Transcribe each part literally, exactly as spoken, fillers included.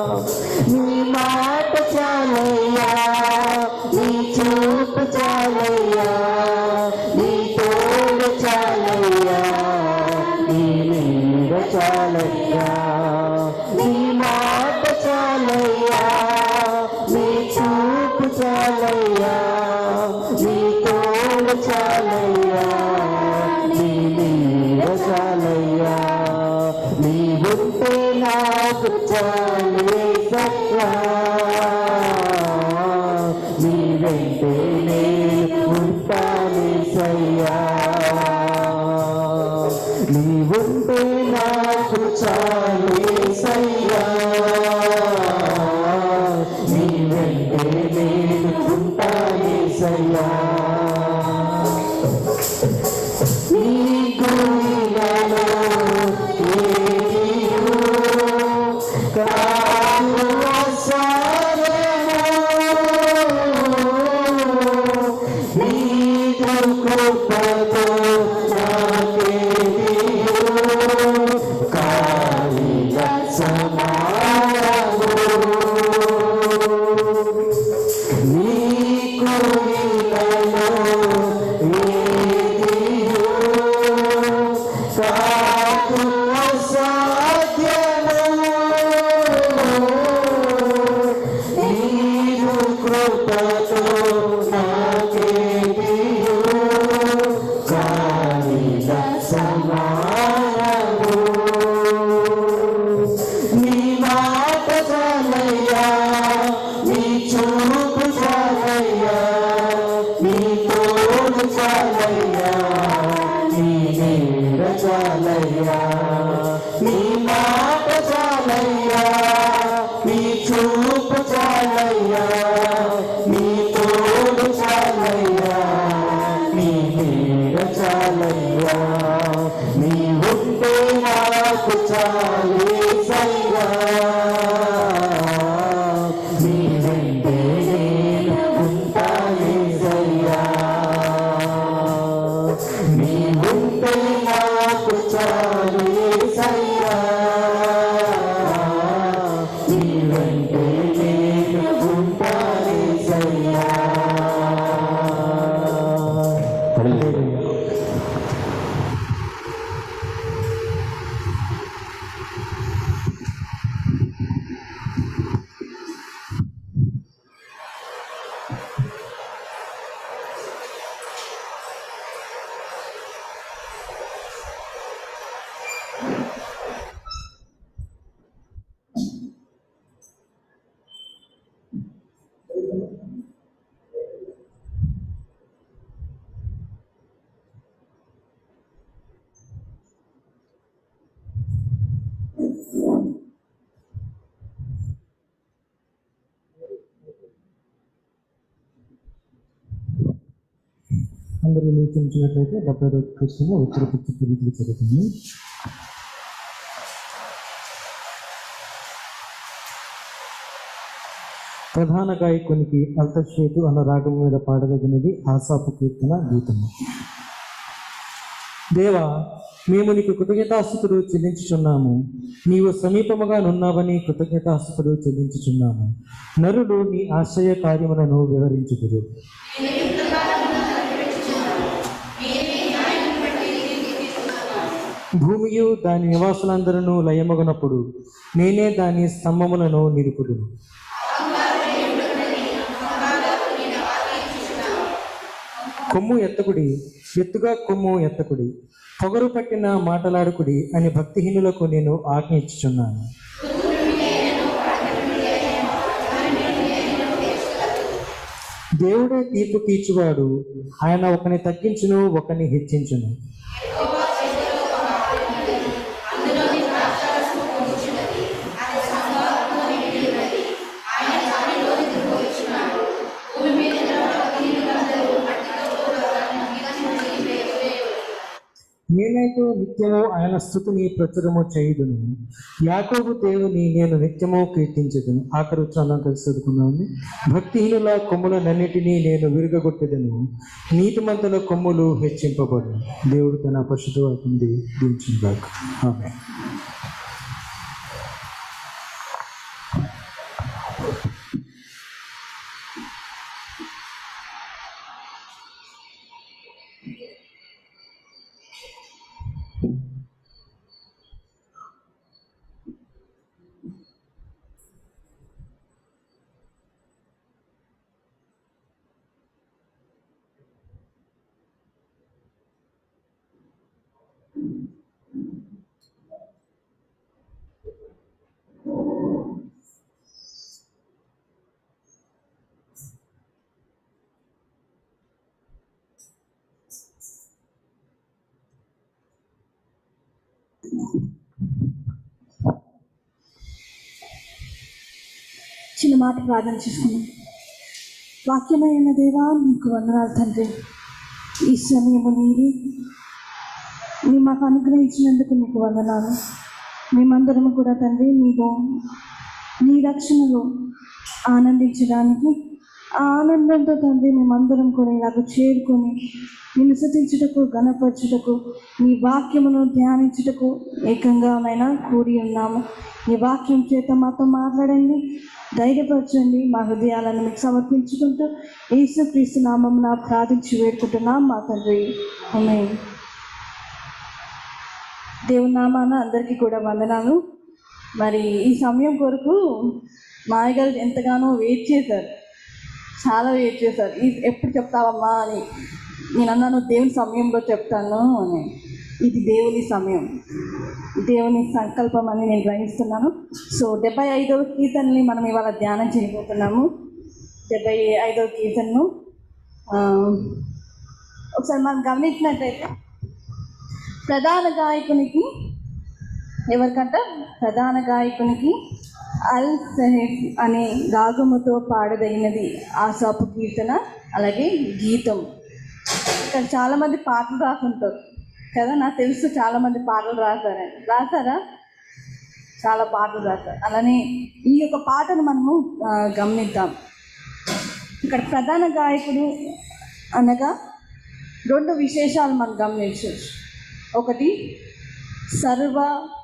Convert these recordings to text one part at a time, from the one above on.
నీ మాట చాలయ్యా, నీ చూపు చాలయ్యా, నీ తోడు చాలయ్యా, నీ నీడ చాలయ్యా. నీ మాట చాలయ్యా, నీ చూపు చాలయ్యా, నీ తోడు చాలయ్యా, నీ నీడ చాలయ్యా. నీ ఉంటే నాకు చాలే సత్యా, నీ వెంటే నేను ఉంటానే సయ్యా. నీ ఉంటే నాకు చాలే సయ్యా, నీ వెంటే నేను ఉంటానే సయ్యా. నీ గురిలలో చాలయ్యా, నీ మాట చాలయ్యా, నీ చూపు చాలయ్యా, నీ తోడు చాలయ్యా, నీ నీడ చాలయ్యా. నీ ఉంటే నాకు చాలే సయ్యా, నీ వెంటే నేను ఉంటానే సయ్యా. నీ ఉంటే నాకు చాలే సయ్యా, నీ వెంటే నేను ఉంటానే సయ్యా. అందరూ లేచించినట్లయితే డెబ్బై రోజు క్రిస్తున్న ఉత్తర పుత్ర తిరిగి జరుగుతుంది. ప్రధాన గాయకునికి అల్తశ్వేతు అన్న రాగం మీద పాడదగినది ఆసాపు కీర్తన గీతము. దేవా, మేము నీకు కృతజ్ఞతాస్తుతులు చెల్లించుచున్నాము. నీవు సమీపముగా నున్నావని కృతజ్ఞతాస్తుతులు చెల్లించుచున్నాము. నరులు నీ ఆశ్చర్య కార్యములను వివరించుదురు. భూమియు దాని నివాసులందరూ లయమగునప్పుడు నేనే దాని స్తంభములను నిలుపుదును. కొమ్ము ఎత్తకుడి, ఎత్తుగా కొమ్ము ఎత్తకుడి, పొగరు పట్టిన మాటలాడుకుడి అని భక్తిహీనులకు నేను ఆజ్ఞ ఇచ్చుచున్నాను. దేవుడే తీర్పు తీర్చువాడు. ఆయన ఒకని తగ్గించును, ఒకని హెచ్చించును. నేనైతే నిత్యము ఆయన స్తుతిని ప్రచురము చేయుదును. యాకోబు దేవుని నేను నిత్యము కీర్తించదును. ఆఖరి ఉచ్చారణం కలిసి చదువుకున్నాను. భక్తిహీనుల కొమ్ములన్నిటినీ నేను విరుగగొట్టెదను, నీతిమంతుల కొమ్ములు హెచ్చింపబడును. దేవుడు తన పరిశుద్ధ వాక్యం దీవించుగాక. ఆమేన్. చిన్న మాట ప్రార్థన చేసుకున్నాం. వాక్యమైన దేవా నీకు వందనాలు తండ్రి. ఈ సమయము నీది, నీ మాకు అనుగ్రహించినందుకు నీకు వందనాలు. మేమందరము కూడా తండ్రి నీకు నీ రక్షణలో ఆనందించడానికి, ఆ ఆనందంతో తండ్రి మేమందరం కూడా ఇలాగ చేరుకొని నిన్ను స్తుతించుటకు, ఘనపరచుటకు, నీ వాక్యమును ధ్యానించుటకు ఏకంగానైనా కూడి ఉన్నాము. నీ వాక్యం చేత మాతో మాట్లాడండి, ధైర్యపరచండి. మా హృదయాలను మీకు సమర్పించుకుంటూ యేసుక్రీస్తు నామమున ప్రార్థించి వేడుకుంటున్నాం మా తండ్రి. ఆమేన్. దేవుని నామాన అందరికీ కూడా వందనాలు. మరి ఈ సమయం కొరకు మాయ గారు ఎంతగానో వెయిట్ చేశారు, చాలా వెయిట్ చేశారు. ఈ ఎప్పుడు చెప్తావమ్మా అని. నేను అన్నాను దేవుని సమయంలో చెప్తాను అని. ఇది దేవుని సమయం, దేవుని సంకల్పం అని నేను గ్రహిస్తున్నాను. సో డెబ్బై ఐదవ కీర్తనని మనం ఇవాళ ధ్యానం చేయబోతున్నాము. డెబ్బై ఐదవ కీర్తనను ఒకసారి మనం గమనించినట్టయితే, ప్రధాన గాయకునికి ఎవరికంట ప్రధాన గాయకునికి అల్ సహెఫ్ అనే రాగముతో పాడదగినది ఆసాపు కీర్తన, అలాగే గీతం. ఇక్కడ చాలామంది పాటలు రాసుంటారు కదా, నాకు తెలుసు చాలామంది పాటలు రాశారని. రాశారా? చాలా పాటలు రాశారు. అలానే ఈ యొక్క పాటను మనము గమనిద్దాం. ఇక్కడ ప్రధాన గాయకుడు అనగా రెండు విశేషాలు మనం గమనించవచ్చు. ఒకటి, సర్వ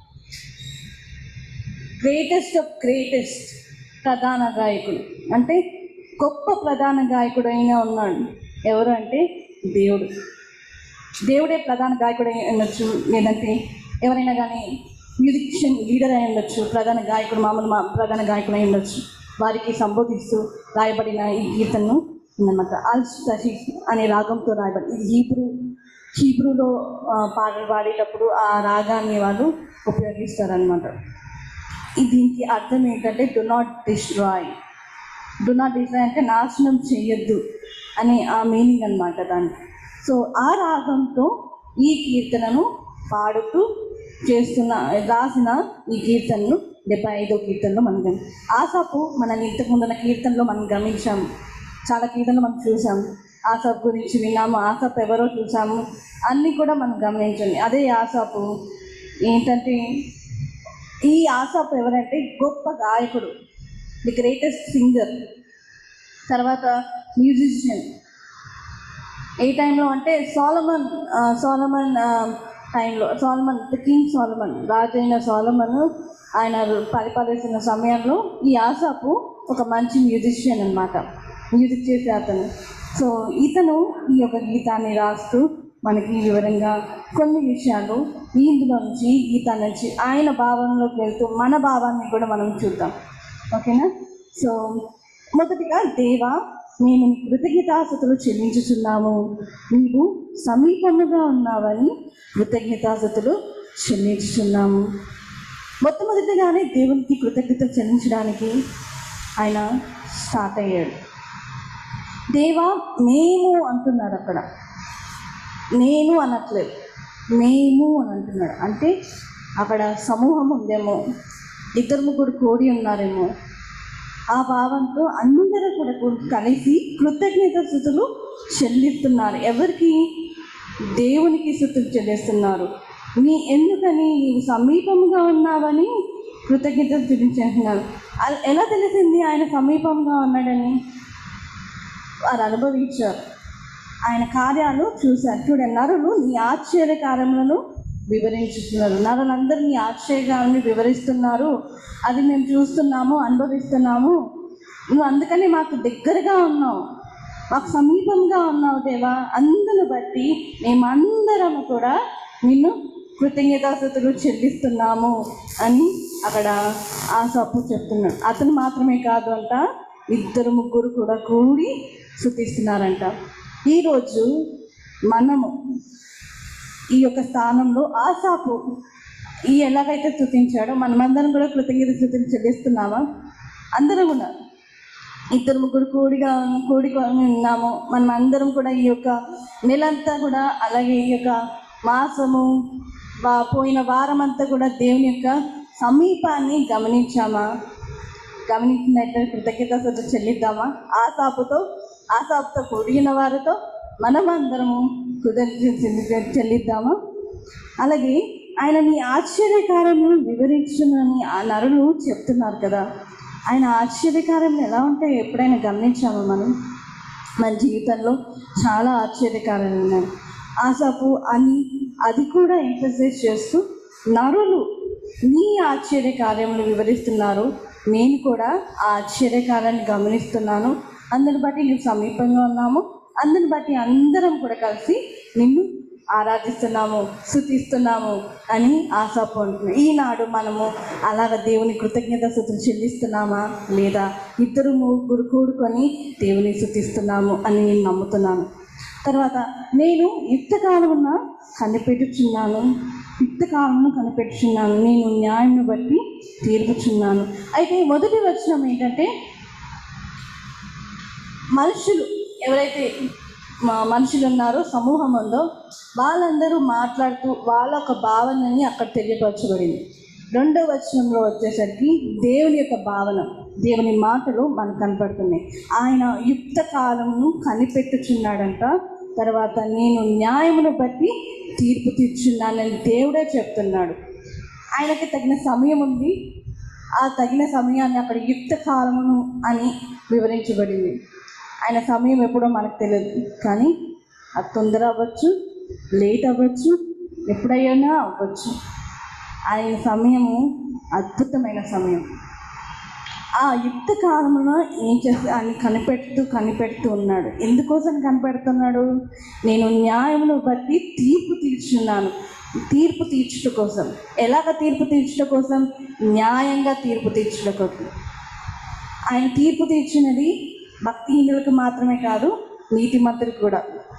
గ్రేటెస్ట్ ఆఫ్ గ్రేటెస్ట్ ప్రధాన గాయకుడు, అంటే గొప్ప ప్రధాన గాయకుడు అయినా ఉన్నాడు. ఎవరు అంటే దేవుడు. దేవుడే ప్రధాన గాయకుడు అయి ఉండొచ్చు, లేదంటే ఎవరైనా కానీ మ్యూజిషియన్ లీడర్ అయి ఉండొచ్చు, ప్రధాన గాయకుడు మామూలు మా ప్రధాన గాయకుడు అయి ఉండొచ్చు. వారికి సంబోధిస్తూ రాయబడిన ఈ కీర్తనను అన్నమాట అల్ సహీఫ్ అనే రాగంతో రాయబడి, ఇది హీబ్రూ హీబ్రూలో పాటలు పాడేటప్పుడు ఆ రాగాన్ని వాళ్ళు ఉపయోగిస్తారనమాట. దీనికి అర్థం ఏంటంటే do not destroy. Do not destroy అంటే నాశనం చేయొద్దు అనే ఆ మీనింగ్ అనమాట దానికి. సో ఆ రాగంతో ఈ కీర్తనను పాడుతూ చేస్తున్న రాసిన ఈ కీర్తనను డెబ్బై ఐదో కీర్తనలో మనం ఆసాపు మనల్ని ఇంతకుముందున్న కీర్తనలో మనం గమనించాము. చాలా కీర్తనలు మనం చూసాము, ఆసాపు గురించి విన్నాము, ఆసాపు ఎవరో చూసాము, అన్నీ కూడా మనం గమనించండి. అదే ఆసాపు ఏంటంటే, ఈ ఆసాపు ఎవరంటే గొప్ప గాయకుడు, ది గ్రేటెస్ట్ సింగర్, తర్వాత మ్యూజిషియన్. ఏ టైంలో అంటే సోలమన్ సోలమన్ టైంలో, సోలమన్ ది కింగ్ సోలమన్, రాజైన సోలమన్ ఆయన పరిపాలిస్తున్న సమయంలో ఈ ఆసాపు ఒక మంచి మ్యూజిషియన్ అనమాట, మ్యూజిక్ చేసే అతను. సో ఇతను ఈ యొక్క గీతాన్ని రాస్తూ మనకి వివరంగా కొన్ని విషయాలు ఇందులో నుంచి, ఈ గీతా నుంచి ఆయన భావంలోకి వెళ్తూ మన భావాన్ని కూడా మనం చూద్దాం. ఓకేనా? సో మొదటిగా, దేవా మేము కృతజ్ఞతాస్తుతులు చెల్లించుచున్నాము, నీవు సమీపముగా ఉన్నావని కృతజ్ఞతాస్తుతులు చెల్లించుచున్నాము. మొట్టమొదటిగానే దేవునికి కృతజ్ఞతలు చెల్లించడానికి ఆయన స్టార్ట్ అయ్యాడు. దేవా మేము అంటున్నాడు, అక్కడ నేను అనట్లేదు, మేము అని అంటున్నాడు. అంటే అక్కడ సమూహం ఉందేమో, ఇద్దరు ముగ్గురు కోడి ఉన్నారేమో, ఆ భావంతో అందరూ కూడా కలిసి కృతజ్ఞత స్తుతులు చెల్లిస్తున్నారు. ఎవరికి? దేవునికి స్తుతులు చెల్లిస్తున్నారు. నీ ఎందుకని? నీవు సమీపంగా ఉన్నావని కృతజ్ఞతలు చెల్లించేస్తున్నారు. ఎలా తెలిసింది ఆయన సమీపంగా ఉన్నాడని? వారు అనుభవించారు, ఆయన కార్యాలు చూశారు. చూడండి, నరులు నీ ఆశ్చర్య కార్యములను వివరించుతున్నారు. నరులందరూ నీ ఆశ్చర్యాన్ని వివరిస్తున్నారు, అది మేము చూస్తున్నాము, అనుభవిస్తున్నాము. నువ్వు అందుకని మాకు దగ్గరగా ఉన్నావు, మాకు సమీపంగా ఉన్నావు దేవా. అందును బట్టి మేమందరము కూడా నిన్ను కృతజ్ఞతాస్తుతులు చెల్లిస్తున్నాము అని అక్కడ ఆసాపు చెప్తున్నాడు. అతను మాత్రమే కాదు అంట, ఇద్దరు ముగ్గురు కూడా కూడి స్తుతిస్తున్నారంట. ఈరోజు మనము ఈ యొక్క స్థానంలో ఆసాపు ఈ ఎలాగైతే స్తుతించాడో మనమందరం కూడా కృతజ్ఞత స్తుతులు చెల్లిస్తున్నామా? అందరం కూడా ఇద్దరు ముగ్గురు కూడిగా కూడుకొని ఉన్నాము. మనం అందరం కూడా ఈ యొక్క నెలంతా కూడా, అలాగే ఈ యొక్క మాసము పోయిన వారం అంతా కూడా దేవుని యొక్క సమీపాన్ని గమనించామా? గమనించినట్లయితే కృతజ్ఞతతో చెల్లిద్దామా? ఆసాపుతో ఆసాపుతో కూడిన వారితో మనమందరము కృతజ్ఞత చెల్లిద్దామా? అలాగే ఆయన నీ ఆశ్చర్యకార్యములను వివరించునని ఆ నరులు చెప్తున్నారు కదా. ఆయన ఆశ్చర్యకార్యములు ఎలా ఉంటాయో ఎప్పుడైనా గమనించామా మనం? మన జీవితంలో చాలా ఆశ్చర్యకార్యాలు ఉన్నాయి. ఆసాపు అని అది కూడా ఎంఫసైజ్ చేస్తూ నరులు నీ ఆశ్చర్యకార్యములు వివరిస్తున్నారు, నేను కూడా ఆ ఆశ్చర్యకార్యాన్ని గమనిస్తున్నాను, అందుని బట్టి నువ్వు సమీపంగా ఉన్నాము, అందుని బట్టి అందరం కూడా కలిసి నిన్ను ఆరాధిస్తున్నాము, స్తుతిస్తున్నాము అని ఆసాపు అంటున్నాడు. ఈనాడు మనము అలాగ దేవుని కృతజ్ఞత స్తుతులు చెల్లిస్తున్నామా లేదా? ఇద్దరు ముగ్గురు కూడుకొని దేవుని స్తుతిస్తున్నాము అని నేను నమ్ముతున్నాను. తర్వాత నేను యుక్తకాలమున కనిపెట్టుచున్నాను యుక్తకాలమును కనిపెట్టుచున్నాను నేను న్యాయంను బట్టి తీర్పుచున్నాను. అయితే మొదటి వచనం ఏంటంటే, మనుషులు ఎవరైతే మనుషులు ఉన్నారో సమూహం ఉందో వాళ్ళందరూ మాట్లాడుతూ వాళ్ళ ఒక భావనని అక్కడ తెలియపరచబడింది. రెండో వచనంలో వచ్చేసరికి దేవుని యొక్క భావన, దేవుని మాటలు మనకు కనపడుతున్నాయి. ఆయన యుక్త కాలమును కనిపెట్టుచున్నాడంట. తర్వాత నేను న్యాయమును బట్టి తీర్పు తీర్చున్నానని దేవుడే చెప్తున్నాడు. ఆయనకి తగిన సమయం ఉంది. ఆ తగిన సమయాన్ని అక్కడ యుక్త కాలమును అని వివరించబడింది. ఆయన సమయం ఎప్పుడో మనకు తెలియదు, కానీ అది తొందర అవ్వచ్చు, లేట్ అవ్వచ్చు, ఎప్పుడైనా అవ్వచ్చు. ఆయన సమయము అద్భుతమైన సమయం. ఆ యుక్త కాలంలో ఏం చేస్తే ఆయన కనిపెడుతూ కనిపెడుతూ ఉన్నాడు. ఎందుకోసం కనిపెడుతున్నాడు? నేను న్యాయమును బట్టి తీర్పు తీర్చున్నాను. తీర్పు తీర్చుట కోసం. ఎలాగ తీర్పు తీర్చుట కోసం? న్యాయంగా తీర్పు తీర్చుట కోసం. ఆయన తీర్పు తీర్చినది భక్తిహీనులకు మాత్రమే కాదు, నీతిమంతులకు కూడా.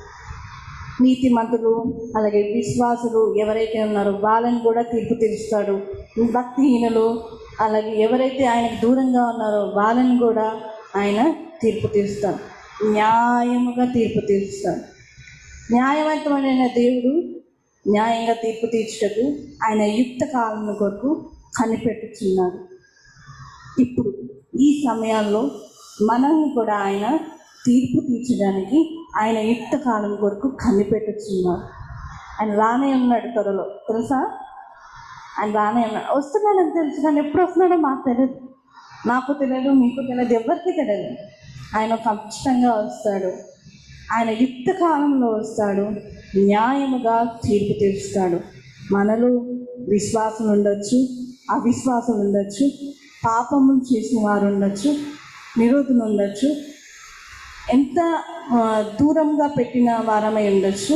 నీతిమంతులు అలాగే విశ్వాసులు ఎవరైతే ఉన్నారో వాళ్ళని కూడా తీర్పు తీరుస్తాడు. భక్తిహీనులు అలాగే ఎవరైతే ఆయనకు దూరంగా ఉన్నారో వాళ్ళని కూడా ఆయన తీర్పు తీరుస్తాడు. న్యాయముగా తీర్పు తీరుస్తాడు. న్యాయవంతమైన దేవుడు న్యాయంగా తీర్పు తీర్చుటకు ఆయన యుక్త కాలం కొరకు కనిపెట్టుచున్నాడు. ఇప్పుడు ఈ సమయాల్లో మనల్ని కూడా ఆయన తీర్పు తీర్చడానికి ఆయన యుక్త కాలం కొరకు కనిపెట్టుచున్నాడు. ఆయన రానే ఉన్నాడు త్వరలో, తెలుసా? ఆయన రానే ఉన్నాడు. వస్తున్నాడని తెలుసు, కానీ ఎప్పుడు వస్తున్నాడో మాకు తెలియదు, నాకు తెలియదు, మీకు తెలియదు, ఎవరికి తెలియదు. ఆయన ఖచ్చితంగా వస్తాడు. ఆయన యుక్త కాలంలో వస్తాడు, న్యాయముగా తీర్పు తీరుస్తాడు. మనలో విశ్వాసం ఉండొచ్చు, అవిశ్వాసం ఉండొచ్చు, పాపము చేసిన వారు ఉండొచ్చు, నిరోధులు ఉండొచ్చు, ఎంత దూరంగా పెట్టిన వారమై ఉండొచ్చు.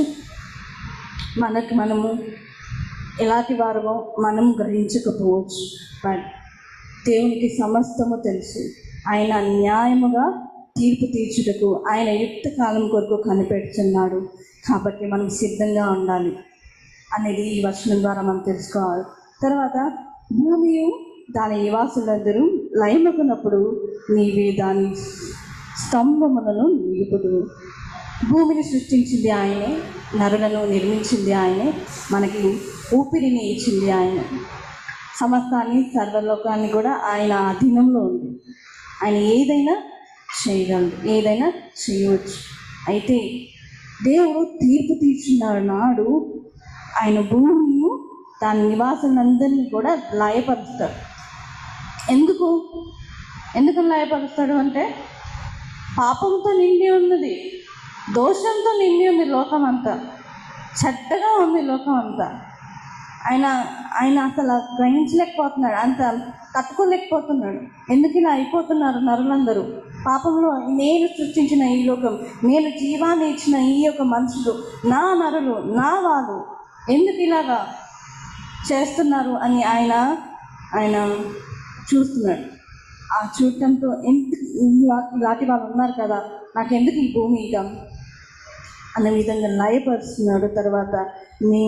మనకు మనము ఎలాంటి వారమో మనం గ్రహించకపోవచ్చు. బట్ దేవునికి సమస్తము తెలుసు. ఆయన న్యాయముగా తీర్పు తీర్చుటకు ఆయన యుక్త కాలం కొరకు కనిపెడుతున్నాడు. కాబట్టి మనం సిద్ధంగా ఉండాలి అనేది ఈ వచనం ద్వారా మనం తెలుసుకోవాలి. తర్వాత భూమియు దాని నివాసులందరూ లయమకున్నప్పుడు నీవే దాని స్తంభములను నిలుపుదు. భూమిని సృష్టించింది ఆయనే, నరులను నిర్మించింది ఆయనే, మనకి ఊపిరిని ఇచ్చింది ఆయనే. సమస్తాన్ని సర్వలోకాన్ని కూడా ఆయన అధీనంలో ఉంది. ఆయన ఏదైనా చేయగలడు, ఏదైనా చేయవచ్చు. అయితే దేవుడు తీర్పు తీర్చిన నాడు ఆయన భూమిని దాని నివాసులందరినీ కూడా లయపరుస్తాడు. ఎందుకు ఎందుకు లయపరుస్తాడు అంటే, పాపంతో నిండి ఉన్నది, దోషంతో నిండి ఉంది లోకం అంతా, చెడ్డగా ఉంది లోకం అంతా. ఆయన ఆయన అసలు గ్రహించలేకపోతున్నాడు, అంత తట్టుకోలేకపోతున్నాడు. ఎందుకు ఇలా అయిపోతున్నారు నరులందరూ? పాపంలో నేను సృష్టించిన ఈ లోకం, నేను జీవాన్ని ఇచ్చిన ఈ యొక్క మనుషులు, నా నరులు, నా వాళ్ళు ఎందుకు ఇలాగా చేస్తున్నారు అని ఆయన ఆయన చూస్తున్నాడు. ఆ చూడటంతో ఎందుకు ఇలాంటి వాళ్ళు ఉన్నారు కదా, నాకెందుకు ఈ భూమి ఇక అనే విధంగా లయపరుస్తున్నాడు. తర్వాత నీ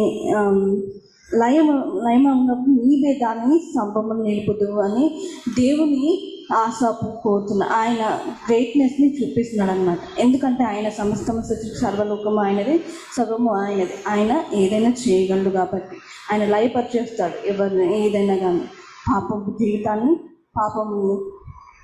లయం లయం ఉన్నప్పుడు నీవే దానిని స్తంభమును నిలుపుదు అని దేవుని ఆశాపు కోరుతున్నా. ఆయన గ్రేట్నెస్ని చూపిస్తున్నాడు అన్నమాట. ఎందుకంటే ఆయన సమస్తము సృష్టి, సర్వలోకము ఆయనది, సర్వము ఆయనది. ఆయన ఏదైనా చేయగలడు కాబట్టి ఆయన లయపరిచేస్తాడు ఎవరిని, ఏదైనా కానీ. పాపము జీవితాన్ని, పాపము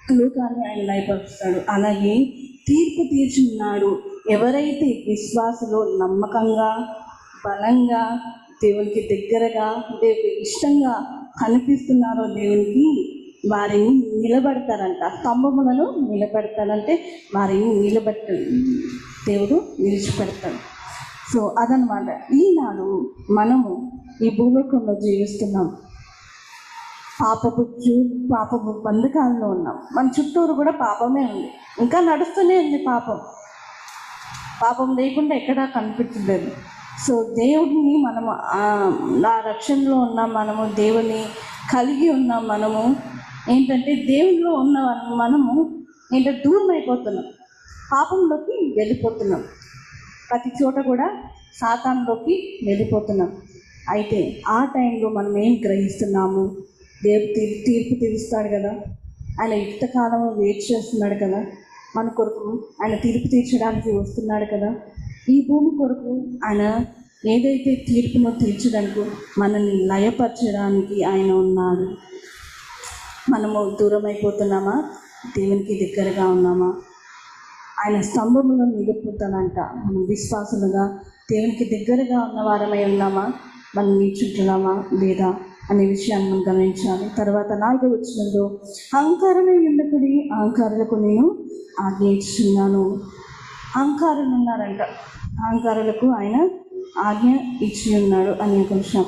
లోకాన్ని ఆయన లయపరుస్తాడు. అలాగే తీర్పు తీర్చున్నాడు. ఎవరైతే విశ్వాసలో నమ్మకంగా, బలంగా, దేవునికి దగ్గరగా, దేవునికి ఇష్టంగా కనిపిస్తున్నారో దేవునికి, వారిని నిలబెడతారంట. స్తంభములను నిలబెడతాడంటే వారిని నిలబెట్ట దేవుడు నిలిచిపెడతాడు. సో అదనమాట. ఈనాడు మనము ఈ భూలోకంలో జీవిస్తున్నాం. పాపపు చూ పాపపు బంధకాలలో ఉన్నాం. మన చుట్టూరు కూడా పాపమే ఉంది, ఇంకా నడుస్తూనే ఉంది పాపం. పాపం లేకుండా ఎక్కడా కనిపించలేదు. సో దేవుడిని మనము ఆ రక్షణలో ఉన్నాం, మనము దేవుని కలిగి ఉన్నాం. మనము ఏంటంటే దేవునిలో ఉన్న మనము ఏంటంటే దూరం అయిపోతున్నాం, పాపంలోకి వెళ్ళిపోతున్నాం. ప్రతి చోట కూడా సాతానులోకి వెళ్ళిపోతున్నాం. అయితే ఆ టైంలో మనం ఏం గ్రహిస్తున్నాము? దేవుడు తీ తీర్పు తీరుస్తాడు కదా, ఆయన యుక్తకాలం వెయిట్ చేస్తున్నాడు కదా, మన కొరకు ఆయన తీర్పు తీర్చడానికి వస్తున్నాడు కదా. ఈ భూమి కొరకు ఆయన ఏదైతే తీర్పును తీర్చడానికి, మనల్ని లయపరచడానికి ఆయన ఉన్నాడు. మనము దూరం అయిపోతున్నామా? దేవునికి దగ్గరగా ఉన్నామా? ఆయన స్తంభంలో నిలుపుతానంట. మనం విశ్వాసులుగా దేవునికి దగ్గరగా ఉన్న వారమై ఉన్నామా? మనం నిల్చుంటున్నామా లేదా అనే విషయాన్ని మనం గమనించాలి. తర్వాత నాలుగో వచనంలో, అహంకారమే ఉండకుడి, అహంకారులకు నేను ఆజ్ఞిస్తున్నాను. అహంకారులు ఉన్నారంట, అహంకారులకు ఆయన ఆజ్ఞ ఇచ్చి ఉన్నాడు అనే ఒక విషయం.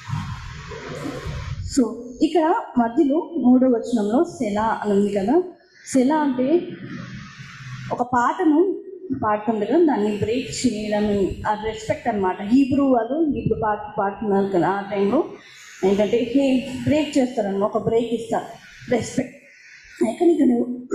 సో ఇక్కడ మధ్యలో మూడో వచనంలో సెలా అని ఉంది కదా. సెలా అంటే ఒక పాటను పాడుతుండగా దాన్ని బ్రేక్ చేయడం, అది రెస్పెక్ట్ అనమాట. హీబ్రూ వాళ్ళు హీబ్రూ పాట పాడుతున్నారు కదా, ఆ టైంలో ఏంటంటే హే బ్రేక్ చేస్తారన్న, ఒక బ్రేక్ ఇస్తారు, రెస్పెక్ట్. ఇక్కడ ఇక్కడ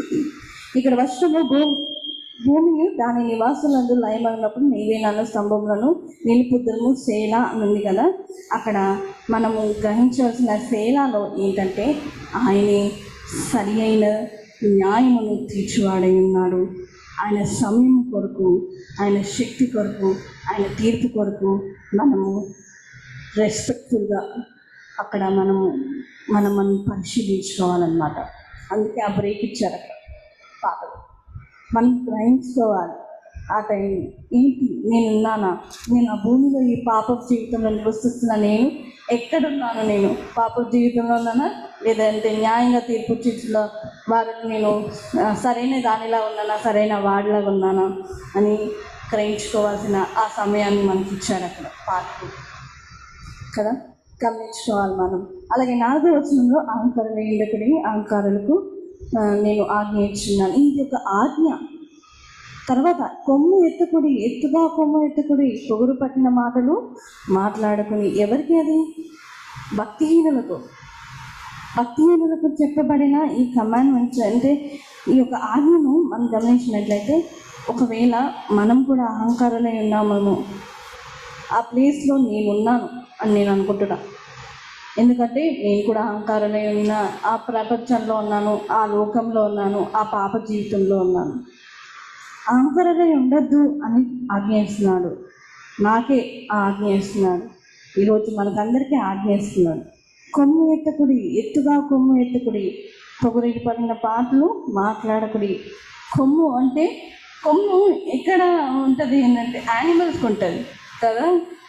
ఇక్కడ వర్షంలో భూ భూమిని దాని నివాసులందు లయమైనప్పుడు నీవే నన్ను స్తంభములను నిలుపుదము సేలా అని ఉంది కదా. అక్కడ మనము గ్రహించవలసిన సేలాలో ఏంటంటే ఆయనే సరి అయిన న్యాయమును తీర్చివాడై ఉన్నాడు. ఆయన సమయం కొరకు, ఆయన శక్తి కొరకు, ఆయన తీర్పు కొరకు మనము రెస్పెక్ట్ఫుల్గా అక్కడ మనము మనం మనం పరిశీలించుకోవాలన్నమాట. అందుకే ఆ బ్రేక్ ఇచ్చారు అక్కడ పాటలు. మనం గ్రహించుకోవాలి ఆ టైం ఏంటి, నేనున్నానా, నేను ఆ భూమిలో ఈ పాప జీవితంలో నివసిస్తున్నా, నేను ఎక్కడున్నాను, నేను పాప జీవితంలో ఉన్నానా లేదంటే న్యాయంగా తీర్పు తీర్చిన వారిని నేను సరైన దానిలా ఉన్నానా, సరైన వాడిలాగా ఉన్నానా అని గ్రహించుకోవాల్సిన ఆ సమయాన్ని మనకి ఇచ్చారు అక్కడ పాటలు కదా, గమనించుకోవాలి మనం. అలాగే నాలుగో వచనంలో అహంకారులు ఉండకుడి, అహంకారులకు నేను ఆజ్ఞ ఇచ్చున్నాను. ఇది ఒక ఆజ్ఞ. తర్వాత కొమ్ము ఎత్తుకుడి, ఎత్తుగా కొమ్ము ఎత్తుకుడి, పొగురు పట్టిన మాటలు మాట్లాడుకుని. ఎవరికి అది? భక్తిహీనులకు. భక్తిహీనులకు చెప్పబడిన ఈ కమాండ్మెంట్స్ అంటే ఈ యొక్క ఆజ్ఞను మనం గమనించినట్లయితే, ఒకవేళ మనం కూడా అహంకారులై ఉన్నామేమో, ఆ ప్లేస్లో నేనున్నాను అని నేను అనుకుంటున్నా. ఎందుకంటే నేను కూడా అహంకారులై ఉన్న ఆ ప్రపంచంలో ఉన్నాను, ఆ లోకంలో ఉన్నాను, ఆ పాప జీవితంలో ఉన్నాను. అహంకారులై ఉండద్దు అని ఆజ్ఞయిస్తున్నాడు. నాకే ఆ ఆజ్ఞయిస్తున్నాడు. ఈరోజు మనకందరికీ ఆజ్ఞయిస్తున్నాడు. కొమ్ము ఎత్తకుడి, ఎత్తుగా కొమ్ము ఎత్తకుడి, పొగరికి పడిన పాటలు మాట్లాడకుడి. కొమ్ము అంటే కొమ్ము ఎక్కడ ఉంటుంది ఏంటంటే యానిమల్స్కి ఉంటుంది కదా,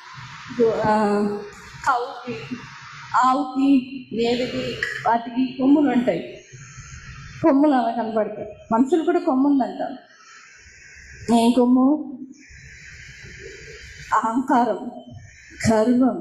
కౌకి, ఆవుకి, గేదెకి, వాటికి కొమ్ములు ఉంటాయి. కొమ్ములు అలా కనపడతాయి. మనుషులు కూడా కొమ్ము ఉందంట. ఏం కొమ్ము? అహంకారం, గర్వం,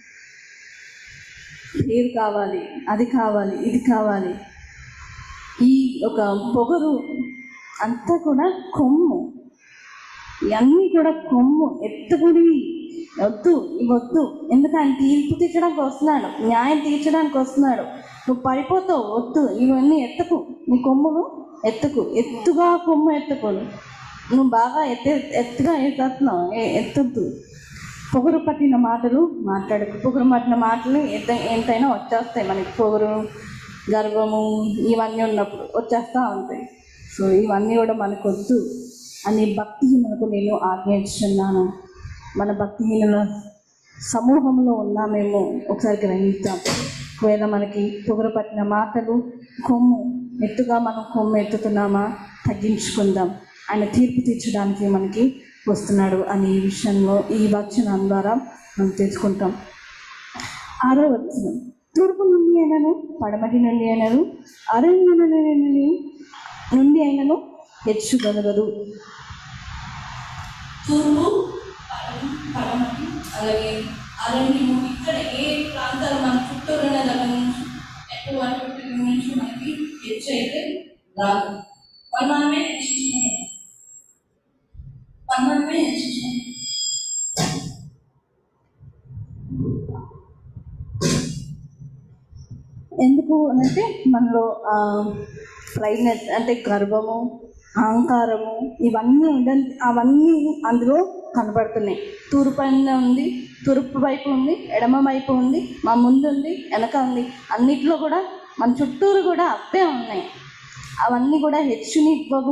పేరు కావాలి, అది కావాలి, ఇది కావాలి. ఈ ఒక పొగరు అంతా కూడా కొమ్ము. ఇవన్నీ కూడా కొమ్ము. ఎత్తుకుడి, వద్దు, ఇవద్దు. ఎందుకంటే తీర్పు తీర్చడానికి వస్తున్నాడు, న్యాయం తీర్చడానికి వస్తున్నాడు. నువ్వు పడిపోతావు, వద్దు, ఇవన్నీ ఎత్తుకు, నీ కొమ్మును ఎత్తుకు, ఎత్తుగా కొమ్ము ఎత్తుకోను. నువ్వు బాగా ఎత్తే ఎత్తుగా ఎత్తుతున్నావు, ఎత్తొద్దు. పొగరు పట్టిన మాటలు మాట్లాడకు. పొగరు పట్టిన మాటలు ఎంత ఎంతైనా వచ్చేస్తాయి మనకి. పొగరు, గర్వము ఇవన్నీ ఉన్నప్పుడు వచ్చేస్తూ ఉంటాయి. సో ఇవన్నీ కూడా మనకు వద్దు అని భక్తిహీనులకు నేను ఆజ్ఞయిస్తున్నాను. మన భక్తిహీనుల సమూహంలో ఉన్నామేమో ఒకసారి గ్రహిస్తాం. ఒకవేళ మనకి పొగరు పట్టిన మాటలు, కొమ్ము ఎత్తుగా మనం కొమ్ము ఎత్తుతున్నామా, తగ్గించుకుందాం. ఆయన తీర్పు తీర్చడానికి మనకి వస్తున్నాడు అని ఈ విషయంలో ఈ వచనం ద్వారా మనం తెలుసుకుంటాం. ఆరో వచనం, తూర్పు నుండి అయినను పడమటి నుండి అయినను అరణ్య నుండి అయినను హెచ్చుగలగదు. తూర్పు, పడమటి, అలాగే అరణ్యము, ఇక్కడ ఏ ప్రాంతాలు మన చుట్టూరు ఉన్న దగ్గర నుంచి ఎటువంటి నుంచి మనకి హెచ్చు అయితే రాదు. మనమే హెచ్చించుకున్నాం, మనమే హెచ్చించుకున్నాం. ఎందుకు అంటే మనలో ప్రైనెస్ అంటే గర్వము, అహంకారము ఇవన్నీ ఉండ అవన్నీ అందులో కనబడుతున్నాయి. తూర్పు పైన ఉంది, తూర్పు వైపు ఉంది, ఎడమ వైపు ఉంది, మా ముందు ఉంది, వెనక ఉంది. అన్నిట్లో కూడా మన చుట్టూరు కూడా అవే ఉన్నాయి. అవన్నీ కూడా హెచ్చుని ఇవ్వవు,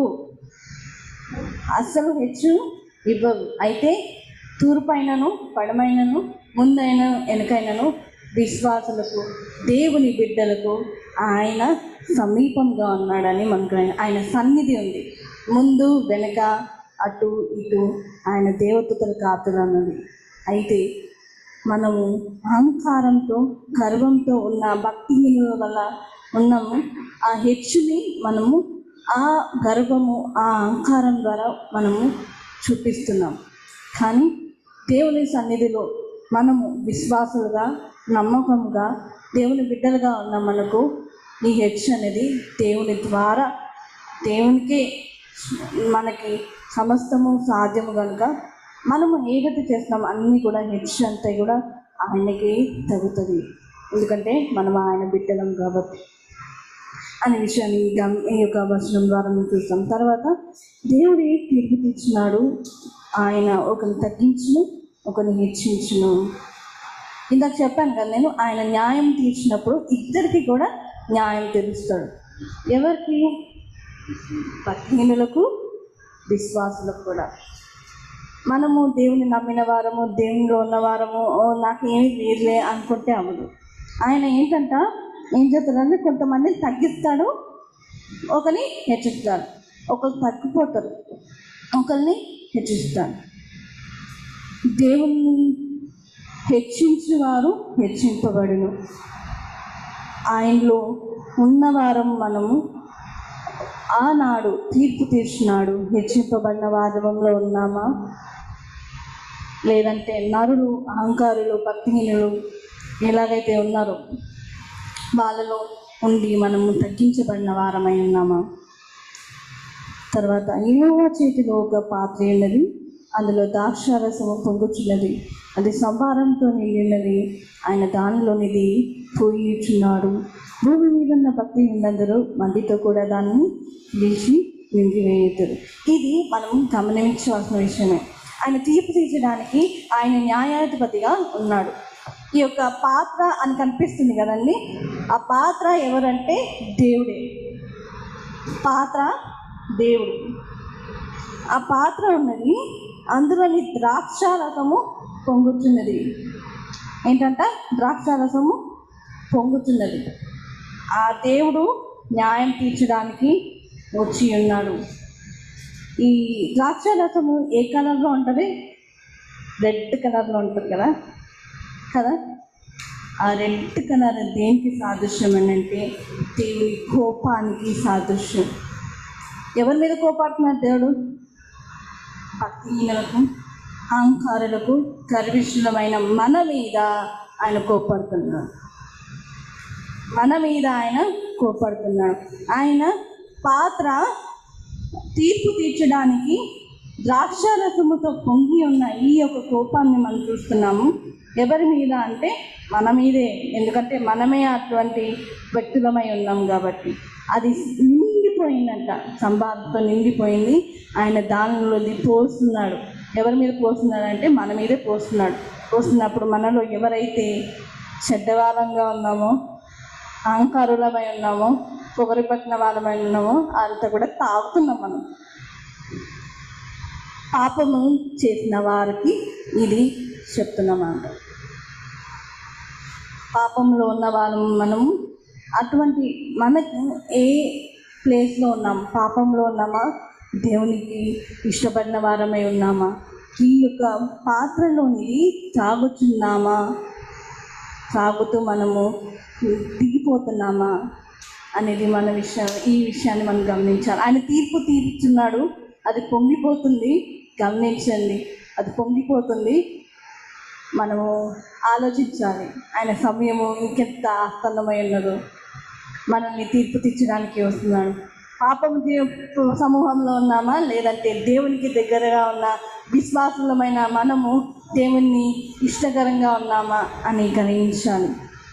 అస్సలు హెచ్చు ఇవ్వవు. అయితే తూర్పైనను పడమైనను ముందైన వెనకైనను విశ్వాసులకు, దేవుని బిడ్డలకు ఆయన సమీపంగా ఉన్నాడని మనకు ఆయన సన్నిధి ఉంది. ముందు వెనక అటు ఇటు ఆయన దేవదూతల కాపుదల ఉన్నది. అయితే మనము అహంకారంతో గర్వంతో ఉన్న భక్తిహీనుల వల్ల ఉన్నాము. ఆ హెచ్చుని మనము ఆ గర్వము ఆ అహంకారం ద్వారా మనము చూపిస్తున్నాం. కానీ దేవుని సన్నిధిలో మనము విశ్వాసులుగా నమ్మకంగా దేవుని బిడ్డలుగా ఉన్న మనకు ఈ హెచ్చు అనేది దేవుని ద్వారా దేవునికే మనకి సమస్తము సాధ్యము కనుక మనము ఏదైతే చేస్తున్నాం అన్నీ కూడా హెచ్చు అంతా కూడా ఆయనకి తగ్గుతుంది. ఎందుకంటే మనం ఆయన బిడ్డలం కాబట్టి అనే విషయాన్ని ఈ యొక్క వచనం ద్వారా మేము చూస్తాం. తర్వాత దేవుడి తీర్పు తీర్చినాడు, ఆయన ఒకరిని తగ్గించును ఒకరిని హెచ్చించును. ఇందాక చెప్పాను కదా నేను, ఆయన న్యాయం తీర్చినప్పుడు ఇద్దరికి కూడా న్యాయం తీరుస్తాడు. ఎవరికి? భక్తిహీనులకు, విశ్వాసులకు కూడా. మనము దేవుని నమ్మిన వారము, దేవునిలో ఉన్న వారము, నాకేమీ లేదులే అనుకుంటే అవ్వదు. ఆయన ఏంటంట ఏం చేస్తాడంటే కొంతమందిని తగ్గిస్తాడు, ఒకరిని హెచ్చిస్తాడు. ఒకరు తగ్గిపోతారు, ఒకరిని హెచ్చిస్తాడు. దేవుణ్ణి హెచ్చించిన వారు హెచ్చింపబడును. ఆయనలో ఉన్నవారం మనము ఆనాడు తీర్పు తీర్చినాడు హెచ్చింపబడిన వారంలో ఉన్నామా, లేదంటే నరులు అహంకారులు భక్తిహీనులు ఎలాగైతే ఉన్నారో వాళ్ళలో ఉండి మనము తగ్గించబడిన వారమై ఉన్నామా? తర్వాత యెహోవా చేతిలో ఒక పాత్ర ఉన్నది, అందులో ద్రాక్షారసము పొంగుచున్నది, అది సంభారంతో నిండినది, ఆయన దానిలోనిది పోయిచున్నాడు. భూమి మీద ఉన్న భక్తి ఉన్నందరూ మందితో కూడా దాన్ని తీసి నిండివేయుతారు. ఇది మనం గమనించవలసిన విషయమే. ఆయన తీర్పు తీర్చడానికి ఆయన న్యాయాధిపతిగా ఉన్నాడు. ఈ యొక్క పాత్ర అని కనిపిస్తుంది కదండి, ఆ పాత్ర ఎవరంటే దేవుడే. పాత్ర దేవుడు. ఆ పాత్ర ఉన్నది, అందులోని ద్రాక్షారసము పొంగుతున్నది. ఏంటంట? ద్రాక్షారసము పొంగుతున్నది. ఆ దేవుడు న్యాయం తీర్చడానికి వచ్చి ఉన్నాడు. ఈ ద్రాక్షారసము ఏ కలర్లో ఉంటుంది? రెడ్ కలర్లో ఉంటుంది కదా కదా ఆ రెడ్ కలర్ దేనికి సాదృశ్యం అని అంటే దేవుని కోపానికి సాదృశ్యం. ఎవరి మీద కోపాడుతున్నాడు దేవుడు? భక్తిహీనులకు, అహంకారులకు, గర్విష్ఠులమైన మన మీద ఆయన కోపడుతున్నాడు. మన మీద ఆయన కోపడుతున్నాడు. ఆయన పాత్ర తీర్పు తీర్చడానికి ద్రాక్షారసముతో పొంగి ఉన్న ఈ యొక్క కోపాన్ని మనం చూస్తున్నాము. ఎవరి మీద అంటే మన మీదే. ఎందుకంటే మనమే అటువంటి వ్యక్తులమై ఉన్నాం కాబట్టి. అది నిండిపోయిందంట, సంబాధతో నిండిపోయింది. ఆయన దానిలోది పోస్తున్నాడు. ఎవరి మీద పోస్తున్నాడు అంటే మన మీదే పోస్తున్నాడు. పోస్తున్నప్పుడు మనలో ఎవరైతే చెడ్డవారంగా ఉన్నామో, అహంకారులమై ఉన్నామో, పొగరి పట్టిన వాళ్ళమై ఉన్నామో అంతా కూడా తాగుతున్నాం మనం. పాపము చేసిన వారికి ఇది చెప్తున్నామంట. పాపంలో ఉన్న వాళ్ళము మనము అటువంటి మనకు ఏ ప్లేస్లో ఉన్నాం? పాపంలో ఉన్నామా? దేవునికి ఇష్టపడిన వారమై ఉన్నామా? ఈ యొక్క పాత్రలోని తాగుతున్నామా? తాగుతూ మనము దిగిపోతున్నామా అనేది మన విషయం. ఈ విషయాన్ని మనం గమనించాలి. ఆయన తీర్పు తీర్చున్నాడు, అది పొంగిపోతుంది. గమనించండి, అది పొంగిపోతుంది. మనము ఆలోచించాలి. ఆయన సమయము ఇంకెంత ఆసన్నమై ఉన్నదో, మనల్ని తీర్పు తీర్చడానికి వస్తున్నాడు. పాపం సమూహంలో ఉన్నామా, లేదంటే దేవునికి దగ్గరగా ఉన్న విశ్వాసులమైన మనము దేవుణ్ణి ఇష్టకరంగా ఉన్నామా అని గ్రహించాలి.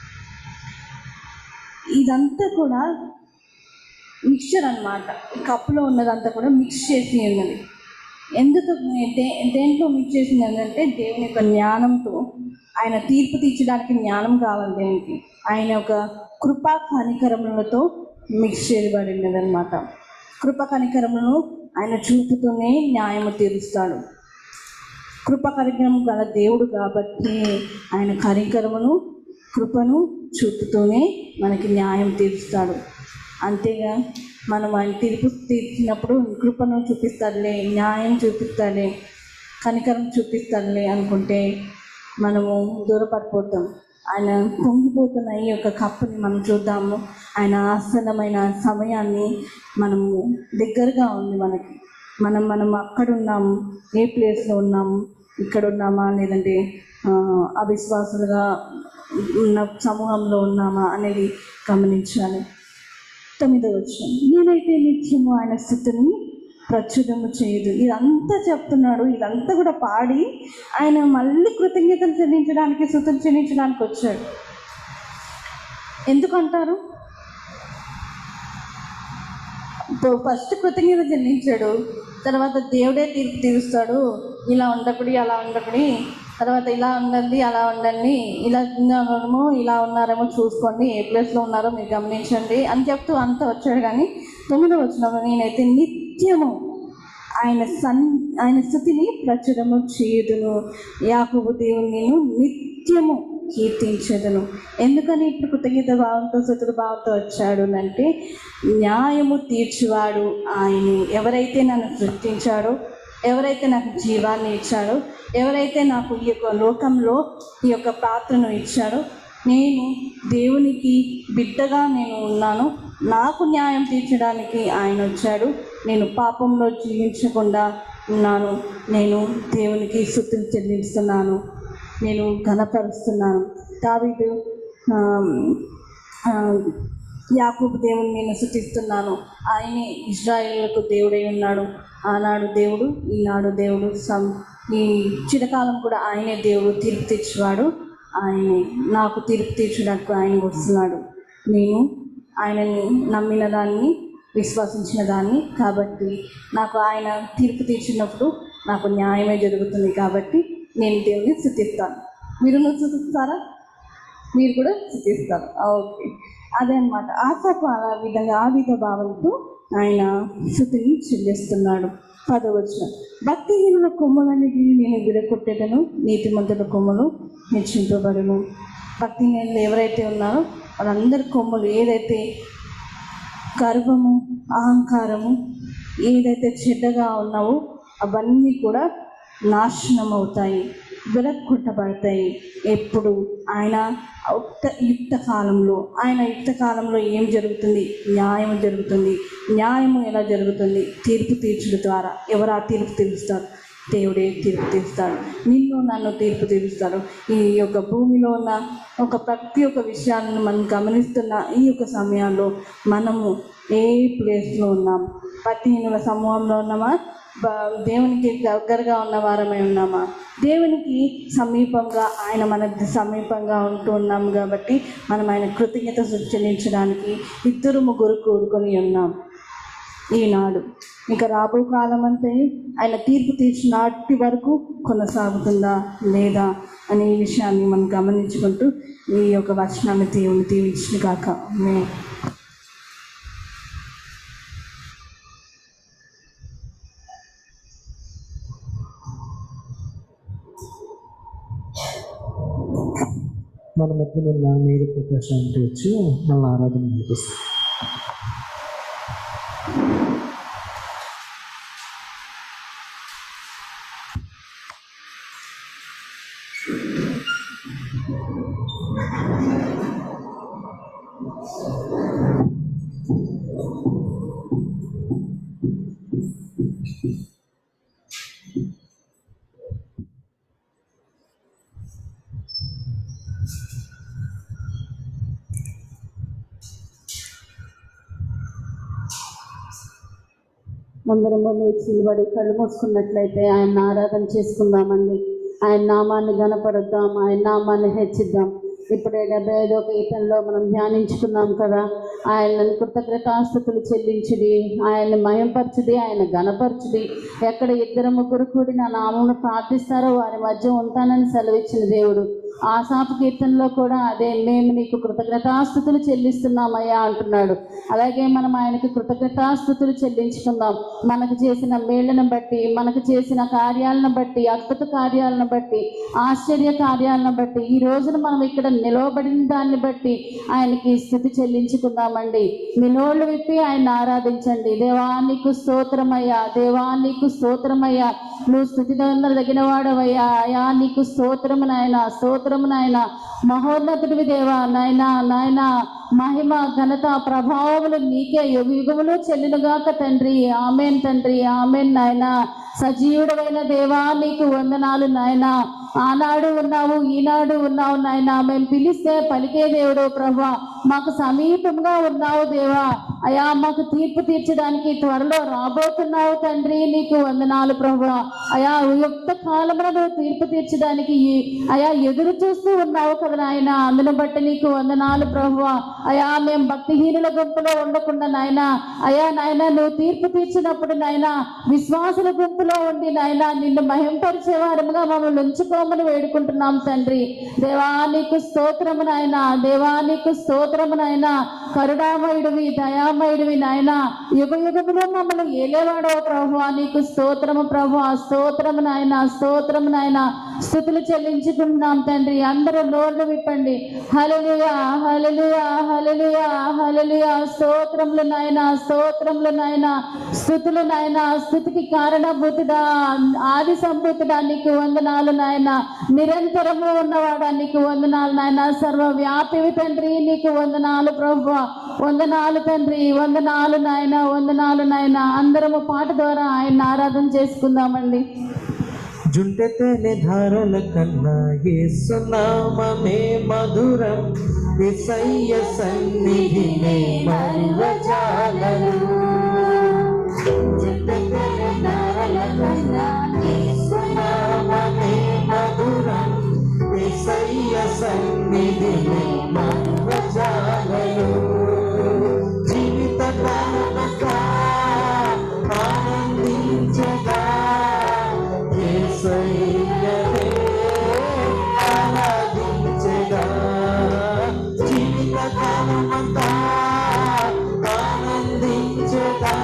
ఇదంతా కూడా మిక్చర్ అన్నమాట. కప్పులో ఉన్నదంతా కూడా మిక్స్ చేసి ఉన్నది. ఎందుకు దే దేంట్లో మిక్స్ చేసింది అంటే దేవుని యొక్క జ్ఞానంతో. ఆయన తీర్పు తీర్చడానికి జ్ఞానం కావాలి దేవునికి. ఆయన యొక్క కృపా కనికరములతో మిక్స్ చేయబడినది అనమాట. కృప కనికరములను ఆయన చూపుతూనే న్యాయము తీరుస్తాడు. కృప కనికరము గల దేవుడు కాబట్టి ఆయన కనికరమును కృపను చూపుతూనే మనకి న్యాయం తీరుస్తాడు. అంతేగా మనం ఆయన తీర్పు తీర్చినప్పుడు కృపను చూపిస్తాడులే, న్యాయం చూపిస్తాడులే, కనికరం చూపిస్తాడులే అనుకుంటే మనము దూరపడిపోతాం. ఆయన పొంగిపోతున్న ఈ యొక్క కప్పుని మనం చూద్దాము. ఆయన ఆసన్నమైన సమయాన్ని మనము దగ్గరగా ఉంది మనకి. మనం మనం అక్కడ ఉన్నాము, ఏ ప్లేస్లో ఉన్నాము, ఇక్కడ ఉన్నామా, లేదంటే అవిశ్వాసులుగా ఉన్న సమూహంలో ఉన్నామా అనేది గమనించాలి. తొమ్మిదో వచనం, నేనైతే నిత్యము ఆయన స్తుతిని ప్రచురము చేయదు. ఇదంతా చెప్తున్నాడు. ఇదంతా కూడా పాడి ఆయన మళ్ళీ కృతజ్ఞతలు చెల్లించడానికి, స్తుతులు చెల్లించడానికి వచ్చాడు. ఎందుకంటారు? ఫస్ట్ కృతజ్ఞత చెల్లించాడు, తర్వాత దేవుడే తీర్పు తీరుస్తాడు. ఇలా ఉండకుడి, అలా ఉండకుడి, తర్వాత ఇలా ఉండండి, అలా ఉండండి, ఇలా ఉన్నారేమో, ఇలా ఉన్నారేమో చూసుకోండి, ఏ ప్లేస్లో ఉన్నారో మీరు గమనించండి అని చెప్తూ అంతా వచ్చాడు. కానీ తొమ్మిదో వచనంలో, నేనైతే నిత్యము ఆయన సన్ ఆయన స్తుతిని ప్రచురము చేయుదును, యాకోబు దేవుని నేను నిత్యము కీర్తించదును. ఎందుకని ఇప్పుడు కృతజ్ఞత భావంతో స్తుతుల భావంతో వచ్చాడు అంటే, న్యాయము తీర్చువాడు ఆయన. ఎవరైతే నన్ను సృష్టించాడో, ఎవరైతే నాకు జీవాన్ని ఇచ్చాడో, ఎవరైతే నాకు ఈ యొక్క లోకంలో ఈ యొక్క పాత్రను ఇచ్చాడో, నేను దేవునికి బిడ్డగా నేను ఉన్నాను. నాకు న్యాయం తీర్చడానికి ఆయన వచ్చాడు. నేను పాపంలో జీవించకుండా ఉన్నాను. నేను దేవునికి స్తుతులు చెల్లిస్తున్నాను, నేను ఘనపరుస్తున్నాను. దావీదు యాకోబు దేవుని నేను స్తుతిస్తున్నాను. ఆయనే ఇశ్రాయేలులకు దేవుడై ఉన్నాడు. ఆనాడు దేవుడు, ఈనాడు దేవుడు, సం ఈ చిరకాలం కూడా ఆయనే దేవుడు. తీర్పు తీర్చేవాడు ఆయనే. నాకు తీర్పు తీర్చడానికి ఆయన వస్తున్నాడు. నేను ఆయనని నమ్మిన దాన్ని, విశ్వసించిన దాన్ని, కాబట్టి నాకు ఆయన తీర్పు తీర్చినప్పుడు నాకు న్యాయమే జరుగుతుంది. కాబట్టి నేను దేవుని స్తుతిస్తాను. మీరు స్తుతిస్తారా? మీరు కూడా స్తుతిస్తారు. ఓకే, అదే అనమాట. ఆశకు ఆ విధంగా ఆ విధ భావంతో ఆయన స్తుతిని చెల్లిస్తున్నాడు. పదవచనం, భక్తిహీనుల కొమ్ములన్నిటిని నేను విరగొట్టేదను, నీతిమంతుల కొమ్ములు హెచ్చింపబడును. భక్తిహీనులు ఎవరైతే ఉన్నారో వాళ్ళందరి కొమ్ములు, ఏదైతే గర్వము, అహంకారము, ఏదైతే చెడ్డగా ఉన్నావో అవన్నీ కూడా నాశనం అవుతాయి, విరగొట్టబడతాయి. ఎప్పుడు ఆయన యుక్త యుక్త కాలంలో ఆయన యుక్త కాలంలో ఏం జరుగుతుంది? న్యాయం జరుగుతుంది. న్యాయము ఎలా జరుగుతుంది? తీర్పు తీర్చుడు ద్వారా. ఎవరు ఆ తీర్పు తీరుస్తారు? దేవుడే తీర్పు తీరుస్తాడు. నిన్ను నన్ను తీర్పు తీరుస్తాడు. ఈ యొక్క భూమిలో ఉన్న ఒక ప్రతి ఒక్క విషయాలను మనం గమనిస్తున్న ఈ యొక్క సమయాల్లో మనము ఏ ప్లేస్లో ఉన్నాం? భక్తిహీనుల సమూహంలో ఉన్నామా? దేవునికి దగ్గరగా ఉన్న వారమై ఉన్నామా? దేవునికి సమీపంగా, ఆయన మన సమీపంగా ఉంటూ ఉన్నాం కాబట్టి మనం ఆయన కృతజ్ఞత చెల్లించడానికి ఇద్దరు ముగ్గురు కూడుకొని ఉన్నాం ఈనాడు. ఇంకా రాబో కాలం అంతా ఆయన తీర్పు తీర్చినాటి వరకు కొనసాగుతుందా లేదా అనే విషయాన్ని మనం గమనించుకుంటూ ఈ యొక్క వచనాన్ని దేవుని దీవించిన కాక మే మన మధ్యలో ఉన్న మేరీ ప్రకాశ్ అంటే వచ్చి మన ఆరాధన నడిపిస్తాం. అందరము లేచి నిలబడి కళ్ళు మూసుకున్నట్లయితే ఆయన ఆరాధన చేసుకుందామండి. ఆయన నామాన్ని గణపరుద్దాం, ఆయన నామాన్ని హెచ్చిద్దాం. ఇప్పుడే డెబ్బై ఐదో కీర్తనలో మనం ధ్యానించుకున్నాం కదా, ఆయనను కృతజ్ఞతాస్తుతులు చెల్లించుడి, ఆయన్ని మయంపరచుడి, ఆయన గణపరచుడి. ఎక్కడ ఇద్దరు ముగ్గురు కూడి నా నామమును ప్రార్థిస్తారో వారి మధ్య ఉంటానని సెలవిచ్చిన దేవుడు. ఆసాపు కీర్తనలో కూడా అదే, మేము నీకు కృతజ్ఞతాస్తుతులు చెల్లిస్తున్నామయ్యా అంటున్నాడు. అలాగే మనం ఆయనకి కృతజ్ఞతాస్తుతులు చెల్లించుకుందాం. మనకు చేసిన మేళ్లను బట్టి, మనకు చేసిన కార్యాలను బట్టి, అద్భుత కార్యాలను బట్టి, ఆశ్చర్య కార్యాలను బట్టి, ఈ రోజున మనం ఇక్కడ నిలవబడిన దాన్ని బట్టి ఆయనకి స్తుతి చెల్లించుకుందామండి. మీ నోళ్ళు విప్పి ఆయన ఆరాధించండి. దేవానికి స్తోత్రమయ్యా, దేవానికి స్తోత్రమయ్యా, నువ్వు స్తుతి తగిన వాడవయ్యా, అయా నీకు స్తోత్రము నాయన, స్తోత్రము నాయన, మహోన్నతుడివి దేవా. నాయన నాయన మహిమ ఘనత ప్రభావములు నీకే యుగ యుగములు చెల్లినగాక తండ్రి. ఆమెన్ తండ్రి, ఆమెన్ నాయన. సజీవుడమైన దేవా నీకు వందనాలు నాయన. ఆనాడు ఉన్నావు, ఈనాడు ఉన్నావు నాయన. మేము పిలిస్తే పలికే దేవుడు ప్రభా, మాకు సమీపంగా ఉన్నావు దేవా. అయా మాకు తీర్పు తీర్చడానికి త్వరలో రాబోతున్నావు తండ్రి, నీకు వందనాలు ప్రభా. అయా యుక్త కాలంలో నువ్వు తీర్పు తీర్చడానికి అయా ఎదురు చూస్తూ ఉన్నావు కదా నాయన. అందును బట్టి నీకు వందనాలు ప్రభువా. అయా మేము భక్తిహీనుల గుంపులో ఉండకుండా నాయన, అయా నాయన నువ్వు తీర్పు తీర్చినప్పుడు నాయన విశ్వాసుల గుంపులో ఉండి నాయన నిన్ను మహింపరిచే వారముగా మమ్మల్ని ఉంచుకోమని వేడుకుంటున్నాం తండ్రి. దేవానికి స్తోత్రము నాయన, దేవానికి స్తోత్రము నాయన. కరుణామయుడివి, దయామయుడివి నాయన. యుగ యుగములో మమ్మల్ని ఏలేవాడో ప్రభువా, నీకు స్తోత్రము ప్రభువా, స్తోత్రము నాయన, స్తోత్రము నాయన. స్తుతులు చెల్లించుకుంటున్నాం తండ్రి. అందరూ నోళ్ళు విప్పండి. హల్లెలూయా, హల్లెలూయా, హల్లెలూయా, హల్లెలూయా. స్తోత్రములు నాయన, స్తోత్రములు నాయన. స్తుతులు నాయన. స్తుతికి కారణభూతుడా, ఆది సంభూతుడా నీకు వందనాలు నాయన. నిరంతరము ఉన్నవాడా నీకు వందనాలు నాయన. సర్వవ్యాపివి తండ్రి నీకు వందనాలు ప్రభువా, వందనాలు తండ్రి, వందనాలు నాయన, వందనాలు నాయన. అందరము పాట ద్వారా ఆయన ఆరాధన చేసుకుందామండి. జుంటెతేనే ధారల కన్నా యేసునామమే మధురం, యేసయ్య సన్నిధినే మరువజాలరు. జుంటెతేనే ధారల కన్నా యేసునామమే మధురం, యేసయ్య సన్నిధినే మరువజాలరు. జీవిత కాలమంతా ఆనందించగా యేసయ్యనే ఆరాధించగా, జీవిత కాలమంతా ఆనందించగా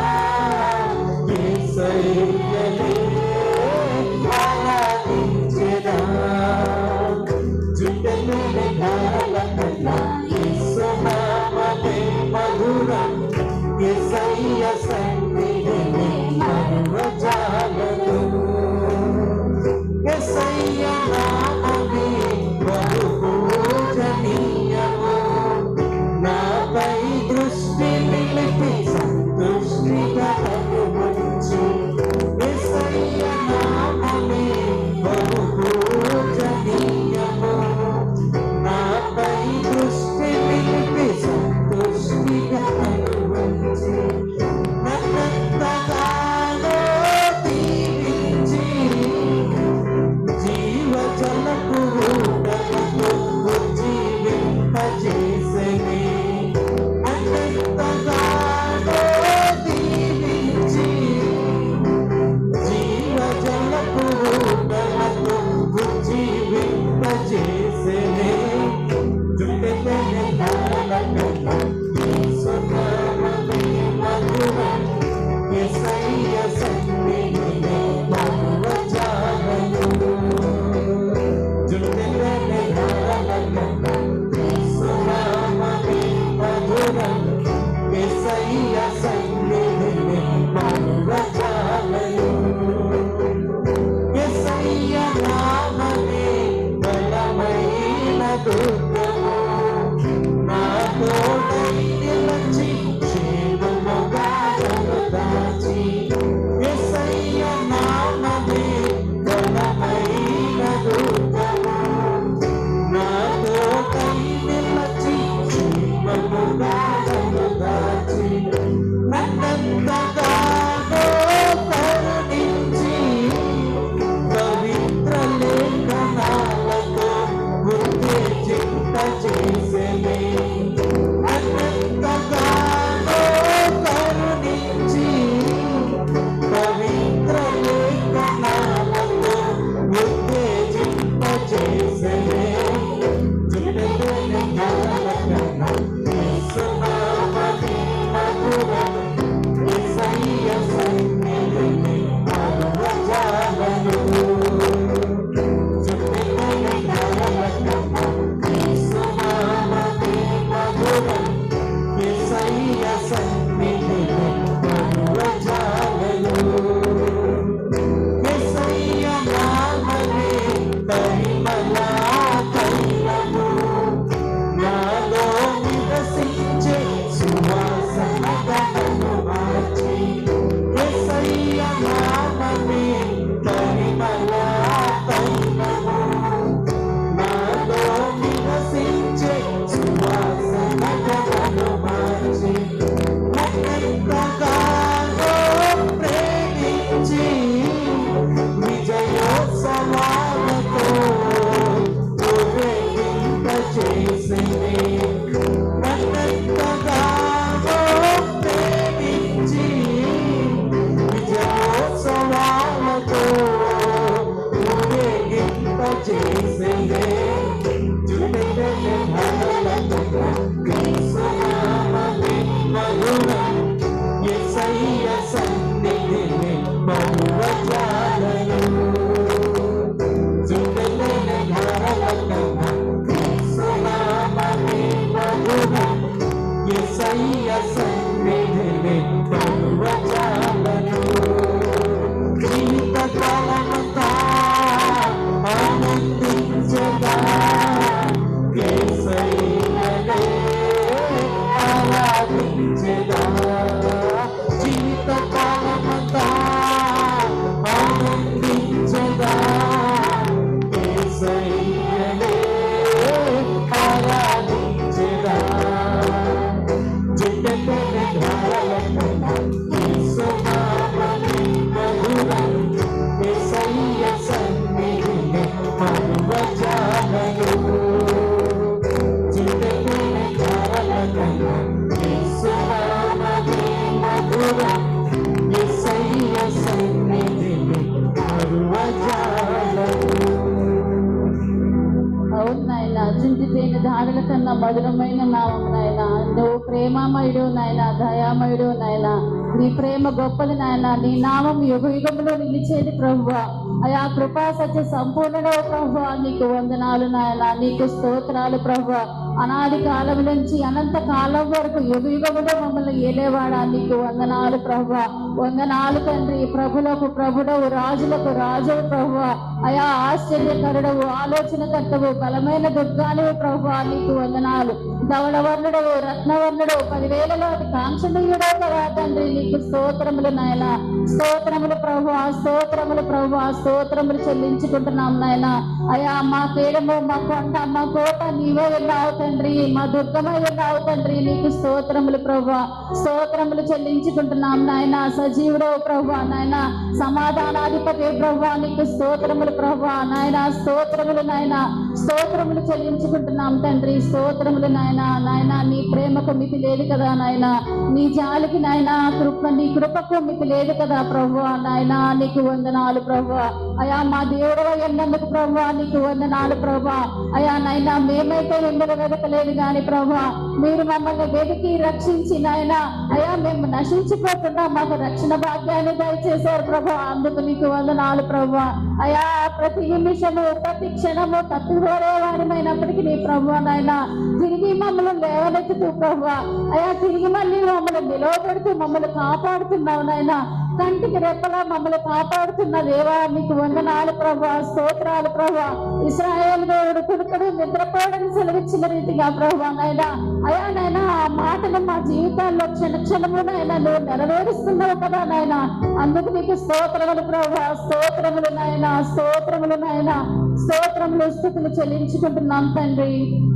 మధురమైన నామం నాయన. నువ్వు ప్రేమమయుడు నాయన, దయామయుడు నాయన. నీ ప్రేమ గొప్పది నాయన. నీ నామం యుగ యుగంలో నిలిచేది ప్రభువా. అయా కృపా సత్య సంపూర్ణుడు ప్రభువా, నీకు వందనాలు నాయన. నీకు స్తోత్రాలు ప్రభువా. అనాది కాలం నుంచి అనంత కాలం వరకు యుగ యుగములో మమ్మల్ని ఏలేవాడా, నీకు వందనాలు ప్రభువా. వందనాలు తండ్రి. ప్రభులకు ప్రభుడవు, రాజులకు రాజువు ప్రభువా. అయా ఆశ్చర్యకరుడవు, ఆలోచనకర్తవు, బలమైన దుర్గానివి ప్రభువా, నీకు వందనాలు. ధవళవర్ణుడవు, రత్నవర్ణుడవు, పదివేలలో కాంక్షణీయుడవు కదా తండ్రి, నీకు స్తోత్రములు నాయన. స్తోత్రములు ప్రభువా, స్తోత్రములు ప్రభువా, స్తోత్రములు చెల్లించుకుంటున్నాం నాయన. అయా మా కేడము, మా కొండ, మా కోట నీవే వెళ్ళావు తండ్రి, మా దుర్గమై వెళ్ళావు తండ్రి, నీకు స్తోత్రములు ప్రభువా. స్తోత్రములు చెల్లించుకుంటున్నాం నాయన. సజీవుడవు ప్రభువా నాయన, సమాధానాధిపతి ప్రభువా, నీకు స్తోత్రములు ప్రభువా నాయన. స్తోత్రములు నాయన, స్తోత్రములు చెల్లించుకుంటున్నాం తండ్రి, స్తోత్రములు నాయన. నాయన నీ ప్రేమకు మితి లేదు కదా నాయన, నీ జాలికి నాయన, కృప నీ కృపకు మితి లేదు కదా ప్రభువా నాయన, నీకు వందనాలు ప్రభువా. అయా మా దేవుడు ఎన్నందుకు ప్రభువా, నీకు వందనాలు ప్రభువా. అయా నాయన మేమైతే మిమ్మల్ని వెతకలేదు కానీ ప్రభువా, మీరు మమ్మల్ని వెతికి రక్షించి నాయన, అయా మేము నశించిపోకుండా మాకు రక్షణ భాగ్యాన్ని దయచేశారు ప్రభువా, అందుకు నీకు వందనాలు ప్రభువా. అయా ప్రతి నిమిషము, ప్రతి క్షణము తప్పిపోరే వారిమైనప్పటికీ నీ ప్రభువా నాయన, తిరిగి మమ్మల్ని లేవనెత్తుతూ ప్రభువా, అయా తిరిగి మళ్ళీ మమ్మల్ని నిలవబెడుతూ మమ్మల్ని కాపాడుతున్నావు నాయన. కంటికి రెప్పలా మమ్మల్ని కాపాడుతున్న దేవా, నీకు వందనాలు ప్రభువా, స్తోత్రాలు ప్రభువా. ఇశ్రాయేలు దేవుడు కునుకడు నిద్రపోవడం సెలవిచ్చిన రీతిగా ప్రభువా నాయన, అయా నాయన ఆ మాటలు మా జీవితాల్లో క్షణ క్షణము నాయన నువ్వు నెరవేరుస్తున్నావు కదా నాయన, అందుకు నీకు స్తోత్రములు ప్రభువా, స్తోత్రములు నాయన, స్తోత్రములు నాయన, స్తోత్రములు స్తుతులు చెల్లించుకుంటున్నాం తండ్రి.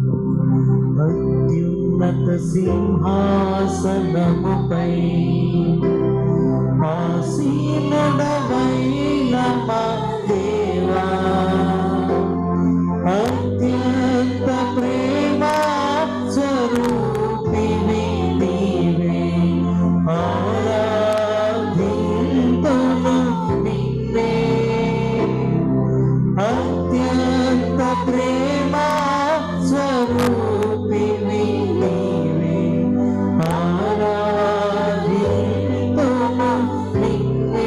అత్యున్నత సింహాసనముపై ఆసీనుడవైన మా దేవా, అత్యంత ప్రేమ స్వరూపిణి నీవే, ఆరాధింతును నిన్నే. అత్యంత ప్రేమ స్వరూపిణి నీవే, ఆరాధింతును నిన్నే.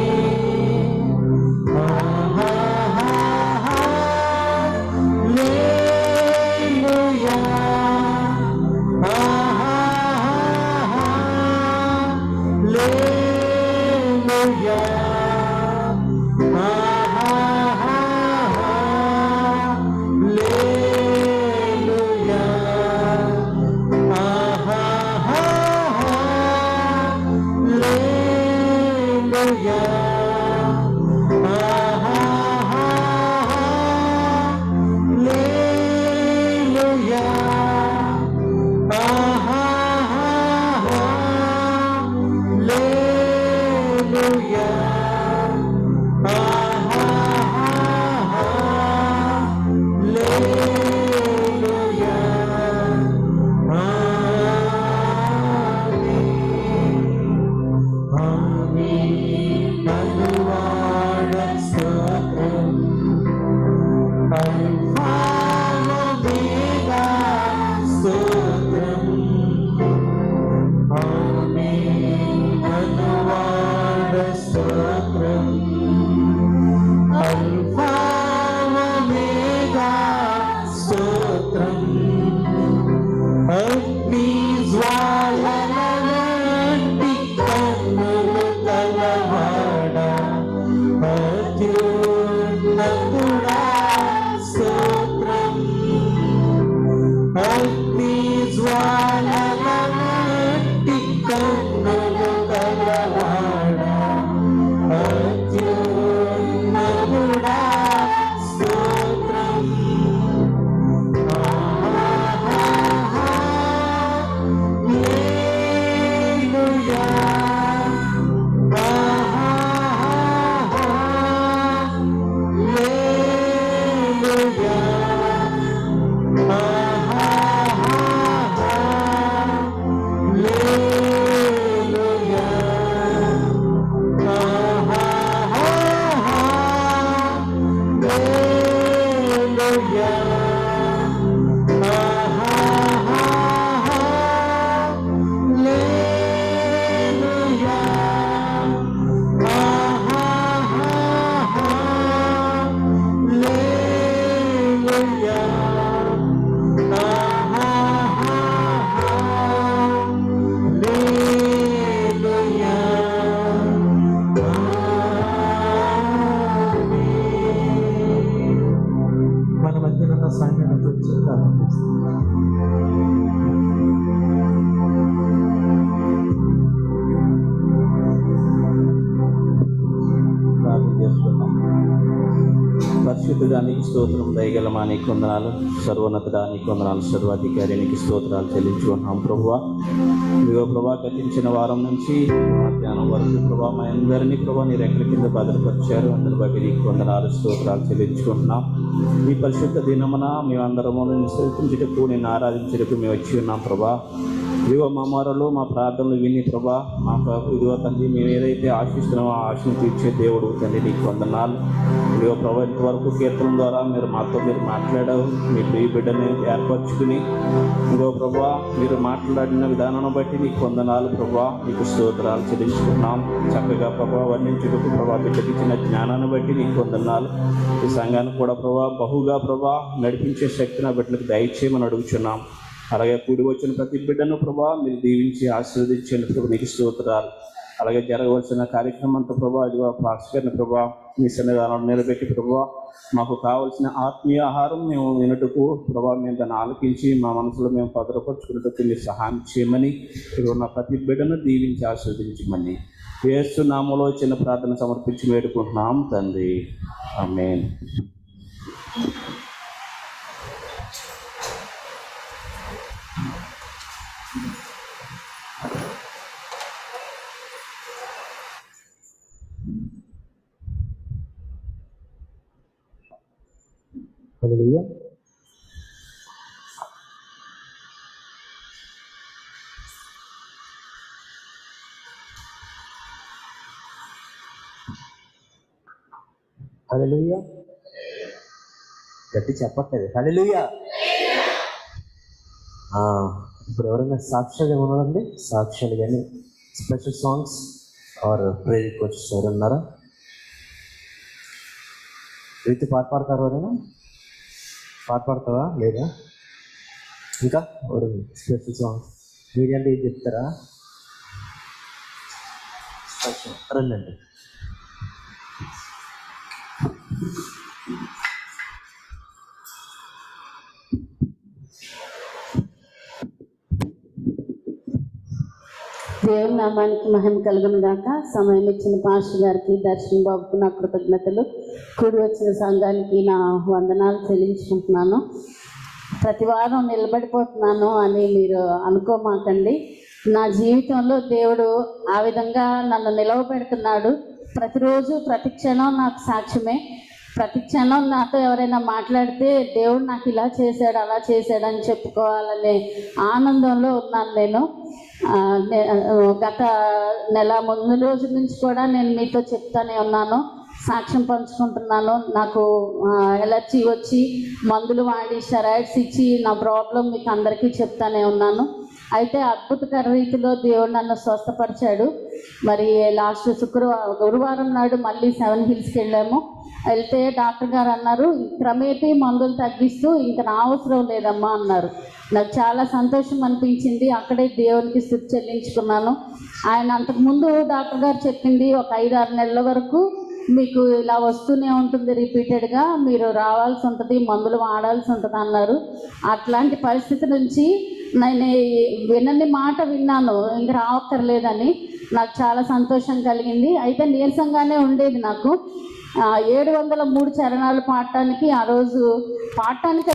హల్లెలూయా, హల్లెలూయా, అగ్ని జ్వాలలంటి కన్నులు కలవా పరిశుద్ధుడా నీకు స్తోత్రం, దయగలమా నీకు వందనాలు, సర్వోన్నతుడా నీకు వందనాలు, సర్వాధికారి నీకు స్తోత్రాలు చెల్లించుకున్నాం ప్రభువా. ఇదిగో ప్రభా, గతించిన వారం నుంచి మధ్యాహ్నం వరకు ప్రభా మా అందరినీ ప్రభా నీ రెక్కల కింద భద్రపరిచారు. అందరి బట్టి నీకు వందనాలు, స్తోత్రాలు చెల్లించుకుంటున్నాం. ఈ పరిశుద్ధ దినమున మేమందరము నిన్ను స్తుతించుటకు, నిన్ను ఆరాధించుటకు మేము వచ్చి ఉన్నాం ప్రభా. ఇదిగో మా మొరలు మా ప్రార్థనలు విని ప్రభా మాకు ఇదిగో తండ్రి మేము ఏదైతే ఆశిస్తున్నామో ఆ ఆశను తీర్చే దేవుడు తండ్రి నీకు వందనాలు. ఇదిగో ప్రభా, ఇంతవరకు కీర్తన ద్వారా మీరు మాతో మీరు మాట్లాడారు, మీ ప్రియ బిడ్డని ఏర్పరచుకుని ఇదిగో ప్రభా మీరు మాట్లాడిన విధానాన్ని బట్టి నీకు వందనాలు ప్రభా, నీకు స్తోత్రాలు చెల్లించుకున్నాం. చక్కగా ప్రభా వర్ణించుటకు ప్రభా బిడ్డకి ఇచ్చిన జ్ఞానాన్ని బట్టి నీకు వందనాలు. ఈ సంఘాన్ని కూడా ప్రభా బహుగా ప్రభా నడిపించే శక్తిని ఆ బిడ్డలకు దయచేయమని అడుగుచున్నాం. అలాగే కూడి వచ్చిన ప్రతి బిడ్డను ప్రభా మీరు దీవించి ఆశీర్వదించేందుకు నీకు స్తోత్రాలు. అలాగే జరగవలసిన కార్యక్రమం అంతా ప్రభా ఇదిగో పాస్కర్ని ప్రభా మీ సన్నిధానం నిలబెట్టి ప్రభా మాకు కావలసిన ఆత్మీయ ఆహారం మేము వినటకు ప్రభా మేము దాన్ని ఆలకించి మా మనసులో మేము భద్రపరుచుకున్నట్టు మీరు సహాయం చేయమని ఇక్కడ ఉన్న ప్రతి బిడ్డను దీవించి ఆశీర్వదించమని యేసు నామములో చిన్న ప్రార్థన సమర్పించి వేడుకుంటున్నాం తండ్రి, ఆమేన్. హల్లెలూయా. హల్లెలూయా. గట్టి చెప్పట్లేదు. హల్లెలూయా. ఇప్పుడు ఎవరైనా సాక్ష్యాలు ఏమన్నారండి? సాక్ష్యాలు కానీ special songs or prayer requests ఎవరున్నారా? రీతి పాట పాడతారు ఎవరైనా? పాట పాడతావా? లేదా? ఇంకా ఎవరు స్పెషల్ సాంగ్స్ మీడియంటే ఏం చెప్తారా? రండి. దేవుని నామానికి మహిమ కలుగును గాక. సమయం ఇచ్చిన పాస్టర్ గారికి, దర్శన్ బాబుకు నా కృతజ్ఞతలు. కూడి వచ్చిన సంఘానికి నా వందనాలు చెల్లించుకుంటున్నాను. ప్రతి వారం నిలబడిపోతున్నాను అని మీరు అనుకోమాకండి. నా జీవితంలో దేవుడు ఆ విధంగా నన్ను నిలవబెడుతున్నాడు. ప్రతిరోజు ప్రతి క్షణం నాకు సాక్ష్యమే. ప్రతి క్షణం నాతో ఎవరైనా మాట్లాడితే దేవుడు నాకు ఇలా చేశాడు అలా చేశాడు అని చెప్పుకోవాలనే ఆనందంలో ఉన్నాను నేను. గత నెల ముందు రోజు నుంచి కూడా నేను మీతో చెప్తానే ఉన్నాను, సాక్ష్యం పంచుకుంటున్నాను. నాకు ఎలర్జీ వచ్చి మందులు వాడి స్టెరాయిడ్స్ ఇచ్చి నా ప్రాబ్లం మీకు అందరికీ చెప్తానే ఉన్నాను. అయితే అద్భుతకర రీతిలో దేవుడు నన్ను స్వస్థపరిచాడు. మరి లాస్ట్ శుక్రవారం గురువారం నాడు మళ్ళీ సెవెన్ హిల్స్కి వెళ్ళాము. వెళ్తే డాక్టర్ గారు అన్నారు, క్రమేపీ మందులు తగ్గిస్తూ ఇంకా నా అవసరం లేదమ్మా అన్నారు. నాకు చాలా సంతోషం అనిపించింది. అక్కడే దేవునికి స్తుతి చెల్లించుకున్నాను. ఆయన అంతకుముందు డాక్టర్ గారు చెప్పింది ఒక ఐదు ఆరు నెలల వరకు మీకు ఇలా వస్తూనే ఉంటుంది, రిపీటెడ్గా మీరు రావాల్సి ఉంటుంది, మందులు వాడాల్సి ఉంటుంది అన్నారు. అట్లాంటి పరిస్థితి నుంచి నేను వినని మాట విన్నాను, ఇంక రావక్కర్లేదని. నాకు చాలా సంతోషం కలిగింది. అయితే నీరసంగానే ఉండేది నాకు. ఏడు వందల మూడు చరణాలు పాడటానికి ఆ రోజు పాడటానికి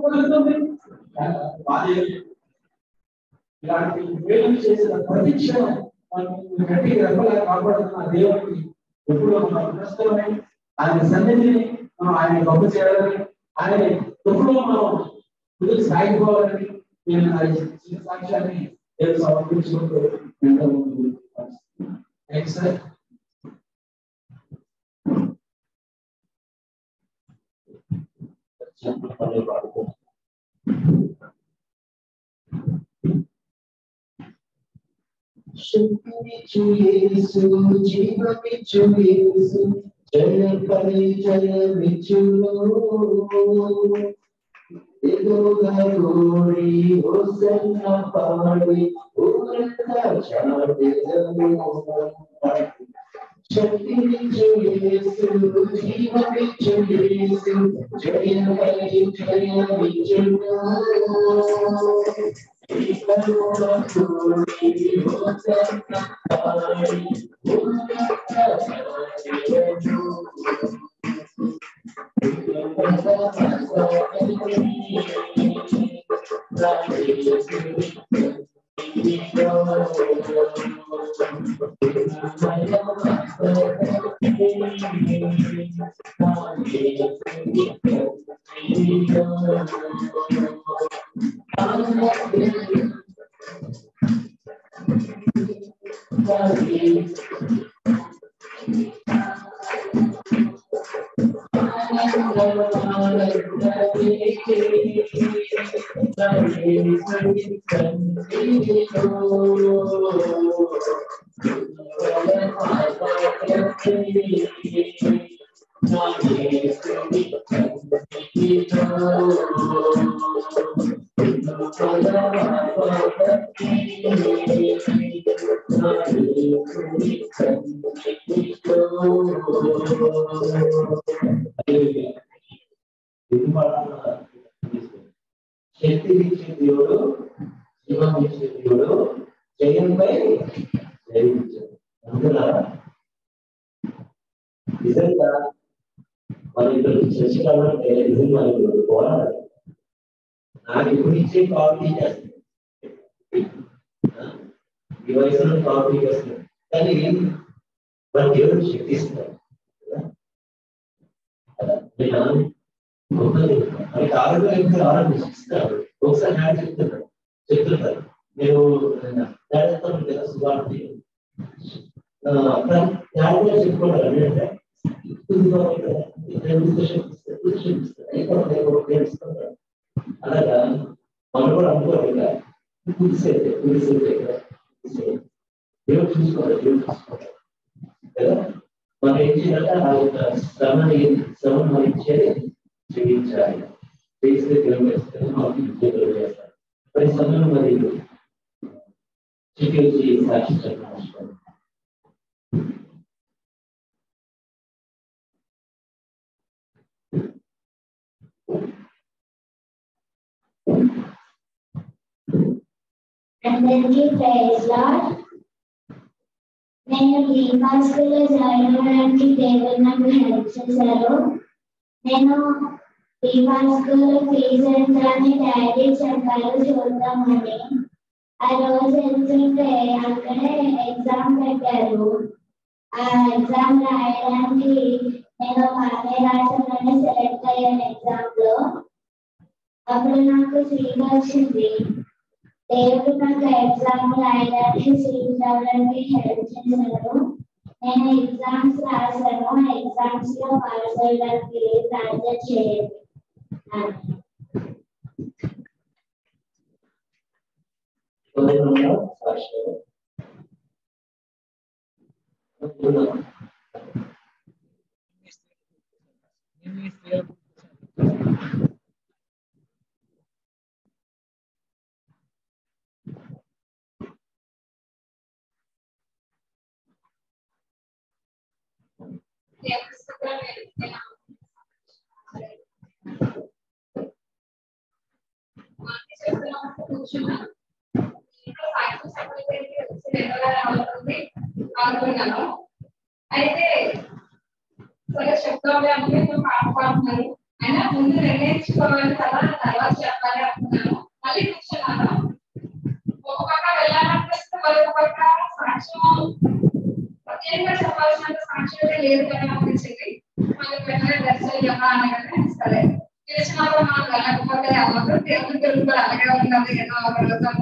కలుగుతుంది. ఇలాంటి వేలు చేసిన ప్రతి క్షణం మనం గట్టి రెప్పలా కాపాడుతున్న దేవుడికి ఎప్పుడూ మనం పురస్కరమై ఆయన సన్నిధిని మనం ఆయన గొప్ప చేయాలని ఆయన ఎప్పుడూ మనం ముందుకు సాగిపోవాలని నేను ఆ చిన్న సాక్ష్యాన్ని నేను సమర్పించుకుంటూ ఎంతో ముందు నెక్స్ట్ సార్ శక్తినిచ్చు యేసు, జీవమిచ్చు యేసు, జయపడి జయమిచ్చును. ఎదురుగా కోరి హోసన్న పాడి ఊరంతా చాటెదము. శక్తినిచ్చు యేసు, జీవమిచ్చు యేసు, జయపడి జయమిచ్చును. శక్తి ఇచ్చే దేవుడు, జీవం ఇచ్చే దేవుడు, జయంపై జయించాడు. అందువల్ల నిజంగా మన ఇక్కడ చర్చ కావాలంటే నిజంగా ఇప్పుడు పోరాడాలి. నాకు ఇప్పుడు ఇచ్చే కాపీ చేస్తాను, ఈ వయసులో కాపీ చేస్తాను, కానీ మన దేవుడు శక్తి ఇస్తాడు కదా. మనకి ఆరోగ్యం ఆరంభిస్తారు. ఒకసారి హ్యాండ్ చెప్తున్నాడు చెప్తుంటారు మీరు శుభార్తి చెప్పుకుంటారు అంటే అలాగా మనం కూడా అనుకోవాలి. కుదిసేదే కుదిసేదే దేవుడు చూసుకోవాలి, దేవుడు చూసుకోవాలి కదా. మనం ఏం చేయాలంటే ఆ యొక్క శ్రమని శ్రమను మనం ఇచ్చేది జయించాలి. చేస్తే దేవుడు వేస్తారు, మాకు దేవుడు వేస్తారు. ప్రతి సమయంలో మరి చికిత్స సాక్షించాలి. అందరికీ ప్రైజ్ లార్డ్. నేను లీమా స్కూల్లో జాయిన్ అవ్వడానికి దేవుడు నాకు హెల్ప్ చేశారు. నేను లీమా స్కూల్లో ఫీజు ఎంత అని డాడీ చెప్పారు చూద్దామని. ఆ రోజు వెళ్తుంటే అక్కడే ఎగ్జామ్ పెట్టారు. ఆ ఎగ్జామ్ రాయడానికి నేను బాగానే రాసానని సెలెక్ట్ అయ్యాను ఎగ్జామ్ లో. అప్పుడు నాకు సీట్ వచ్చింది. దేవుడు నాకు ఎగ్జామ్ రాయడానికి సీట్ రావడానికి హెల్ప్ చేశారు. నేను ఎగ్జామ్స్ రాశాను. ఆ ఎగ్జామ్స్ లో పాస్ అవ్వడానికి ప్రార్థన చేయండి. అనుకున్నాను. అయితే సరే చెప్తామే అంటే పాట పాడుతున్నారు. అయినా ముందు నిర్ణయించుకోవాలి కదా, తర్వాత చెప్పాలి అనుకున్నాను. మళ్ళీ కూర్చున్నాను. ఒక పక్క వెళ్ళాలనిపిస్తే మరొక పక్క సాక్ష్యం ప్రత్యేకంగా చెప్పాల్సినంత సాక్ష్యం లేదు కదా అనిపించింది. మళ్ళీ వెంటనే దర్శనం ఎలా అనగానే సరే తెలిసినప్పుడు మనం వెళ్ళకపోతే అవ్వదు, దేవుని తెలుగు అలాగే ఉన్నది ఏదో అవ్వగలుగుతాము.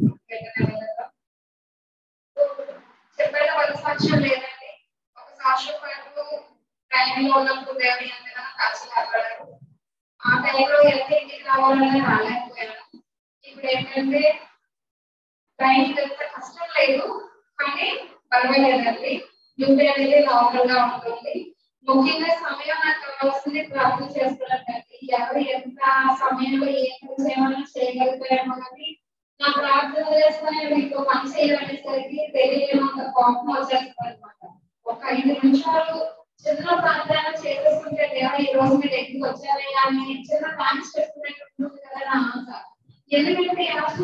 చెప్పేట వాళ్ళ సాక్ష్యం లేదండి. ఒక సాక్ష్యం పాటు టైంలో ఉన్నప్పుడు దేవుని ఎంతగానో కాల్చి కాపాడారు. ఆ టైంలో ఎంత ఇంటికి రావాలని రాలేకపోయాను. ఇప్పుడు ఏంటంటే ట్రైన్ వెళ్తే కష్టం లేదు, కానీ పర్వాలేదండి. డ్యూటీ అనేది నార్మల్ గా ఉంటుంది. ముఖ్యంగా సమయం నాకు కావాల్సింది ప్రార్థన చేస్తున్నట్టండి. ఎవరు ఎంత సమయంలో ఏం చేయమని చేయగలుగుతారేమో కానీ నా ప్రార్థన చేస్తూనే మీకు పని చేయాలనేసరికి తెలియనంత కోపం వచ్చేస్తుంది అనమాట. ఒక ఐదు నిమిషాలు చిన్న ప్రార్థన చేసేస్తుంటే దేవుడు ఈ రోజు మీరు ఎక్కువ వచ్చారే అని చిన్న థ్యాంక్స్ చెప్తున్నట్టు కదా నా ఆశ. ఎందుకంటే ఆశ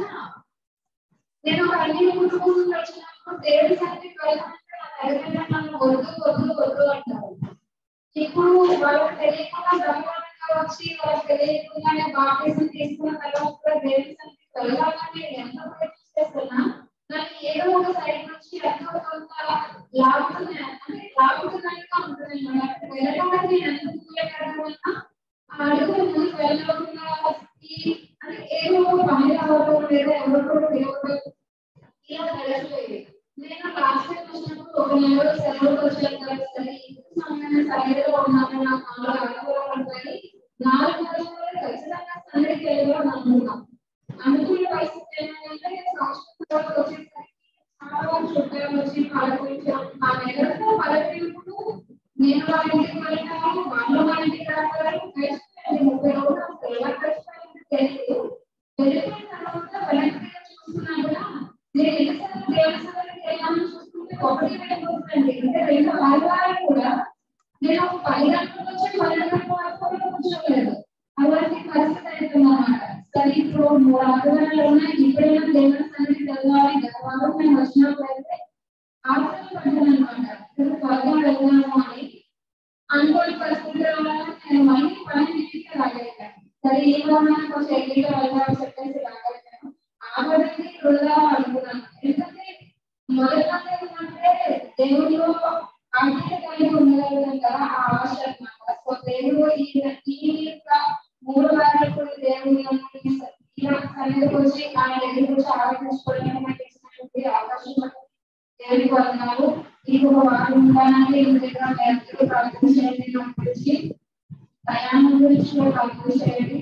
నేను అన్ని కోసం వచ్చినప్పుడు దేవుడి సన్నిధికి వెళ్ళాలంటే నా తల్లిదండ్రులు నన్ను వద్దు వద్దు వద్దు అంటారు. ఇప్పుడు వాళ్ళకి తెలియకుండా బ్రహ్మాండంగా వచ్చి వాళ్ళకి తెలియకుండానే బాప్టిజం తీసుకున్న తర్వాత దేవుడి సన్నిధికి వెళ్ళాలని ఎంత ప్రయత్నం చేస్తున్నా నాకు ఏదో ఒక సైడ్ నుంచి ఎంతో కొంత లాగుతున్నాయి అంటే లాగుతున్నట్టుగా ఉంటుంది. వెళ్ళడానికి నేను ఎంత పూయకరమన్నా ఆ అడుగులు ముందుకు వెళ్ళకుండా అంటే ఏదో ఒక పని రావడం లేదా ఎవరికో దేవుడు ఇలా గడిచిపోయింది. నేను లాస్ట్ టైం వచ్చినప్పుడు ఒక నెలలో సెలవులు వచ్చాను సరే సమయాన్ని సరైనలో ఉన్నాను. నాకు నాలుగు అనుకూలం ఉంటాయి. నాలుగు నెలలు ఖచ్చితంగా సన్నిధికి వెళ్ళడం అనుకున్నాం. అనుకున్న పరిస్థితి ఏమంటే సంస్కృతి వచ్చేసరికి చాలా చుట్టాలు వచ్చి పలకరించాం. ఆ నెలతో పలకరింపుడు నేను వాళ్ళ ఇంటికి వెళ్తాను, వాళ్ళు వాళ్ళ ఇంటికి రాస్తారు. ముప్పై రోజులు ఎలా కష్టాలు తెలియదు. వెళ్ళిపోయిన తర్వాత వెనక్కి చూస్తున్నా కూడా నేను ఎన్నిసార్లు దేవస్థానానికి వెళ్ళామని చూసుకుంటే ఒకటి రెండు రోజులండి. అంటే రెండు ఆదివారాలు కూడా నేను ఒక పది గంటల నుంచి పన్నెండు గంటల వరకు కూడా కూర్చోలేదు. అలాంటి పరిస్థితి అవుతుందన్నమాట. సరే ఇప్పుడు మూడు ఆదివారాలు ఉన్నాయి, ఇప్పుడైనా దేవస్థానానికి వెళ్ళాలి. గత వారం నేను వచ్చినప్పుడు అయితే ఆశలు పడ్డాను అనమాట. ఇప్పుడు త్వరగా వెళ్దాము అని అనుకోని పరిస్థితుల వల్ల నేను మళ్ళీ పన్నెండింటికి రాగలిగాను. సరే ఈ వారానికి కొంచెం ఎన్నిక వెళ్దామని చెప్పేసి రాగలిగాను. ఆగడానికి వృధా అనుకున్నాను. ఎందుకంటే మొదట ఏంటంటే దేవుడిలో ఆర్థిక కలిగి ఉండగలుగుతాం కదా, ఆ ఆశ అనమాట. సో దేవుడు ఈ యొక్క మూడు వారాలు కూడా దేవుడి సన్నిధికి వచ్చి ఆయన దగ్గరికి వచ్చి ఆరాధించుకోవడానికి ఇచ్చినటువంటి అవకాశం దేవుడికి వందనాలు. ఇంకొక వారం ఉంటానంటే ఇంటి దగ్గర ఎంతో ప్రార్థన చేయండి. నా గురించి ప్రయాణం గురించి కూడా ప్రార్థన చేయండి.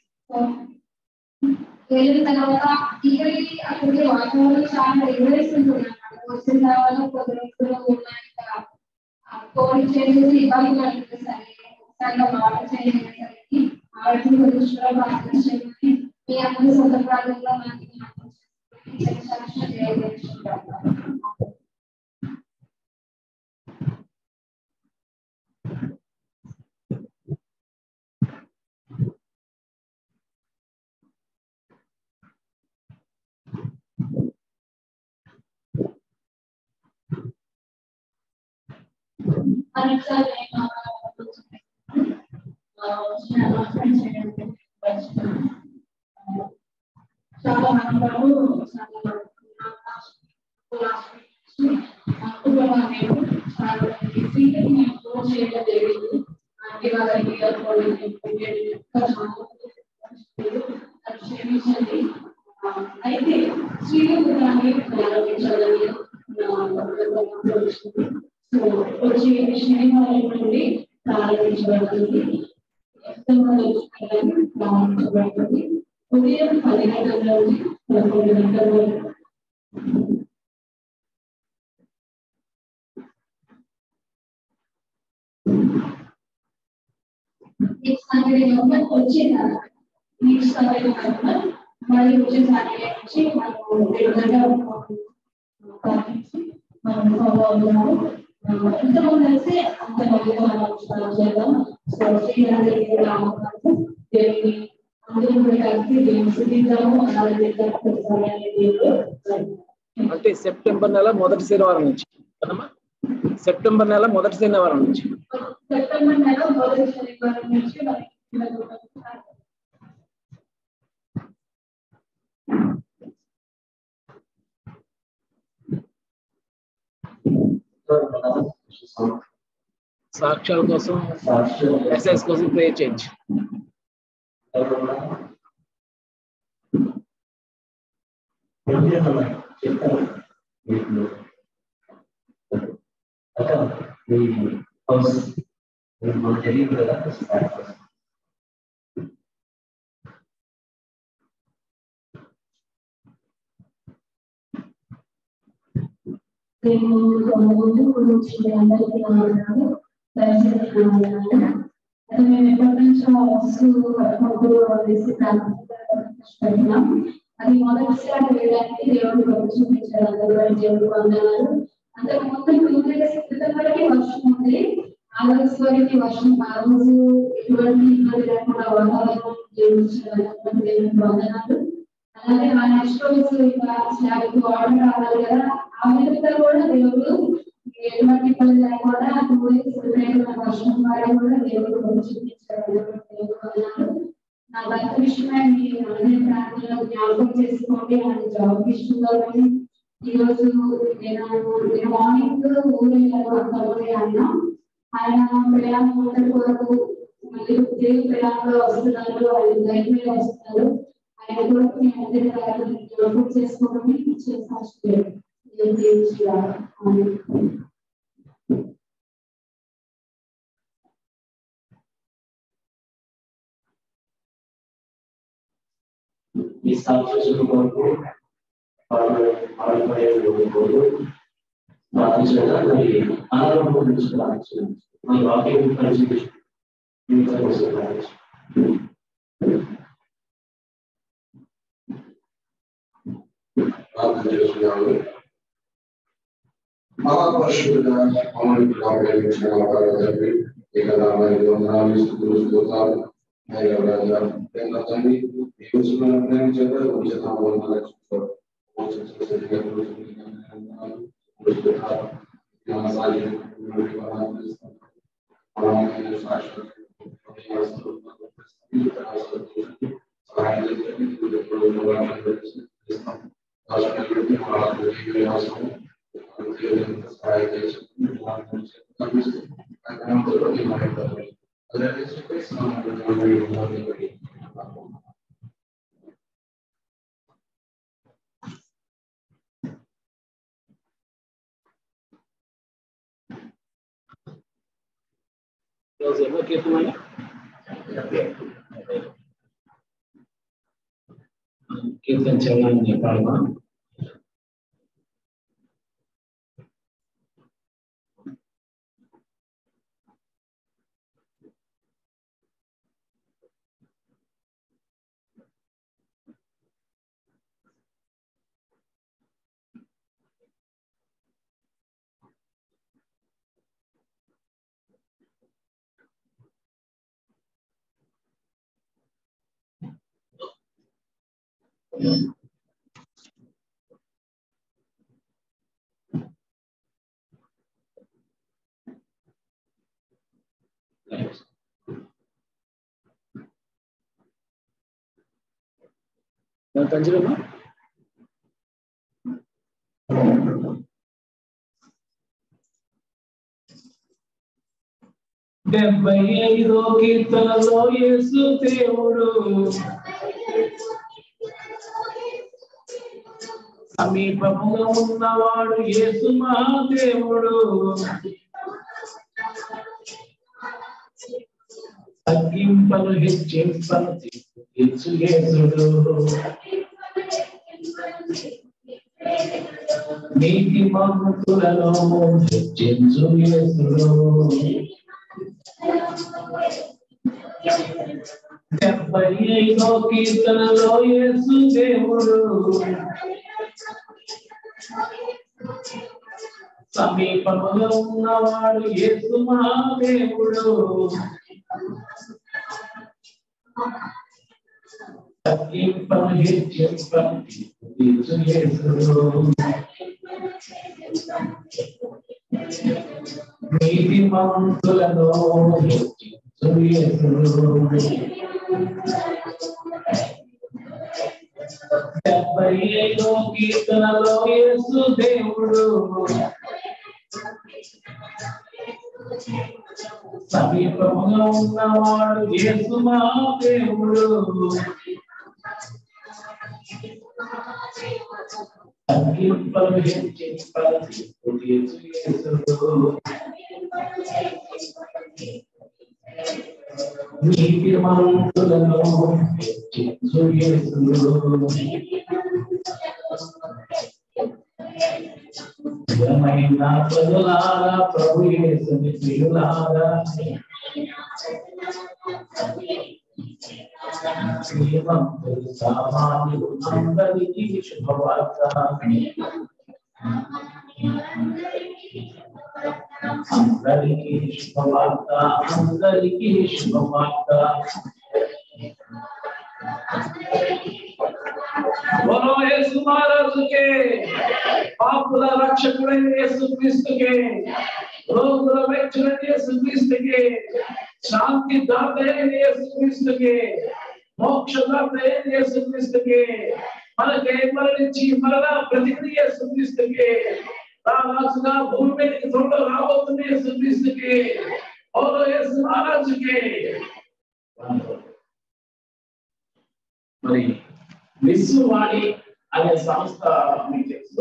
వెళ్ళిన తర్వాత ఇక్కడికి అక్కడికి వాతావరణం చాలా రివర్స్ ఉంటుంది అన్నమాట. వచ్చిన తర్వాత కొద్ది రోజుల్లో ఉన్నాయి కోడి చేసేసి ఇబ్బంది పడుతుంది. సరే ఒకసారిగా బాగా చేయడానికి ఆరోగ్యం గురించి కూడా ప్రార్థన చేయండి. మీ అందరి సొంత ప్రాంతంలో నాకు చాలా మంది క్షమించండి. అయితే శ్రీలంకని ప్రారంభించాలని వచ్చి శనివారం నుండి ప్రారంభించబడుతుంది. ప్రారంభించబడుతుంది ఉదయం పది గంటల నుండి పదకొండు గంటల వరకు. వచ్చింది నెక్స్ట్ సాటర్డే మళ్ళీ వచ్చే సాటర్డే నుంచి మనము రెగ్యులర్గా మనం ఫాలో అవుతున్నాము. ఎంతమంది కలిసి అంతమందిగా మనం స్టార్ట్ చేద్దాం. సో శ్రీలంకకి కూడా దేవుని అందరూ కూడా కలిసి దేవుని సిద్ధిద్దాము. అలాగే అంటే సెప్టెంబర్ నెల మొదటి శనివారం నుంచి సెప్టెంబర్ నెల మొదటి శనివారం నుంచి సెప్టెంబర్ నెల మొదటి శనివారం నుంచి సాక్ష్యాల కోసం ఎస్ఎస్ కోసం ప్రే చేయొచ్చు. చెప్తాను వీటిలో అక్క మీ హౌస్ మనకు తెలియదు కదా. అందరికీ అది మేము ఎప్పటి నుంచో వస్తూ వేసి ప్రార్థిస్తున్నాం. అది మొదటిసారి వేయడానికి దేవుడు చూపించాడు. అందరూ దేవుడు వందనాలు. అంతకు ముందు టూ డేస్ క్రితం వరకు వర్షం ఉంది. ఆ రోజు వరకు వర్షం ఆ రోజు ఎటువంటి ఇబ్బంది లేకుండా వాతావరణం దేవుడు దేవుడికి వందనాలు. అలాగే ఆ నెక్స్ట్ రోజు ఇంకా స్లాబ్ వాటర్ రావాలి కదా, ఆ విధంగా కూడా దేవుడు ఎటువంటి ఇబ్బంది లేకుండా టూ డేస్ వర్షం ద్వారా కూడా దేవుడు చూపించాడు. దేవుడు వందనాలు. నా భర్త విషయమే మీరు అందరి ప్రాంతంలో జ్ఞాపకం చేసుకోండి. మన జాబ్ విషయంలో కానీ ఈ రోజు నేను నేను మార్నింగ్ ఊరు వెళ్ళాను. అక్కడ ఆయన ఆయన ప్రయాణం మొదటి వరకు మళ్ళీ ఉద్యోగ ప్రయాణంలో వస్తున్నారు. ఆయన బైక్ మీద వస్తున్నారు. ఆయన కొరకు మేము అందరి జ్ఞాపకం చేసుకోవడం చేస్తాను. ఈ సాక్షుల కొరకు పాల్పడే కోరు ప్రార్థించగా మరి ఆనందం గురించి ప్రార్థించడం మన వాక్యం పరిచయం ప్రార్థన చేస్తున్నాము. మహాపరిశుద్ధుడ మమ్మల్ని తండ్రి ఇక వందనాలు స్తోత్రాలు తండ్రి ఈ రోజు ప్రేమించారు ఎవరు కీర్తన కీర్తన చెల్లని చెప్పాలమ్మా. పంచరమ్మా డెబ్బై ఐదో కీర్తనలో యేసు దేవుడు సమీపముగా ఉన్నవాడు యేసు మహాదేవుడు. తగ్గింపను హెచ్చింపను తీర్చు యేసుడు. నీతి మంతులను హెచ్చించు యేసుడు. డెబ్బై ఐదో కీర్తనలో యేసు దేవుడు సమీపములో ఉన్నవాడు యేసు మహాదేవుడు. తగ్గింపను హెచ్చింపను తీర్చు యేసుడు. నీతి మంతులను డెబ్బై ఐదో కీర్తనలో యేసు దేవుడు సమీపంగా ఉన్నవాడు యేసు మా దేవుడు సంకీర్తనలు హెచ్చింపదు యేసు నీతి మంతులను హెచ్చించు యేసు ప్రియమైన ప్రజలారా ప్రభు యేసుని ప్రియులారా శ్రీమంతులు సామాన్యులు అందరికీ శుభవార్త అందరికీ శుభవార్త అందరికీ శుభవార్త बोलो యేసు మహారాజుకే పాపుల రక్షకుడైన యేసు క్రీస్తుకే రోగుల వైద్యుడైన యేసు క్రీస్తుకే శాంతి దాతైన యేసు క్రీస్తుకే మోక్షదాతైన యేసు క్రీస్తుకే మనకే మరణించి మరలా బ్రతికిన యేసు క్రీస్తుకే రాజుగా భూమి మీదకి త్వరలో రాబోతున్న యేసు క్రీస్తుకే बोलो యేసు మహారాజుకే మరి విశ్వవాణి అనే సంస్థ మీకు తెలుసు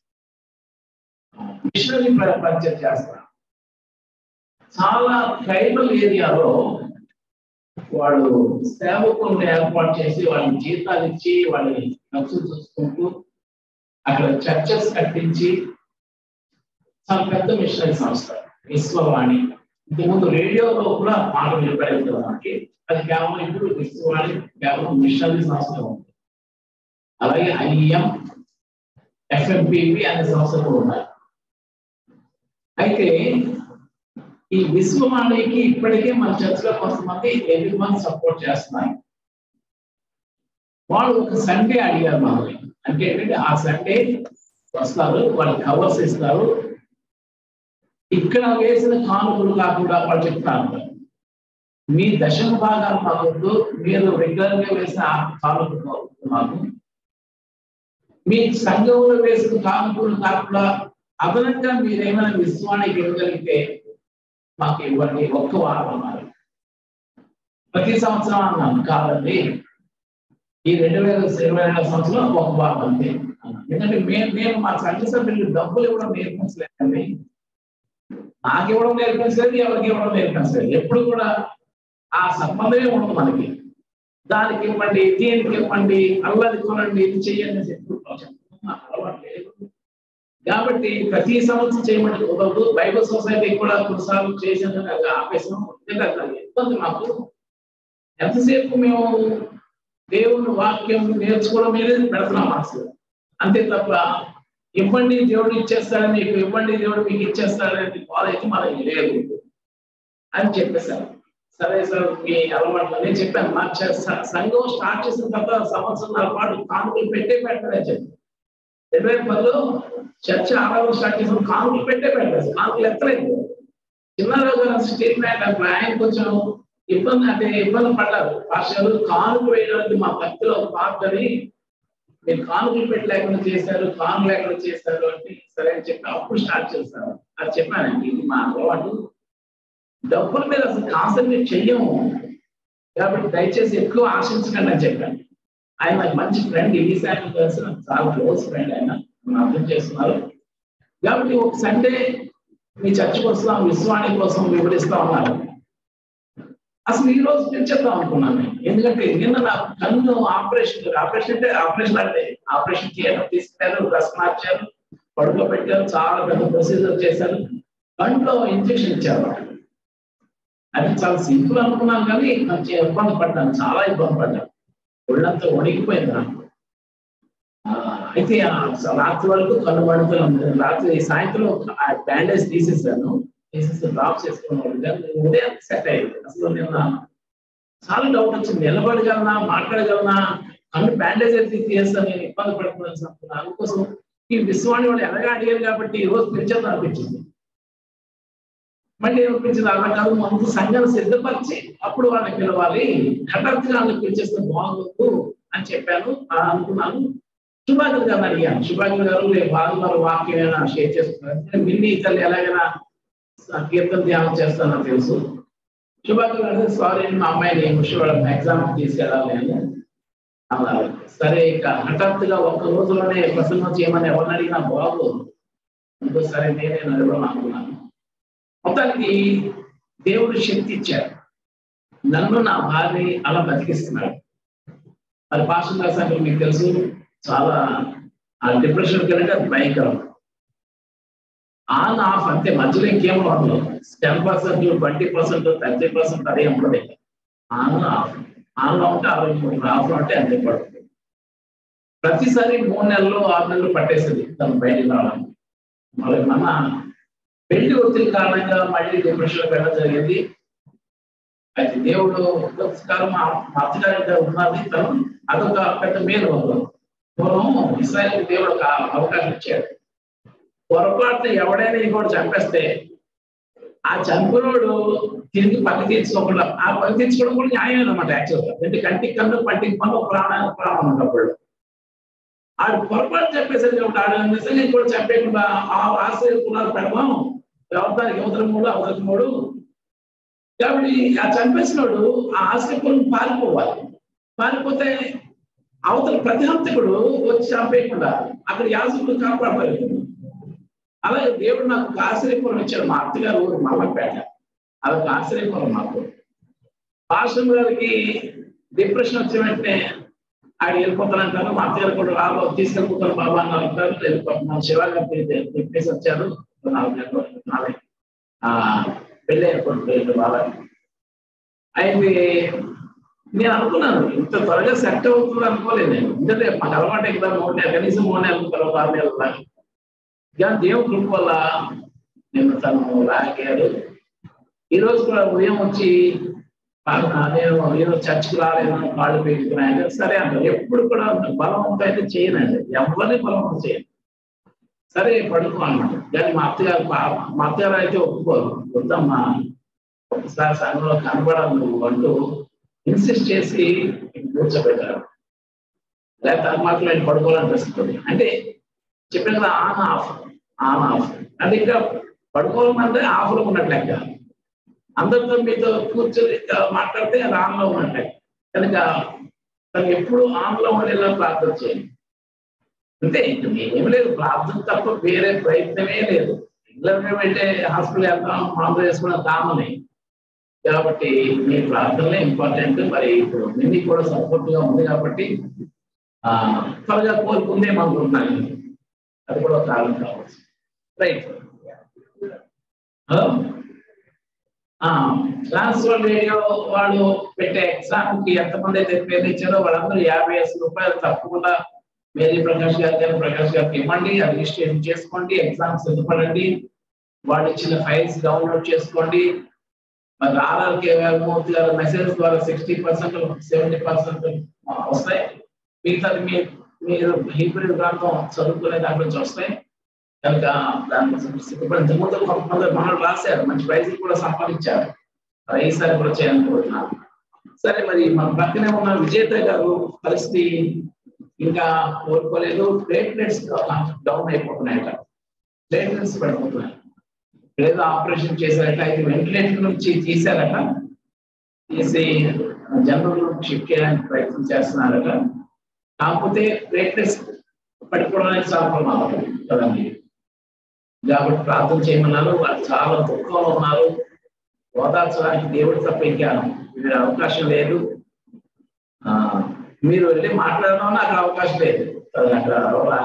మిషనరీ పరిచయం చేస్తారు చాలా ట్రైబల్ ఏరియాలో వాళ్ళు సేవకులను ఏర్పాటు చేసి వాళ్ళని జీతాలు ఇచ్చి వాళ్ళని ఖర్చులు చూసుకుంటూ అక్కడ చర్చెస్ కట్టించి చాలా పెద్ద మిషనరీ సంస్థ విశ్వవాణి ఇంతకుముందు రేడియోలో కూడా పాటలు వినపడేది మనకి అది కేవలం ఇప్పుడు విశ్వవాణి కేవలం మిషనరీ సంస్థ ఉంది అలాగే ఐఎం ఎఫ్ఎంపివి అనే సంస్థలు ఉన్నాయి అయితే ఈ విశ్వవాణికి ఇప్పటికే మన చర్చలో కొంతమంది ఎవ్రీ మంత్ సపోర్ట్ చేస్తున్నారు వాళ్ళు ఒక సండే అడిగారు మనల్ని అంటే ఏంటంటే ఆ సండే వస్తారు వాళ్ళు కవర్స్ ఇస్తారు ఇక్కడ వేసిన కానుకలు కాకుండా వాళ్ళు చెప్తారు మీ దశమ భాగాలు మాకు మీరు రెగ్యులర్ గా వేసిన కానుకలు మాకు మీ సంఘంలో వేసిన కానుకలు కాకుండా అదనంగా మీరేమైనా విశ్వానికి ఇవ్వగలిగితే మాకు ఇవ్వండి ఒక్క వారం అన్నారు ప్రతి సంవత్సరం అన్నాను కాదండి ఈ రెండు వేల ఇరవై రెండవ సంవత్సరం ఒక వారం అంతే ఎందుకంటే మేము మేము మా సంఘ సభ్యులు డబ్బులు ఇవ్వడం నేర్పించలేదండి నాకు ఇవ్వడం నేర్పించలేదు ఎవరికి ఇవ్వడం నేర్పించలేదు ఎప్పుడు కూడా ఆ సంబంధమే ఉండదు మనకి దానికి ఇవ్వండి దీనికి ఇవ్వండి అల్లది కొనండి ఇది చెయ్యండి ఎప్పుడు అలవాటు లేదు కాబట్టి ప్రతి సంవత్సరం చేయమని కుదరదు బైబిల్ సొసైటీ కూడా కొన్నిసార్లు చేసిన ఆపేసాం ఇబ్బంది మాకు ఎంతసేపు మేము దేవుని వాక్యం నేర్చుకోవడం మీద పెడుతున్నాం అసలు అంతే తప్ప ఇవ్వండి దేవుడు ఇచ్చేస్తాడని మీకు ఇవ్వండి దేవుడు మీకు ఇచ్చేస్తాడని వాళ్ళైతే మనకి లేదు అని చెప్పేశారు సరే సార్ మీ అలవాట్లు నేను చెప్పాను మా సంఘం స్టార్ట్ చేసిన తర్వాత సంవత్సరాల పాటు కానుకలు పెట్టే పెట్టాలని చెప్పి రెండు వేల పదిలో చర్చ ఆరాధన స్టార్ట్ చేసిన కానుకలు పెట్టే పెట్టారు కానుకలు ఎత్తలేదు చిన్నరావు గారు స్టేట్మెంట్ అప్పుడు ఆయన కొంచెం ఇబ్బంది అంటే ఇబ్బంది పడ్డారు భాషలు కానుక వేయడానికి మా భక్తిలో పార్ట్ అని మీరు కానుకలు పెట్టలేకుండా చేశారు కాను లేకుండా చేశారు అంటే సరే అని చెప్పి అప్పుడు స్టార్ట్ చేస్తారు అది చెప్పానండి ఇది మా అలవాటు డబ్బుల మీద అసలు కాన్సన్ట్రేట్ చెయ్యము కాబట్టి దయచేసి ఎక్కువ ఆశించకండి అని చెప్పాను ఆయన నాకు మంచి ఫ్రెండ్ ఈ శాఖ కలిసి నాకు చాలా క్లోజ్ ఫ్రెండ్ ఆయన అర్థం చేస్తున్నారు కాబట్టి ఒక సండే మీ చర్చకు వస్తాం విశ్వాణి కోసం వివరిస్తా ఉన్నారు అసలు ఈ రోజు పిలిచేద్దాం అనుకున్నాను నేను ఎందుకంటే నిన్న నా కన్ను ఆపరేషన్ ఆపరేషన్ అంటే ఆపరేషన్ అంటే ఆపరేషన్ చేయడం తీసుకెళ్ళారు డ్రెస్ మార్చారు పడుకోబెట్టారు చాలా పెద్ద ప్రొసీజర్ చేశారు కంట్లో ఇంజక్షన్ ఇచ్చారు అది చాలా సింపుల్ అనుకున్నాను కానీ నాకు ఇబ్బంది పడ్డాను చాలా ఇబ్బంది పడ్డాను ఒళ్ళంతా వణికిపోయింది నాకు అయితే రాత్రి వరకు కన్ను పడుతూ ఉంటుంది రాత్రి సాయంత్రం ఆ బ్యాండేజ్ తీసేసాను తీసేసి డ్రాప్స్ వేసుకున్నాను ఉదయం సెట్ అయ్యింది అసలు నిన్న చాలా డౌట్ వచ్చింది నిలబడగలనా మాట్లాడగలనా కన్ను బ్యాండేజ్ అయితే తీసేస్తాను నేను ఇబ్బంది పడుతున్నాను అనుకున్నాను అందుకోసం ఈ విశ్వాణి వాళ్ళు ఎలాగా అడిగారు కాబట్టి ఈ రోజు పిలిచేద్దాం అనిపించింది మళ్ళీ ఏమనిపించింది అలా కాదు ముందు సంఘాన్ని సిద్ధపరిచి అప్పుడు వాళ్ళని పిలవాలి, హఠాత్తుగా వాళ్ళని పిలిచేస్తే బాగుండదు అని చెప్పాను అనుకున్నాను. శుభాకర్ గారిని అడిగాను, శుభాకర్ గారు రేపు ఆదివారం వాక్యం ఏమైనా షేర్ చేస్తున్నారు, మిన్ని తల్లి ఎలాగైనా కీర్తన ధ్యానం చేస్తానని తెలుసు. శుభాకర్ గారు సారీ మా అమ్మాయిని ముషివాడ ఎగ్జామ్ తీసుకెళ్ళాలి అని అలా. సరే ఇక హఠాత్తుగా ఒక్క రోజులోనే ప్రసంగం చేయమని ఎవరిని అడిగినా బాబు ఇంకోసారి నేనే నడవడం అనుకున్నాను. మొత్తానికి దేవుడు శక్తి ఇచ్చాడు, నన్ను నా భార్యని అలా బతికిస్తున్నాడు. అది పాస్టర్ గారి సంగతి మీకు తెలుసు, చాలా ఆ డిప్రెషన్ కలిగి అది భయంకరం. ఆన్ ఆఫ్ అంతే, మధ్యలో ఇంకేం ఉండదు. Ten percent twenty percent thirty percent అదే ఉండదు. ఆన్ ఆఫ్ ఆన్లో ఉంటే అరవై మూడు, ఆఫ్లో ఉంటే అంతే పడుతుంది. ప్రతిసారి మూడు నెలలు ఆరు నెలలు పట్టేస్తుంది తను బయటికి రావడానికి. మళ్ళీ మన పెళ్లి ఒత్తిడి కారణంగా మళ్ళీ డిప్రెషన్ వెళ్ళడం జరిగింది. అయితే దేవుడు కాలం మా అత్తగారి ఉన్నది తను అదొక పెద్ద మేలు. పూర్వం ఇస్రాయేల్ దేవుడు ఒక అవకాశం ఇచ్చాడు. పొరపాటున ఎవడైనా ఇంకోటి చంపేస్తే ఆ చంపునోడు తిరిగి పని తీర్చుకోకుండా, ఆ పని తీర్చుకోవడం కూడా న్యాయం అనమాట. యాక్చువల్గా అంటే కంటికి కన్ను పంటికి పన్ను ప్రాణానికి ప్రాణం ఉన్నప్పుడు ఆడు పొరపాటు చెప్పేసరికి ఒకటి ఆడ నిజంగా ఇంకోటి చంపేయకుండా ఆ ఆశ్రయ కులాలు పెడదాం, ఎవరికి అవతల మూడు అవతల మూడు కాబట్టి ఆ చంపేసినోడు ఆ ఆశ్రయ కులం పారిపోవాలి. పారిపోతే అవతల ప్రతిహంతకుడు వచ్చి చంపేయకుండా అక్కడ యాజకుడు కాపాడతారు. అలాగే దేవుడు నాకు ఒక ఆశ్రయపురం ఇచ్చాడు. మా అత్తగారు ఊరు మల్లపేట, అదొక ఆశ్రయపురం మాకు. పాస్టర్ గారికి డిప్రెషన్ వచ్చిన వెంటనే ఆయన వెళ్ళిపోతానంటారు. మా అత్తగారు కూడా రాబో తీసుకెళ్ళిపోతారు బాబా అని అంటారు. వెళ్ళిపోతున్నాను శివాగారు చెప్పేసి వచ్చారు. నాలుగు నెలలు నాలుగు ఆ పెళ్ళి అయిపోతుంది బాగా. అయితే నేను అనుకున్నాను ఇంత త్వరగా సెట్ అవుతుంది అనుకోలేదు నేను. ఎందుకంటే మాకు అలవాటు కదా మూడు నెలలు కనీసం మూడు నెలలు తర్వాత ఆరు నెలలు దాకా. కానీ దేవుడి కృప వల్ల నేను తను రాగాడు. ఈరోజు కూడా ఉదయం వచ్చి నేను ఈరోజు చర్చికి రాలేను, కాళ్ళు పెట్టుకున్నాను సరే అంటారు. ఎప్పుడు కూడా బలవంతం అయితే చేయనండి, ఎవరిని బలవంతం చేయను. సరే పడుకో అన్నమాట. కానీ మా అత్తగారు మా అత్తగారు అయితే ఒప్పుకోరు. వద్దమ్మా ఒకసారి సంఘంలో కనబడాలి నువ్వు అంటూ ఇన్సిస్ట్ చేసి కూర్చోబెట్టారు. లేకపోతే అది మాత్రం నేను పడుకోవాలనిపిస్తుంది. అంటే చెప్పిన కదా ఆన్ ఆఫ్ ఆన్ ఆఫ్ అంటే ఇంకా పడుకోవాలంటే ఆఫ్లో ఉన్నట్టు లెక్క. అందరితో మీతో కూర్చొని మాట్లాడితే అది ఆన్లో ఉన్నట్టు లెక్క. కనుక తను ఎప్పుడు ఆన్లో ఉండేలా ప్రార్థన చేయండి. అంతే, ఇంక ఏం లేదు, ప్రార్థన తప్ప వేరే ప్రయత్నమే లేదు. రెగ్యులర్గా వెళ్ళే హాస్పిటల్ వెళ్తాం, మామూలు వేసుకున్న కామని. కాబట్టి మీ ప్రార్థనలే ఇంపార్టెంట్. మరి ఇప్పుడు మినీ కూడా సపోర్ట్గా ఉంది కాబట్టి ఆ త్వరగా కోరుకుందేమో అనుకుంటున్నాను. అది కూడా ఒక కారణం కావచ్చు. రైట్, ట్రాన్స్ఫర్ రేడియో వాళ్ళు పెట్టే ఎగ్జామ్ కి ఎంతమంది అయితే పేరు ఇచ్చారో వాళ్ళందరూ యాభై ఐదు రూపాయలు తప్పకుండా మేరీ ప్రకాష్ గారి గారు ప్రకాష్ గారికి ఇవ్వండి. రిజిస్ట్రేషన్ చేసుకోండి, ఎగ్జామ్ సిద్ధపడండి, వాళ్ళు ఇచ్చిన ఫైల్స్ డౌన్లోడ్ చేసుకోండి. మరి ఆర్ఆర్కే మూర్తి గారు మెసేజ్ ద్వారా సిక్స్టీ పర్సెంట్ సెవెంటీ పర్సెంట్ వస్తాయి. మిగతాది మీ మీరు హీబ్రూ గ్రంథం చదువుకునే దాంట్లో నుంచి వస్తాయి. కనుక దాన్ని సిద్ధపడి ముందు కొంతమంది మనల్ని రాశారు, మంచి ప్రైజ్లు కూడా సంపాదించారు. ఈసారి కూడా చేయాలనుకుంటున్నాను. సరే, మరి మన పక్కనే ఉన్న విజేత గారు పరిస్థితి ఇంకా కోరుకోలేదు. ప్లేట్లెట్స్ డౌన్ అయిపోతున్నాయట, ప్లేట్లెట్స్ పడిపోతున్నాయి. ఏదో ఆపరేషన్ చేశారట, అయితే వెంటిలేటర్ నుంచి తీశారట, తీసి జనరల్ షిఫ్ట్ చేయడానికి ప్రయత్నం చేస్తున్నారట. కాకపోతే ప్లేట్లెట్స్ పడిపోవడానికి చాలా ప్రమాదం కదండి. కాబట్టి ప్రార్థన చేయమన్నారు. వాళ్ళు చాలా దుఃఖంలో ఉన్నారు. ఓదార్చడానికి దేవుడి తప్ప ఇంకా అవకాశం లేదు. ఆ మీరు వెళ్ళి మాట్లాడడం నాకు అవకాశం లేదు. అక్కడ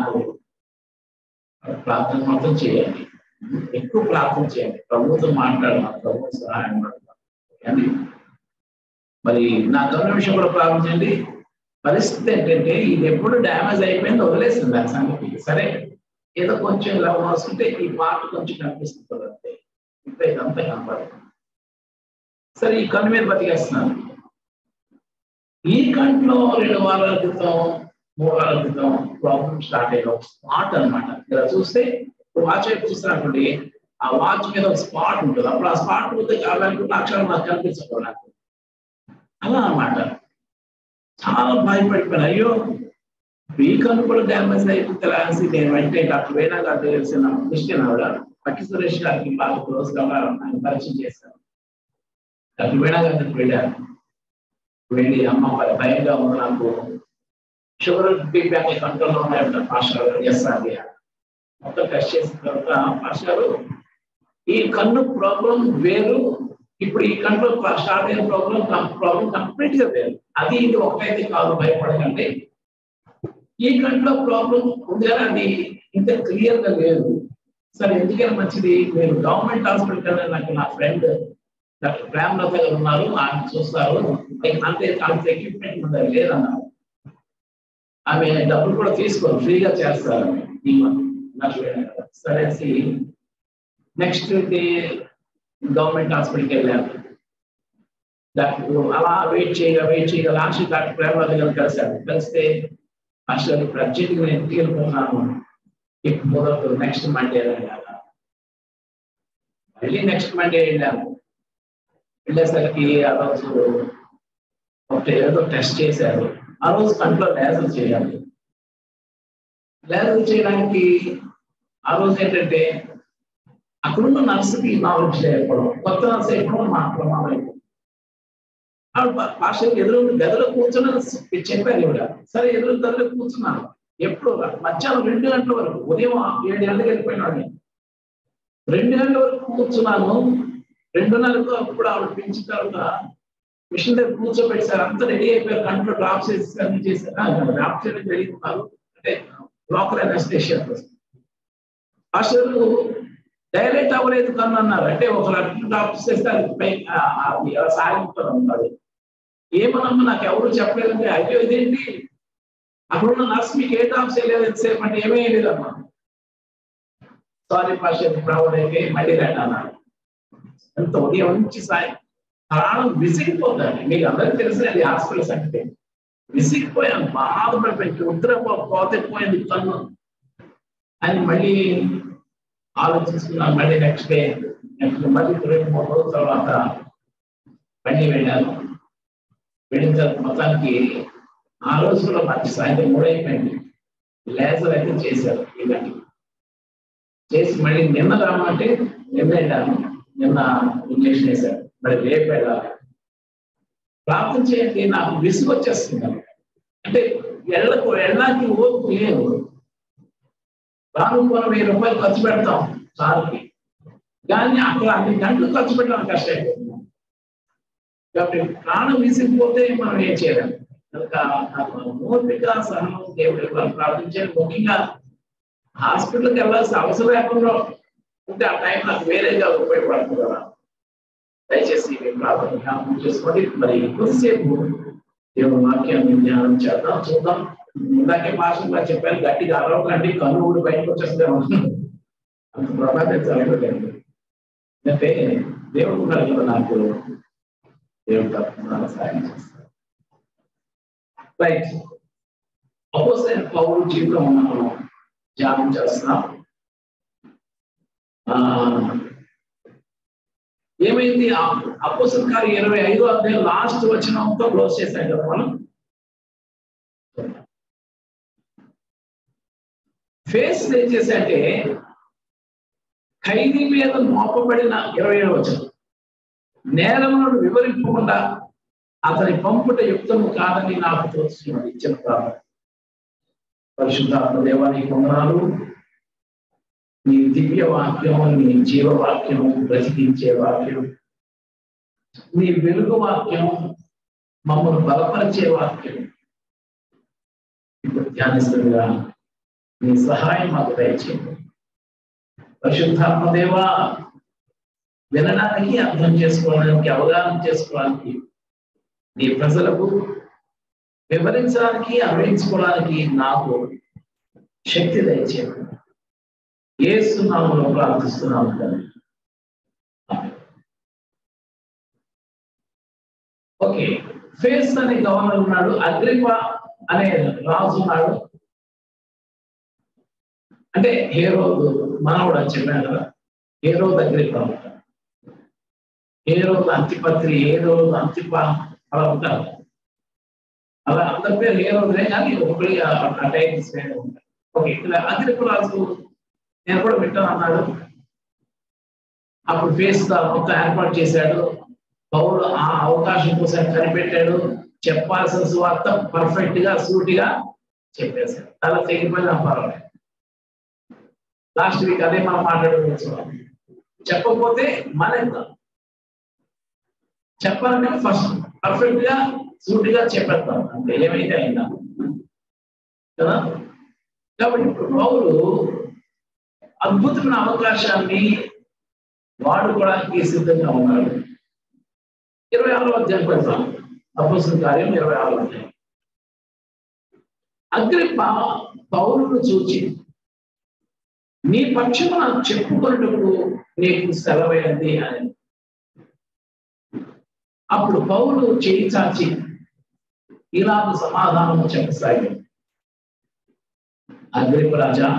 ప్రార్థన మాత్రం చేయండి, ఎక్కువ ప్రార్థన చేయండి, ప్రభుత్వం మాట్లాడడం, ప్రభుత్వం సహాయం పడతాం. మరి నా కన్ను విషయం కూడా ప్రారంభించండి. పరిస్థితి ఏంటంటే ఇది ఎప్పుడు డ్యామేజ్ అయిపోయింది, వదిలేసింది దాని సంగతి. సరే, ఏదో కొంచెం ఇలా వస్తుంటే ఈ పార్ట్ కొంచెం కనిపిస్తుంది అంతే, ఇంకా ఇదంతా కనపడుతుంది. సరే, ఈ కన్ను మీద బతికేస్తున్నాను. ఈ కంట్లో రెండు వారాల క్రితం మూడు వారాల క్రితం ప్రాబ్లం స్టార్ట్ అయ్యే స్పాట్ అనమాట. ఇలా చూస్తే వాచ్ వైపు చూస్తున్నటువంటి ఆ వాచ్ మీద ఒక స్పాట్ ఉంటుంది. అప్పుడు ఆ స్పాట్ పోతే కావాలనుకున్న అక్షరం నాకు కనిపించదు నాకు. అలా అన్నమాట. చాలా భయపడిపోయాను. అయ్యో ఈ కన్ను కూడా డ్యామేజ్ అయిపోతే రాసి నేను వెంటనే డాక్టర్ వేణా గారు తెలిసిన క్రిస్టియన్ ఆవిడ పట్టి సురేష్ గారికి బాగా క్లోజ్ గా ఆయన పరిచయం చేశాను. డాక్టర్ వేణా గారి దగ్గరికి వెళ్ళాను. వెళ్ళి అమ్మ భయంగా ఉంది నాకు, షుగర్ బీపీ అనే కంట్రోల్లో ఉన్నాయంట పాస్టర్ ఎస్ అది మొత్తం టెస్ట్ చేసిన తర్వాత పాస్టర్ ఈ కన్ను ప్రాబ్లం వేరు, ఇప్పుడు ఈ కన్నులో స్టార్ట్ అయిన ప్రాబ్లం ప్రాబ్లం కంప్లీట్ గా వేరు. అది ఇది ఒకటైతే కాదు, భయపడకండి. ఈ కన్నులో ప్రాబ్లం ఉంది కానీ అది ఇంత క్లియర్ గా లేదు. సరే ఎందుకైనా మంచిది, మీరు గవర్నమెంట్ హాస్పిటల్ నాకు నా ఫ్రెండ్ డాక్టర్ ప్రేమలత గారు ఉన్నారు, ఆయన చూస్తారు, అంతే అంత ఎక్విప్మెంట్ ఉందా లేదన్నారు. ఆమె డబ్బులు కూడా తీసుకోరు, ఫ్రీగా చేస్తారు. సరే నెక్స్ట్ డే గవర్నమెంట్ హాస్పిటల్కి వెళ్ళాను. డాక్టర్ అలా వెయిట్ చేయగా వెయిట్ చేయగా లాస్ట్ డాక్టర్ ప్రేమలత గారు కలిశారు. కలిస్తే అసలు ఇప్పుడు అర్జెంట్గా నేను ఇంటికి వెళ్ళిపోతున్నాను, ఇప్పుడు కుదరదు, నెక్స్ట్ మండే వెళ్ళాను. మళ్ళీ నెక్స్ట్ మండే వెళ్ళాను. వెళ్ళేసరికి ఆ రోజు ఒకటి ఏదో టెస్ట్ చేశారు. ఆ రోజు కంట్లో లేజర్ చేయాలి. లేజర్ చేయడానికి ఆ రోజు ఏంటంటే అక్కడున్న నర్సుకి నాలెడ్జ్ లేకపోవడం, కొత్త నర్సు అయిపోవడం మా ప్రమాదం అయిపోయింది. ఆవిడ పాస్టర్ ఎదురు గదిలో కూర్చుని చెప్పారు ఇవిడ. సరే ఎదురు గదిలో కూర్చున్నాను. ఎప్పుడు మధ్యాహ్నం రెండు గంటల వరకు, ఉదయం ఏడు గంటలకు వెళ్ళిపోయినాడు. రెండు గంటల వరకు కూర్చున్నాను. రెండున్నరకు అప్పుడు ఆవిడ పెంచిన తర్వాత మిషన్ దగ్గర కూర్చోబెట్టారు. అంతా రెడీ అయిపోయారు. కంట్లో డ్రాప్ చేసి అన్ని చేశారు. డ్రాప్ చేయడానికి రెడీ ఉన్నారు. అంటే లోకల్ అనెస్థీషియా పాస్టర్ డైరెక్ట్ అవ్వలేదు కన్ను అన్నారు. అంటే ఒక రక్తం డ్రాప్ చేస్తే అది సాగిపోతారు అన్నారు. ఏమనమ్మా నాకు ఎవరు చెప్పలేదంటే, అయ్యో ఇదేంటి అక్కడున్న నర్స్ మీకు ఏ డ్రాప్ చేయలేదు ఎంతసేపు అంటే ఏమీ లేదమ్మా. సారీ పాస్టర్ ఇప్పుడు అయితే మళ్ళీ రండి అన్నారు. ఎంత ఉదయం నుంచి సాయం ప్రాణం విసిగిపోతాను. మీకు అందరికీ తెలిసినది హాస్పిటల్స్ అంటే విసిగిపోయాను, బాధపడిపోయి ఉత్తర పోతే పోయింది కన్ను అని మళ్ళీ ఆలోచిస్తున్నాను. మళ్ళీ నెక్స్ట్ డే నెక్స్ట్ మళ్ళీ రెండు మూడు రోజుల తర్వాత మళ్ళీ వెళ్ళాను. వెళ్ళిన తర్వాత మొత్తానికి ఆ రోజుల్లో మంచి సాయంత్రం మూడు అయిపోయింది. లేజర్ అయితే చేశారు ఈ గంటకి చేసి మళ్ళీ నిన్న రామంటే నిన్న వెళ్ళాను. నిన్న ఇంజక్షన్ వేశారు. మరి రేపు వెళ్ళాలి. ప్రార్థన చేయండి, నాకు విసుగు వచ్చేస్తుంది. అంటే ఎళ్ళకు వెళ్ళడానికి ఓపిక లేదు. రాను మనం వెయ్యి రూపాయలు ఖర్చు పెడతాం సార్కి, కానీ అక్కడ అన్ని గంటలు ఖర్చు పెట్టడం కష్టమైపోతుంది. కాబట్టి ప్రాణం విసిగిపోతే మనం ఏం చేయలేము. కనుక ఓపిక సహనం దేవుడి ప్రార్థించాలి. ముఖ్యంగా హాస్పిటల్కి వెళ్ళాల్సిన అవసరం లేకుండా ఉంటే ఆ టైం నాకు వేరేగా ఉపయోగపడుతుంది కదా. దయచేసి ప్రార్థన జ్ఞాపకం చేసుకోండి. మరి కొద్దిసేపు దేవుని వాక్యాన్ని ధ్యానం చేద్దాం, చూద్దాం. ఇందాకే భాషగా చెప్పాను, గట్టిగా అరవకండి, కన్ను ఊడి బయటకు వచ్చేస్తాం. అంత ప్రభావం జరగలేదు. అంటే దేవుడు ఉన్నారు కదా నాకు, దేవుడు తప్పకుండా సాయం చేస్తారు. రైట్, అపోస్తలుడైన పౌలు జీవితం మనం ధ్యానం చేస్తున్నాం. ఏమైంది అపోస్తలుల కార్యం ఇరవై ఐదో అధ్యాయం లాస్ట్ వచనంతో క్లోజ్ చేశాం కదా మనం. ఫేస్ ఏం చేశాంటే ఖైదీ మీద మోపబడిన ఇరవై ఏడు వచనం, నేరములను వివరింపకుండా అతని పంపుట యుక్తము కాదని నాకు తోచుతున్నది చెప్తాను. పరిశుద్ధాత్మ దేవానికి వందనాలు. నీ దివ్య వాక్యం, నీ జీవవాక్యం, బ్రతికించే వాక్యం, నీ వెలుగు వాక్యం, మమ్మల్ని బలపరిచే వాక్యం ఇప్పుడు ధ్యానిస్తుందిగా నీ సహాయం మాకు దయచేయండి. పరిశుద్ధాత్మ దేవా, వినడానికి, అర్థం చేసుకోవడానికి, అవగాహన చేసుకోవడానికి, నీ ప్రజలకు వివరించడానికి, అన్వయించుకోవడానికి నాకు శక్తి దయచేయండి. యేసు నామములో ప్రార్థిస్తున్నాము తండ్రి. ఓకే, ఫేస్ అనే గవర్నర్ ఉన్నాడు, అగ్రిపా అనే రాజు ఉన్నాడు. అంటే హేరోదు మనవడు అని చెప్పాను కదా. ఏ రోజు దగ్గర ఉంటారు, ఏ రోజు అంతిపత్రి, ఏ రోజు అంతిప అలా ఉంటారు. అలా అందరి పేరు ఏ రోజులే కానీ ఒకటి ఆ టైమ్స్ ఉంటారు. ఓకే, ఇలా అగ్రిపురాజు నేను కూడా వింటాను అన్నాడు. అప్పుడు ఫేస్ మొత్తం ఏర్పాటు చేశాడు. పౌరులు ఆ అవకాశం కోసం కనిపెట్టాడు. చెప్పాల్సిన సువార్త పర్ఫెక్ట్ గా సూటిగా చెప్పేశాడు. అలా తెగిపోయిన పర్వాలేదు. లాస్ట్ వీక్ అదే మనం మాట్లాడుకోవచ్చు. చెప్పకపోతే మన చెప్పాలంటే ఫస్ట్ పర్ఫెక్ట్ గా సూటిగా చెప్పేస్తాం అంటే ఏమైతే అయిందా కదా. కాబట్టి ఇప్పుడు పౌలు అద్భుతమైన అవకాశాన్ని వాడుకోవడానికి సిద్ధంగా ఉన్నాడు. ఇరవై ఆరో అధ్యాయం పెడతాం. అపోస్తలుల కార్యం ఇరవై ఆరో అధ్యాయం. అగ్రిప్ప పౌలును చూచి, నీ పక్షమున చెప్పుకొనుటకు నీకు సెలవైనది అని. అప్పుడు పౌలు చేయి చాచి ఇలాగ సమాధానము చెప్పసాగాడు. అగ్రిప్ప రాజా,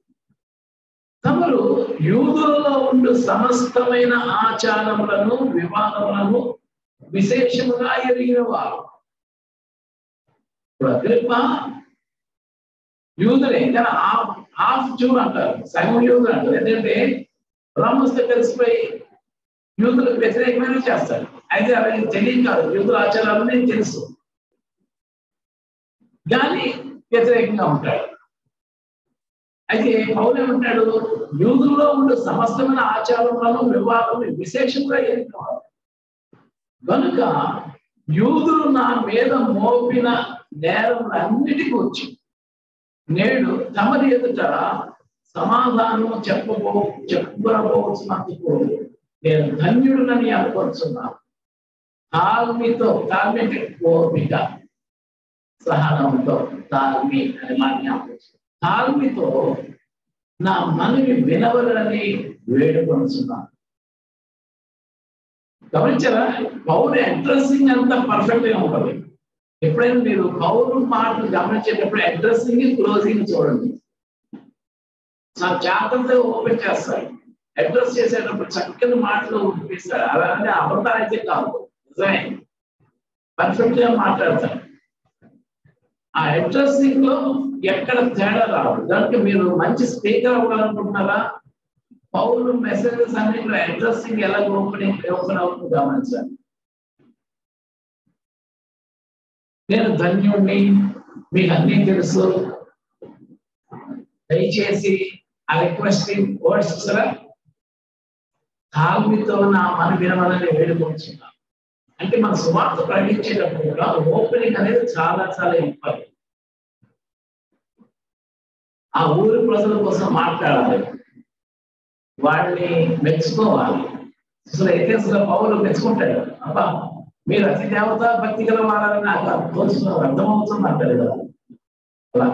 తమరు యూదులలో ఉండు సమస్తమైన ఆచారములను వివాదములను విశేషముగా ఎరిగిన వారు. ఇప్పుడు అగ్రిప్ప యూదులే, కానీ హాఫ్ హాఫ్ జూ అంటారు, సగం యూదులు అంటారు. ఎందుకంటే రామస్తే కలిసిపోయి యూదులకు వ్యతిరేకమైన చేస్తారు. అయితే అవి తెలియదు కాదు, యూదుల ఆచారాలని తెలుసు కానీ వ్యతిరేకంగా ఉంటాడు. అయితే పౌలు ఏమంటాడు, యూదుల్లో ఉండే సమస్తమైన ఆచారములను వివాదం విశేషంగా ఎన్నుకోవాలి. కనుక యూదులు నా మీద మోపిన నేరములన్నిటికీ వచ్చి నేడు తమరి ఎదుట సమాధానం చెప్పబో చెప్పుకోబోతున్నందుకు నేను ధన్యుడునని అనుకుంటున్నాను. తాల్మితో, తాల్మికి ఓపిక, సహనంతో, తాల్మి అనే మాట తాల్మితో నా మనవి వినవలని వేడుకొనుచున్నాను. గమనించారా? పౌరు అడ్రస్సింగ్ అంతా పర్ఫెక్ట్ గా ఉంటుంది. ఎప్పుడైనా మీరు పౌరు మాటలు గమనించేటప్పుడు అడ్రస్సింగ్ క్లోజింగ్ చూడండి. చాలా జాగ్రత్తగా ఓపెన్ చేస్తారు. అడ్రస్ చేసేటప్పుడు చక్కని మాటలు ఉపయోగిస్తారు. అలాంటి అబద్ధాలు అయితే కాదు, నిజమే పర్ఫెక్ట్ గా మాట్లాడతారు. ఆ అడ్రస్సింగ్ లో ఎక్కడ తేడా రాదు. దానికి మీరు మంచి స్పీకర్ అవ్వాలనుకుంటున్నారా? పౌరు మెసేజెస్ అన్నింటిలో అడ్రస్సింగ్ ఎలా ఓపెనింగ్ ఓపెన్ అవుతుందో గమనించాలి. నేను ధన్యుణ్ణి, మీకు అన్నీ తెలుసు, దయచేసి ఆ రిక్వెస్టింగ్ వర్డ్స్ సరే తాల్మితో నా మన వినవాలని వేడుకుంటున్నాను. అంటే మన సువార్త ప్రకటించేటప్పుడు కూడా ఓపెనింగ్ అనేది చాలా చాలా ఇంపార్టెంట్. ఆ ఊరి ప్రజల కోసం మాట్లాడాలి, వాళ్ళని మెచ్చుకోవాలి. అసలు అయితే అసలు పౌరులు మెచ్చుకుంటాడు. అబ్బా మీరు అతి దేవత భక్తి గల వాళ్ళని నాకు తోచుకున్న అర్థమవుతుంది అంటారు కదా. అలా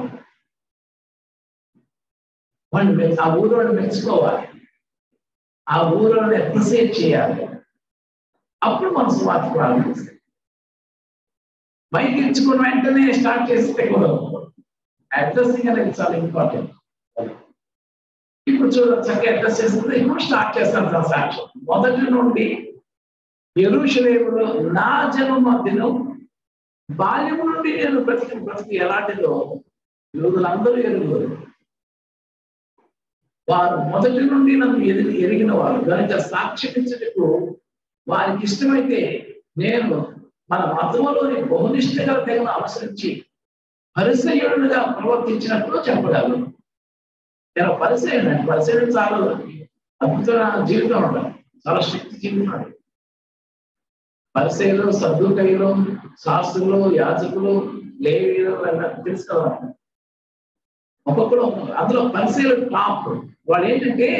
వాళ్ళు ఆ ఊరిని మెచ్చుకోవాలి, ఆ ఊరిని అప్రిసియేట్ చేయాలి. అప్పుడు మన సువార్త ప్రారంభిస్తాం. మైక్ ఇచ్చుకున్న వెంటనే స్టార్ట్ చేస్తే కూడా అడ్రస్సింగ్ అనేది చాలా ఇంపార్టెంట్. ఇప్పుడు చూడండి, చక్కగా అడ్రస్ చేస్తుంది. ఇప్పుడు స్టార్ట్ చేస్తాను సార్ సాక్ష్యం. మొదటి నుండి యెరూషలేములో నా జన్మ దినం బాల్యం నుండి నేను బ్రతికి బ్రతికి ఎలాంటిదో యూదులందరూ ఎరుగురు. వారు మొదటి నుండి నన్ను ఎదిగి ఎరిగిన వారు కనుక సాక్ష్యమించుటకు వారికి ఇష్టమైతే నేను మన మతములోని బహునిష్ట గల తెగను అనుసరించి పరిసయ్యుడుగా ప్రవర్తించినట్లు చెప్పగలను. నేను పరిసయ్యుడు అండి. పరిసయ్యుడు చాలా అద్భుతమైన జీవితం ఉంటాడు, చాలా శక్తి జీవితం. పరిసయ్యులు, సద్దూకయ్యులు, శాస్త్రులు, యాజకులు, లేవీయులు తెలుసుకోవాలి. ఒక్కొక్కరు అందులో పరిసయ్యులు టాప్. వాడు ఏంటంటే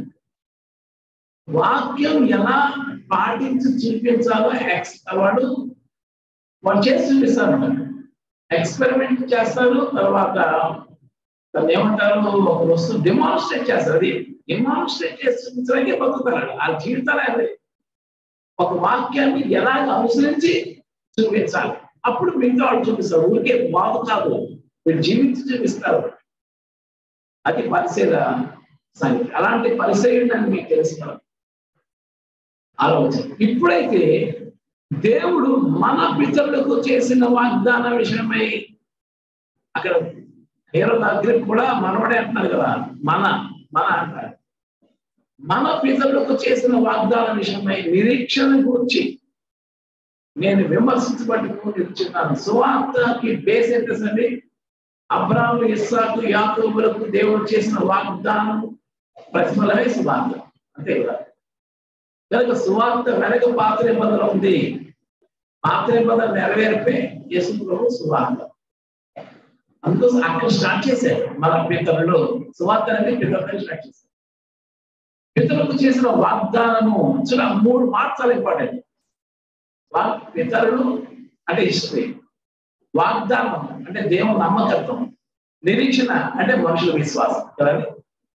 వాక్యం ఎలా పాటించి చూపించాలో ఎక్స్ వాడు వాడు చేసి చూపిస్తారు. ఎక్స్పెరిమెంట్ చేస్తారు. తర్వాత దాన్ని ఏమంటారు, ఒక వస్తువు డెమాన్స్ట్రేట్ చేస్తారు. అది డెమాన్స్ట్రేట్ చేసి చూపించడానికి బతుకుతారు. ఆ జీవితాలు అది ఒక వాక్యాన్ని ఎలాగ అనుసరించి చూపించాలి. అప్పుడు మిగతా వాళ్ళు చూపిస్తారు. ఊరికే బాగు కాదు, వీళ్ళు జీవించి చూపిస్తారు. అది పరిశీల సంగతి. అలాంటి పరిచయం మీకు తెలుసు ఆలోచన. ఇప్పుడైతే దేవుడు మన పితరులకు చేసిన వాగ్దాన విషయమై అక్కడ హేరో దగ్గర కూడా మనవడే అంటున్నారు కదా, మన మన అంటారు. మన పితరులకు చేసిన వాగ్దాన విషయమై నిరీక్షణ గురించి నేను విమర్శించబట్టుకుని నిల్చున్నాను. సువార్తకి బేస్ ఏంటండి? అబ్రాహాము, ఇస్సాకు, యాకోబులకు దేవుడు చేసిన వాగ్దానం ప్రతిఫలమే సువార్త, అంతే కదా. కనుక సువార్త వెనక పాత నిబంధన ఉంది. పాత నిబంధన నెరవేర్పే యేసు ప్రభు సువార్త. అందుకోసం అక్కడ స్టార్ట్ చేశారు మన పితరులు. సువార్త అనేది పితరులు స్టార్ట్ చేశారు. పితరులకు చేసిన వాగ్దానము చాలా మూడు మార్చాలి ఇంపార్టెంట్. పితరులు అంటే హిస్టరీ, వాగ్దానం అంటే దేవుని నమ్మకత్వం, నిరీక్షణ అంటే మనుషుల విశ్వాసం కదండి.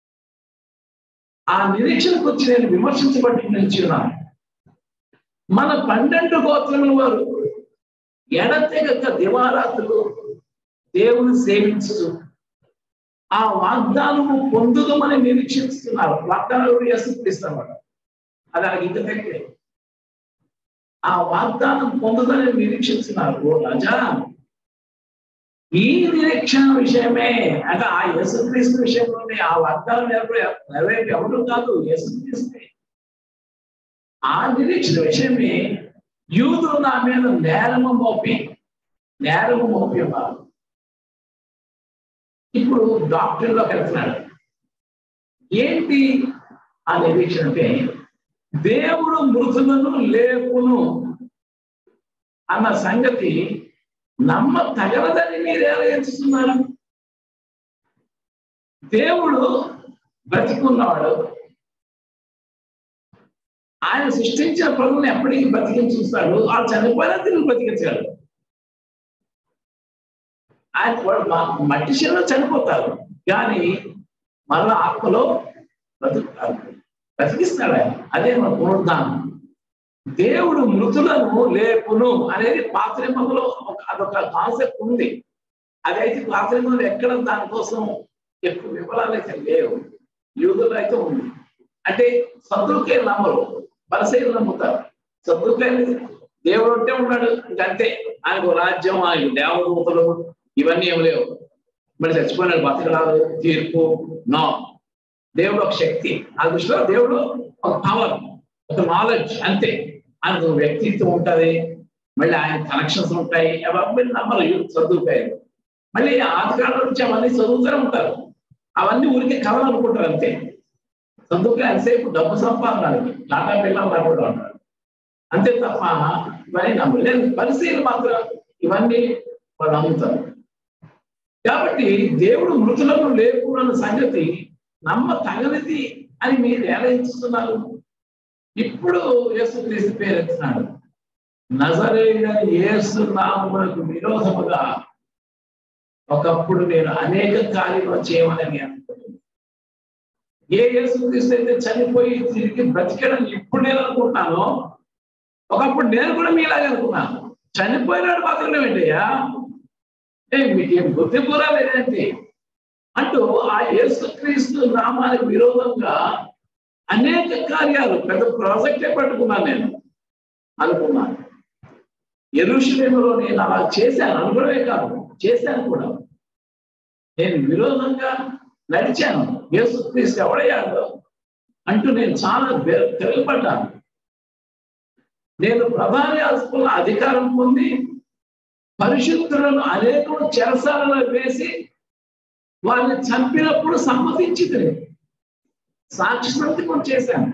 ఆ నిరీక్షణకు వచ్చి నేను విమర్శించబట్టి నిలిచిన్నాను. మన పన్నెండు గోత్రముల వారు ఎడతెగక దివారాత్రులు దేవుని సేవించు ఆ వాగ్దానము పొందుదమని నిరీక్షిస్తున్నారు. వాగ్దానాలు యేసుక్రీస్తు అది అలాగే ఇంత దగ్గరే ఆ వాగ్దానం పొందుదని నిరీక్షిస్తున్నారు. ఓ రాజా, ఈ నిరీక్షణ విషయమే అంటే ఆ యేసుక్రీస్తు విషయంలోనే ఆ వాగ్దానం నెరవేర్పు ఎవరు కాదు, యేసుక్రీస్తే. ఆ నిరీక్షణ విషయమే యూదులు నా మీద నేరము మోపి నేరము మోపి ఉన్నారు. ఇప్పుడు డాక్టర్లోకి వెళ్తున్నాడు. ఏంటి ఆ నిరీక్షణ అంటే దేవుడు మృతులను లేపును అన్న సంగతి నమ్మ తగలదని మీరు ఎలా ఎంచుతున్నారు? దేవుడు బ్రతికున్నవాడు. ఆయన సృష్టించిన ప్రభువుని ఎప్పటికీ బ్రతికించి చూస్తాడు. ఆ చనిపోయినా తిరిగి బ్రతికించాడు. ఆయన మట్టి శరీరంలో చనిపోతారు కానీ మరలా ఆత్మలో బ్రతుకుతారు, బ్రతికిస్తాడు ఆయన. అదే మన పునరుద్ధానం. దేవుడు మృతులను లేపును అనేది పాత నిబంధనలో అదొక కాన్సెప్ట్ ఉంది. అదైతే పాత నిబంధనలు ఎక్కడ దానికోసం ఎక్కువ వివరాలు అయితే లేవు. యూదులు అయితే ఉంది. అంటే సద్దుకైలు నమ్మరు, పరిసయ్యులు నమ్ముతారు. సద్దుకైలు దేవుడు ఉంటే ఉన్నాడు, ఇంకంతే. ఆయనకు రాజ్యం, ఆయన దేవదూతలు ఇవన్నీ ఏమి లేవు. మరి చచ్చిపోయినాడు, బతకరాదు, తీర్పు నో. దేవుడు ఒక శక్తి. ఆ దృష్టిలో దేవుడు ఒక పవర్, ఒక నాలెడ్జ్, అంతే. ఆయనకు వ్యక్తిత్వం ఉంటుంది, మళ్ళీ ఆయన కనెక్షన్స్ ఉంటాయి. అవన్నీ నమ్మరు చదువుతాయి. మళ్ళీ ఆదికాలం నుంచి అవన్నీ చదువుతూనే ఉంటారు. అవన్నీ ఊరికే కథలు అనుకుంటారు, అంతే. చదువుకే ఎంతసేపు డబ్బు సంపాదనకి టాటా పిల్లలు కూడా ఉంటారు, అంతే తప్ప ఇవన్నీ నమ్మరు. లేదు, పరిశీలన మాత్రం ఇవన్నీ వాళ్ళు నమ్ముతారు. కాబట్టి దేవుడు మృతులను లేకున్న సంగతి నమ్మ తగనిది అని మీరు ఎలా ఎంచుతున్నారు? ఇప్పుడు యేసుక్రీస్తు పేరు ఎత్తున్నాడు. నజరేయుడైన యేసు నామమునకు విరోధముగా ఒకప్పుడు నేను అనేక కార్యములు చేయమని అనుకుంటున్నాను. ఏ యేసుక్రీస్తు అయితే చనిపోయి తిరిగి బ్రతికడని ఇప్పుడు నేను అనుకుంటున్నాను, ఒకప్పుడు నేను కూడా మీలాగే అనుకున్నాను. చనిపోయినాడు బతకడం ఏంటయ్యా, ఏ మీకేం బుద్ధి కూడా లేదంటే అంటూ ఆ యేసుక్రీస్తు నామానికి విరోధంగా అనేక కార్యాలు, పెద్ద ప్రాజెక్టే పట్టుకున్నాను నేను అనుకున్నాను. యెరూషలేములో నేను అలా చేశాను అనుకోవడమే కాదు, చేశాను కూడా. నేను విరోధంగా నడిచాను. యేసుక్రీస్తు ఎవడయ్యాడో అంటూ నేను చాలా తిరగబడ్డాను. నేను ప్రధాన యాజకుల అధికారం పొంది పరిశుద్ధులను అనేకులు చెరసాలలో వేసి వారిని చంపినప్పుడు సమ్మతించింది. సాక్షి సంతకం చేశాను.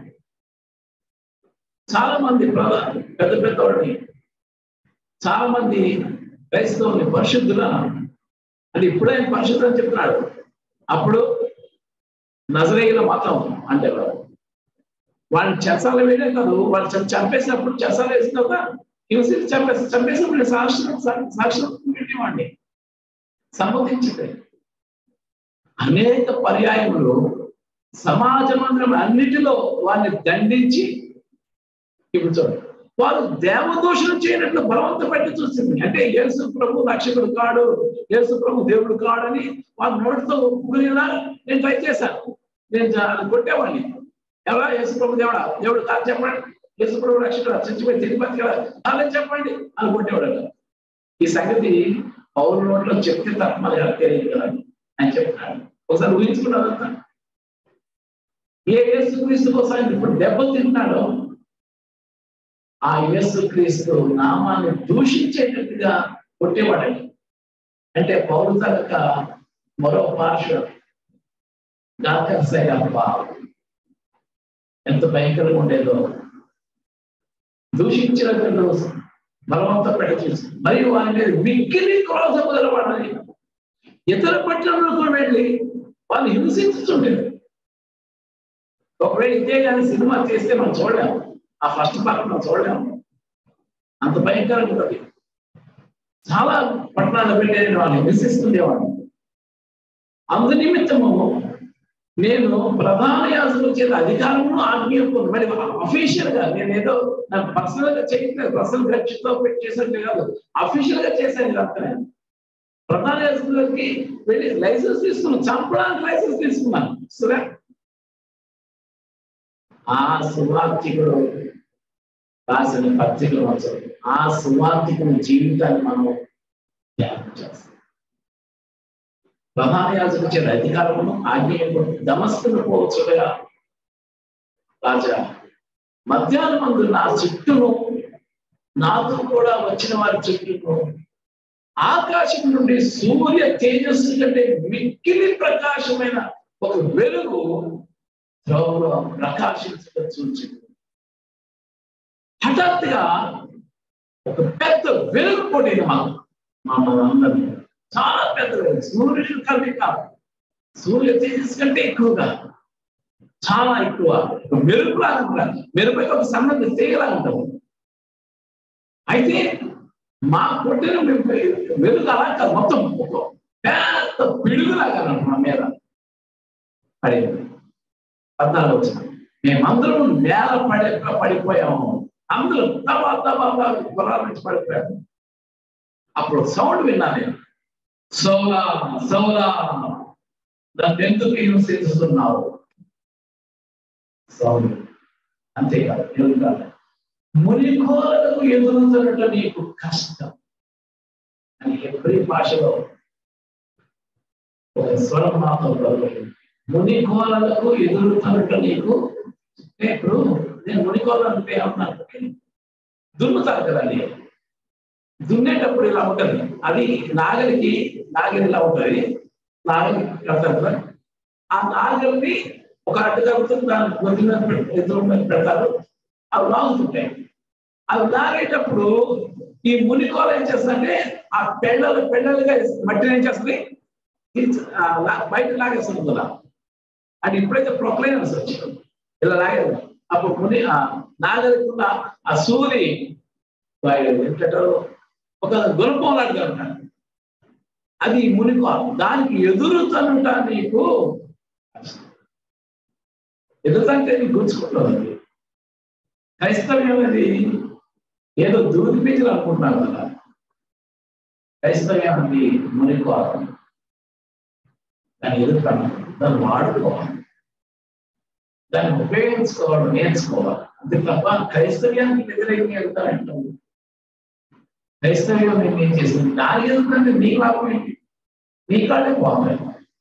చాలా మంది ప్రధాన పెద్ద పెద్దవాడిని, చాలా మంది క్రైస్తవుని పరిశుద్ధులను అంటే ఇప్పుడే ఆయన పరిశుద్ధులు అని చెప్తున్నాడు. అప్పుడు నజరేయుల మతం అంటే వాళ్ళని చెరసాల వేయడం కాదు, వాళ్ళు చంపేసినప్పుడు చెరసాల వేసిన తర్వాత హింస చంపేసి చంపేసినప్పుడు సాక్షి సాక్షి పెట్టేవాడిని సమ్మతించింది. అనేక పర్యాయములు సమాజ మందిరం అన్నిటిలో వారిని దండించి ఇప్పుడు చూడండి, వారు దేవదోషణం చేయనట్లు బలవంత పెట్టి చూస్తుంది. అంటే యేసు ప్రభు రక్షకుడు కాడు, యేసు ప్రభు దేవుడు కాడని వారు నోటితో ఒప్పుకునేలా నేను ట్రై చేశాను. నేను జా- కొట్టేవాడిని. ఎలా యేసుప్రభు దేవుడా, దేవుడు కాదు చెప్పండి, యేసుప్రభు రక్షకుడు చచ్చిపోయి తిరిగి బతికాడా అలా చెప్పండి అని కొట్టేవాడు. ఈ సంగతి పౌరు నోట్లో చెప్తే తప్ప మనకి ఎలా తెలియదు కదా అని చెప్తున్నాడు. ఒకసారి ఊహించుకున్నాడు, ఏ యేసుక్రీస్తు కోసం ఆయన ఇప్పుడు దెబ్బ తింటున్నాడో ఆ యేసుక్రీస్తు నామాన్ని దూషించేటట్టుగా కొట్టేవాడండి. అంటే పౌరు తగ్గ మరో పార్శ్వ గాకర్సయ్యప్ప ఎంత భయంకరంగా ఉండేదో దూషించినట్టు బలవంత పెట్టి మరియు ఆయన మీద మిక్కిలి క్రోధం మొదలపడాలి. ఇతర పట్టణంలో వెళ్ళి వాళ్ళు హింసించుతుండేది. ఒకవేళ ఇదే కానీ సినిమా చేస్తే మనం చూడలేము, ఆ ఫస్ట్ పార్ట్ మనం చూడలేము, అంత భయంకరంగా ఉంటుంది. చాలా పట్టణాలు వెళ్ళి వాళ్ళు హింసిస్తుండేవాడు. అందు నిమిత్తము నేను ప్రధాన యాజకుల చేత అధికారము ఆజ్ఞాపం మరి అఫీషియల్ గా నేను ఏదో నాకు పర్సనల్ గా చేయట్లేదు, పర్సనల్ ఖర్చుతో పెట్టి చేసినట్టు కాదు, అఫీషియల్ గా చేశాను కదా. ప్రధాన యాజకులకి వెళ్ళి లైసెన్స్ తీసుకున్నాను, చంపడానికి లైసెన్స్ తీసుకున్నాను. సరే, ఆ సువార్థికుడు రాసిన పత్రికలు వచ్చారు. ఆ సువార్థికుని జీవితాన్ని మనం ధ్యానం చేస్తాం. ప్రధాన యాజకుల చేత అధికారమును ఆజ్ఞకు దమస్కును పోవచ్చుగా రాజా, మధ్యాహ్నం మందు నా చుట్టూను నాతో కూడా వచ్చిన వారి చుట్టూను ఆకాశం నుండి సూర్య తేజస్సు కంటే మిక్కిలి ప్రకాశమైన ఒక వెలుగు త్రోవలో ప్రకాశించడం చూచింది. హఠాత్తుగా ఒక పెద్ద వెలుగు కొట్టింది మాకు మా మనందరినీ. చాలా పెద్ద వెలుగు, సూర్యుడు కంటే కాదు, సూర్య తేజస్సు కంటే ఎక్కువగా, చాలా ఎక్కువ. ఒక మెరుపులాగా ఉంటుంది, మెరుపై ఒక సన్నది తీగలా ఉంటుంది. అయితే మా కొట్టిన వెలుగు అలా కాదు, మొత్తం ఒక పెద్ద పిడుగులాగా మా మీద పడింది. పద్నాలుగు వచ్చిన మేమందరం నేల పడి పడిపోయాము, అందరూ తబా తబా గుర్రాల నుంచి పడిపోయాము. అప్పుడు సౌండ్ విన్నా నేను, సౌలా సౌలా దాన్ని ఎందుకు హింసిస్తున్నావు? సౌండ్ అంతేకాదు, ఎదుగుతాడు మునికోలకు ఎదురుతున్నట్టు నీకు కష్టం అని ఎవ్రీ భాషలో ఒక స్వరం మాత్రం కలుగుతుంది. మునికోలకు ఎదురుతున్నట్టు నీకు. ఇప్పుడు నేను మునికోలు అంటే ఏమన్నాను, దున్నుతారు కదండి, దున్నేటప్పుడు ఇలా ఉంటుంది, అది నాగలికి నాగలి ఇలా ఉంటుంది, నాగలి కడతారు కదా, ఆ నాగలిని ఒక అడ్డు కలుపుతుంది, దాన్ని గొంతున్న ఎదురు పెడతారు, అవి లాగుతుంటాయి. అవి లాగేటప్పుడు ఈ మునికోలు ఏం చేస్తుందంటే ఆ పెళ్ళలు పెళ్ళలుగా మట్టిని ఏం చేస్తుంది, బయట లాగేస్తుంది కదా. అది ఇప్పుడైతే ప్రొక్లైనర్స్ వచ్చారు ఇలా లాగేది, అప్పుడు ముని నాగలికున్న ఆ సూరి ఏంటంటారు ఒక గుణపం లాంటిగా ఉంటాడు, అది మునికోలు. దానికి ఎదురుతనుట నీకు ఎదురుతంటే నీకు గుర్చుకుంటుంది. క్రైస్తవ్యం అనేది ఏదో దూది పీచులు అనుకుంటున్నాను కదా, క్రైస్తవ్యం అనేది మునికోలు. దాన్ని ఎదుర్కొన్నాను, దాన్ని వాడుకోవాలి, దాన్ని ఉపయోగించుకోవాలి, నేర్చుకోవాలి. అంతే తప్ప క్రైస్తవ్యానికి వ్యతిరేకంగా వెళ్తానంటాను. క్రైస్తవ్యం నేను ఏం చేసింది, దాని ఎదుర్కొంటే నీ లాభం ఏంటి? నీ కాళ్ళే బాగున్నాయి.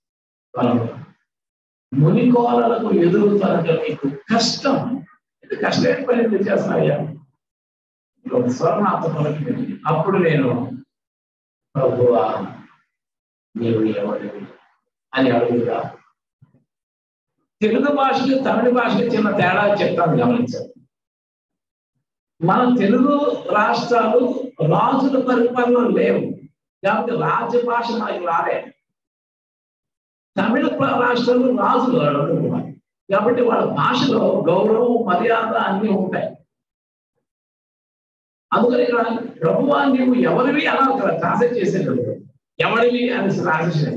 మునికోలకు ఎదురుతారంటే నీకు కష్టం. ఇది కష్టమైన పని ఎందుకు చేస్తున్నాయ్యా? స్వర్ణాత్మలకి అప్పుడు నేను ప్రభువా నీవు ఎవరివి అని అడుగుతా. తెలుగు భాషకి తమిళ భాషకి చిన్న తేడా చెప్తాను, గమనించాలి. మన తెలుగు రాష్ట్రాలు రాజుల పరిపాలన లేవు కాబట్టి రాజభాష మనకి రాలే. తమిళ రాష్ట్రాలు రాజులు కాబట్టి వాళ్ళ భాషలో గౌరవం మర్యాద అన్నీ ఉంటాయి. అందుకని ఇక్కడ ప్రభువా నీవు ఎవరివి అనాలి కదా, ట్రాన్స్లేట్ చేసేటప్పుడు ఎవరివి అని రాసేసాడు.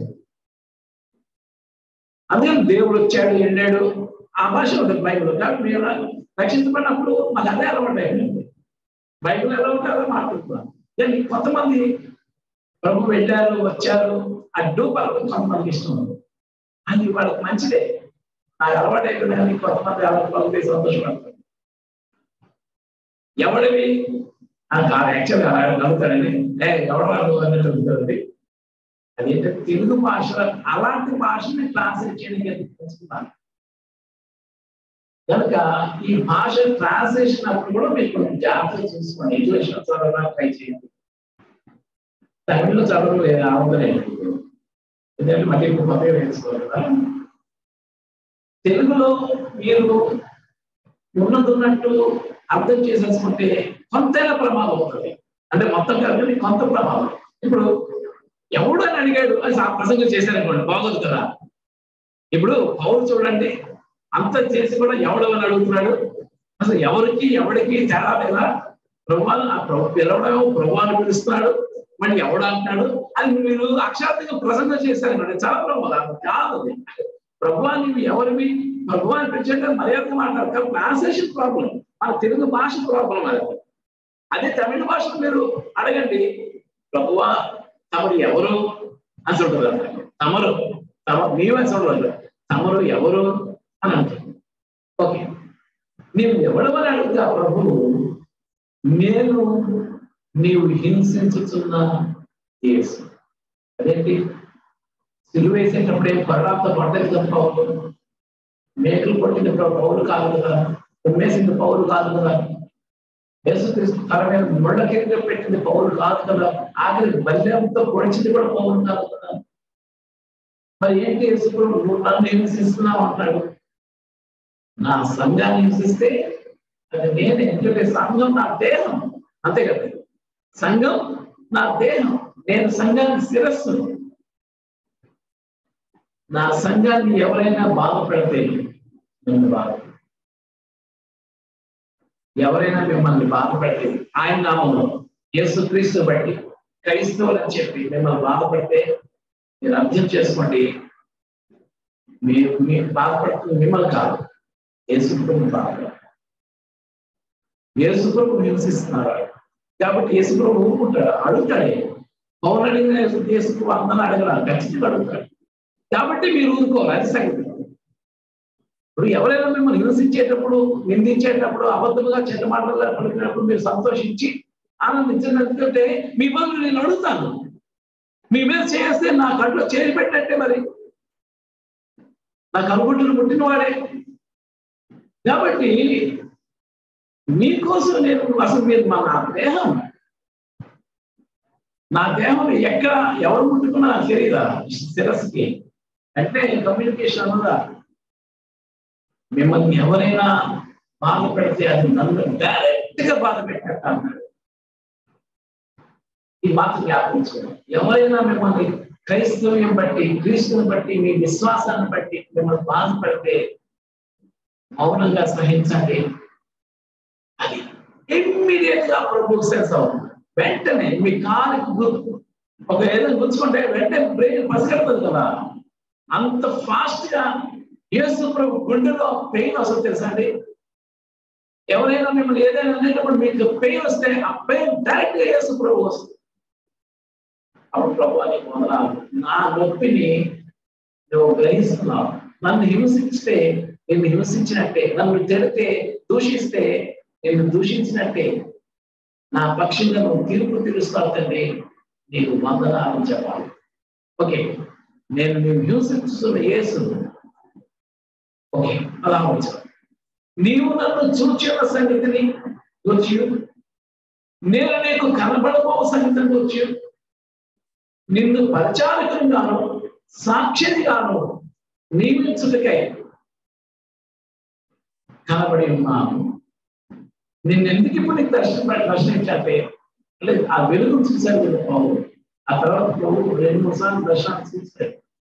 అందుకని దేవుడు వచ్చాడు వెళ్ళాడు ఆ భాష ఉంటుంది బైబిల్. కాబట్టి మేము రక్షించబడినప్పుడు మాకు అదే అలవాటు అయిపోయింది. బైబిల్ ఎలా ఉంటే అలా మాట్లాడుతున్నాను. కానీ కొంతమంది ప్రభు వెళ్ళారు వచ్చారు ఆ డూపాలు కొంతమందికి ఇష్టం ఉంది, అది వాళ్ళకి మంచిదే. నాకు అలవాటు అయిపోయింది, కొంతమంది అలవాటు సంతోషపడతారు. ఎవడివి యాక్చువల్గా నవ్వుతాడండి, ఏ ఎవడ వాళ్ళు అన్నట్టు ఉంటుంది. అదేంటే తెలుగు భాష అలాంటి భాషని ట్రాన్స్లేట్ చేయడానికి తెలుసుకున్నాను కనుక ఈ భాష ట్రాన్స్లేషన్ అప్పుడు కూడా మీరు కొంచెం జాగ్రత్తగా చూసుకోండి. ఇంగ్లీష్లో చదవడానికి ట్రై చేయండి, తమిళ్లో చదవడం లేదు అవతలేదు, ఎందుకంటే మళ్ళీ ఇప్పుడు కొత్తగా నేర్చుకోవాలి కదా. తెలుగులో మీరు ఉన్నదున్నట్టు అర్థం చేసేసుకుంటే కొంతైనా ప్రమాదం అవుతుంది. అంటే మొత్తం కాదు, కొంత ప్రమాదం. ఇప్పుడు ఎవడు అని అడిగాడు అని ప్రసంగం చేశారనుకోండి, బాగోదు కదా. ఇప్పుడు పౌరు చూడండి, అంత చేసి కూడా ఎవడు అని అడుగుతున్నాడు. అసలు ఎవరికి ఎవడికి తేడా లేదా? ప్రభువాలు ఆ ప్రభు పిలవడం, ప్రభువాలు పిలుస్తున్నాడు, మళ్ళీ ఎవడు అంటున్నాడు. అది మీరు అక్షరార్థంగా ప్రసంగం చేశారనుకోండి, చాలా ప్రమాదం కాదు. ప్రభువా నీవు ఎవరివి? ప్రభువాన్ని పిలిచేట మర్యాద మాట్లాడతారు. ట్రాన్స్లేషన్ ప్రాబ్లం, మన తెలుగు భాష ప్రాబ్లం. అది అదే తమిళ భాషను మీరు అడగండి, ప్రభువా తమరు ఎవరు అని చూడరు, తమరు తమ నీవే చూడరు, తమరు ఎవరు అని అంటారు. ఓకే, నీవు ఎవడమని అడుగుతా ప్రభు, నేను నీవు హింసించుతున్న యేసు. అదేంటి సిలువ వేసేటప్పుడు ఏం పర్వాప్త పడలేదు కదా పౌరులు, మేకలు కొట్టిన పౌరులు కాదు కదా, ఉమ్మేసింది పౌరులు కాదు కదా, యేసుక్రీస్తు తల మీద ముళ్ళ కింద పెట్టింది పౌరులు కాదు కదా, ఆఖరి బల్యంతో పొడిచింది కూడా పౌరులు కాదు కదా. మరి ఏంటి యేసు నువ్వు నన్ను హింసిస్తున్నావు అంటాడు. నా సంఘాన్ని హింసిస్తే అది నేను, ఎందుకంటే సంఘం నా దేహం, అంతే కదా. సంఘం నా దేహం, నేను సంఘాన్ని శిరస్సు. నా సంఘాన్ని ఎవరైనా బాధ పెడితే నేను బాధ, ఎవరైనా మిమ్మల్ని బాధ పెడితే ఆయన నామంలో యేసుక్రీస్తు బట్టి క్రైస్తవులు అని చెప్పి మిమ్మల్ని బాధపడితే మీరు అర్థం చేసుకోండి, మీరు మీరు బాధపడుతుంది మిమ్మల్ని కాదు, యేసుప్రభుని బాధపడ యేసుప్రభు హింసిస్తున్నారు. కాబట్టి యేసుప్రభు ఊరుకుంటాడు, అడుగుతాడే. పౌరులు అడిగిన యేసుప్రభు అందరూ అడగరా, ఖచ్చితంగా అడుగుతాడు. కాబట్టి మీరు ఊరుకోవాలి, అది సంగతి. ఇప్పుడు ఎవరైనా మిమ్మల్ని హింసించేటప్పుడు, నిందించేటప్పుడు, అబద్ధముగా చెడ్డ మాటల్లో పలికినప్పుడు మీరు సంతోషించి ఆనందించినట్టుంటే మీ బదులు నేను అడుగుతాను, మీ మీద చేస్తే నా కడులో చేరి పెట్టినట్టే, మరి నా కనుగుడ్డును పుట్టినవాడే. కాబట్టి మీకోసం నేను అసలు మీరు మా నా దేహం నా దేహం ఎక్కడ ఎవరు ముట్టుకున్నా శరీర శిరస్సుకి అంటే కమ్యూనికేషన్ అన్నదా. మిమ్మల్ని ఎవరైనా బాధ పెడితే అది నన్ను డైరెక్ట్ గా బాధ పెట్టారు అన్నాడు. ఈ మాట జ్ఞాపించుకోండి. ఎవరైనా మిమ్మల్ని క్రైస్తవ్యం బట్టి, క్రీస్తుని బట్టి, మీ విశ్వాసాన్ని బట్టి మిమ్మల్ని బాధ పెడితే మౌనంగా సహించండి. అది ఇమ్మీడియట్ గా ప్రభుకు సెన్స్ అవుతుంది. వెంటనే మీ కాలుకి గుర్తు ఒక ఏదైనా గుర్చుకుంటే వెంటనే బ్రెయిన్ పసిగడుతుంది కదా. అంత ఫాస్ట్ గా యేసు ప్రభు గుండెలో పెయిన్ వస్తుంది తెలుసా అండి. ఎవరైనా మిమ్మల్ని ఏదైనా అనేటప్పుడు మీకు పెయిన్ వస్తే ఆ పెయిన్ డైరెక్ట్ గా యేసు ప్రభు వస్తుంది. అప్పుడు ప్రభు అని మొదలాలు నా నొప్పిని నువ్వు గ్రహిస్తున్నావు. నన్ను హింసిస్తే నిన్ను హింసించినట్టే, నన్ను తిడితే దూషిస్తే నిన్ను దూషించినట్టే, నా పక్షంగా నువ్వు తీర్పు తీరుస్తావు తండ్రి, నీకు వందనాలు చెప్పాలి. ఓకే, నేను నువ్వు హింసిస్తున్న యేసు. ఓకే, అలా వచ్చావు. నీవు నన్ను చూచిన సంగతిని వచ్చి, నేను నీకు కనబడబో సంగతిని వచ్చి, నిన్ను పరిచారకంగాను సాక్షిగాను నియమించుటకై కనబడి ఉన్నాను. నిన్ను ఎందుకు ఇప్పుడు నీకు దర్శనం దర్శనించాలంటే లేదు, ఆ వెలుగు చూశాడు కదా పౌరులు. ఆ తర్వాత ప్రభు రెండు మూడు సార్లు దర్శనాన్ని చూస్తాడు.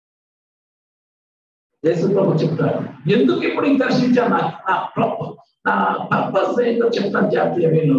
యేసు ప్రభు చెప్తాడు, ఎందుకు ఇప్పుడు నీకు దర్శించాను, నా నా పర్పస్ ఏంటో చెప్తాను జాతీయ నేను.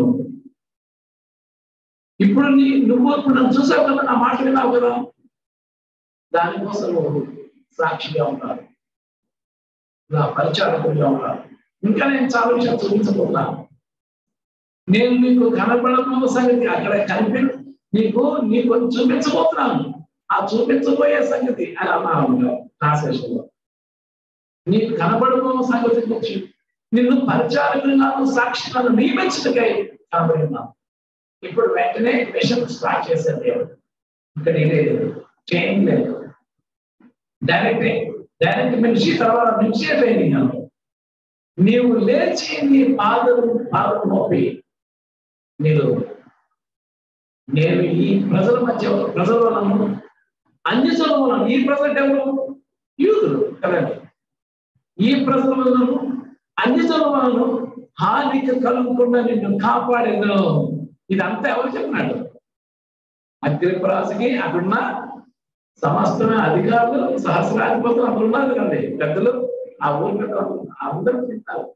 ఇప్పుడు నీ నువ్వు ఇప్పుడు నన్ను చూసావు కదా, నా మాట విన్నావు కదా, దానికోసం నువ్వు సాక్షిగా ఉంటారు, నా పరిచారకుడిగా ఉంటారు. ఇంకా నేను చాలా విషయాలు చూపించబోతున్నాను. నేను నీకు కనపడడం సంగతి అక్కడ కనిపి నీకు నీకు చూపించబోతున్నాను. ఆ చూపించబోయే సంగతి అని అన్నా ట్రాన్స్లేషన్లో నీకు కనబడము సంగతి గురించి నిన్ను పరిచారకులను సాక్షులను నియమించటకై కనబడి ఉన్నాను. ఇప్పుడు వెంటనే మిషన్ స్టార్ట్ చేశారు దేవుడు. ఇక్కడ లేదు, చేంజ్ లేదు, డైరెక్ట్ డైరెక్ట్ మినిషి తర్వాత మినిషి ట్రైనింగ్ అను. నీవు లేచి నీ పాదము పాదము మోపి నీవు నేను ఈ ప్రజల మధ్య ప్రజల వలన అన్యజనుల వలన, ఈ ప్రజలు ఎవరు? యూదులు కదండి. ఈ ప్రజల వలన అన్యజనుల వలన హానికి కలుగకుండా నిన్ను కాపాడేను. ఇదంతా ఎవరు చెప్పినాడు? అగ్రిపరాజుకి అక్కడున్న సమస్తమైన అధికారులు, సహస్రాధిపతులు అక్కడ ఉన్నారు కదండి, పెద్దలు, ఆ ఊరి పెద్దలు అందరూ తింటారు.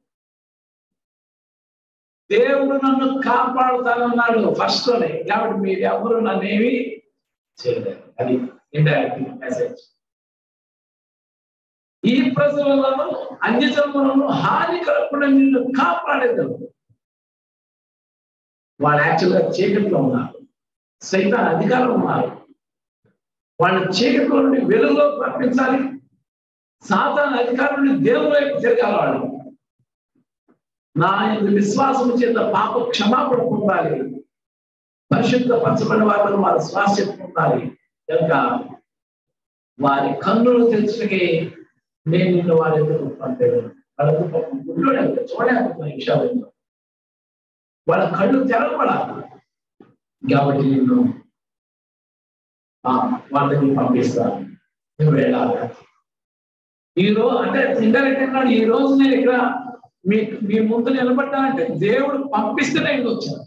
దేవుడు నన్ను కాపాడుతానన్నాడు ఫస్ట్ లోనే. కాబట్టి మీరు ఎవరు నన్నేమి చేయలేదు. అది ఇండైరెక్ట్ మెసేజ్. ఈ ప్రజలను అన్యజనులను హాని కలగకుండా నిన్ను కాపాడేదాం. వాళ్ళు యాక్చువల్గా చీకట్లో ఉన్నారు, సైతాన్ అధికారం ఉన్నారు. వాళ్ళ చీకట్లో నుండి వెలుగులో పంపించాలి. సాతాను అధికారం నుండి దేవుని వైపు తిరగాలి. వాళ్ళు నా విశ్వాసం చేత పాప క్షమాపణ పొందాలి. పరిశుద్ధ పరచబడిన వారిని వారు స్వాస్థ్యం పొందాలి. కనుక వారి కన్నులు తెచ్చుకే నేను నిన్ను వారి ఎందుకు పంపాను. వాళ్ళకు గుడ్లోనే చూడలేకపోతున్న విషయాలు, వాళ్ళ కళ్ళు తెరవబడాలి. కాబట్టి నిన్ను వాళ్ళని పంపిస్తాను, నువ్వు వెళ్ళాలి. ఈ రోజు అంటే ఇండైరెక్ట్ అన్నాడు, ఈ రోజు నేను ఇక్కడ మీ మీ ముందు నిలబడ్డానంటే దేవుడు పంపిస్తేనే ఇంటికి వచ్చాను.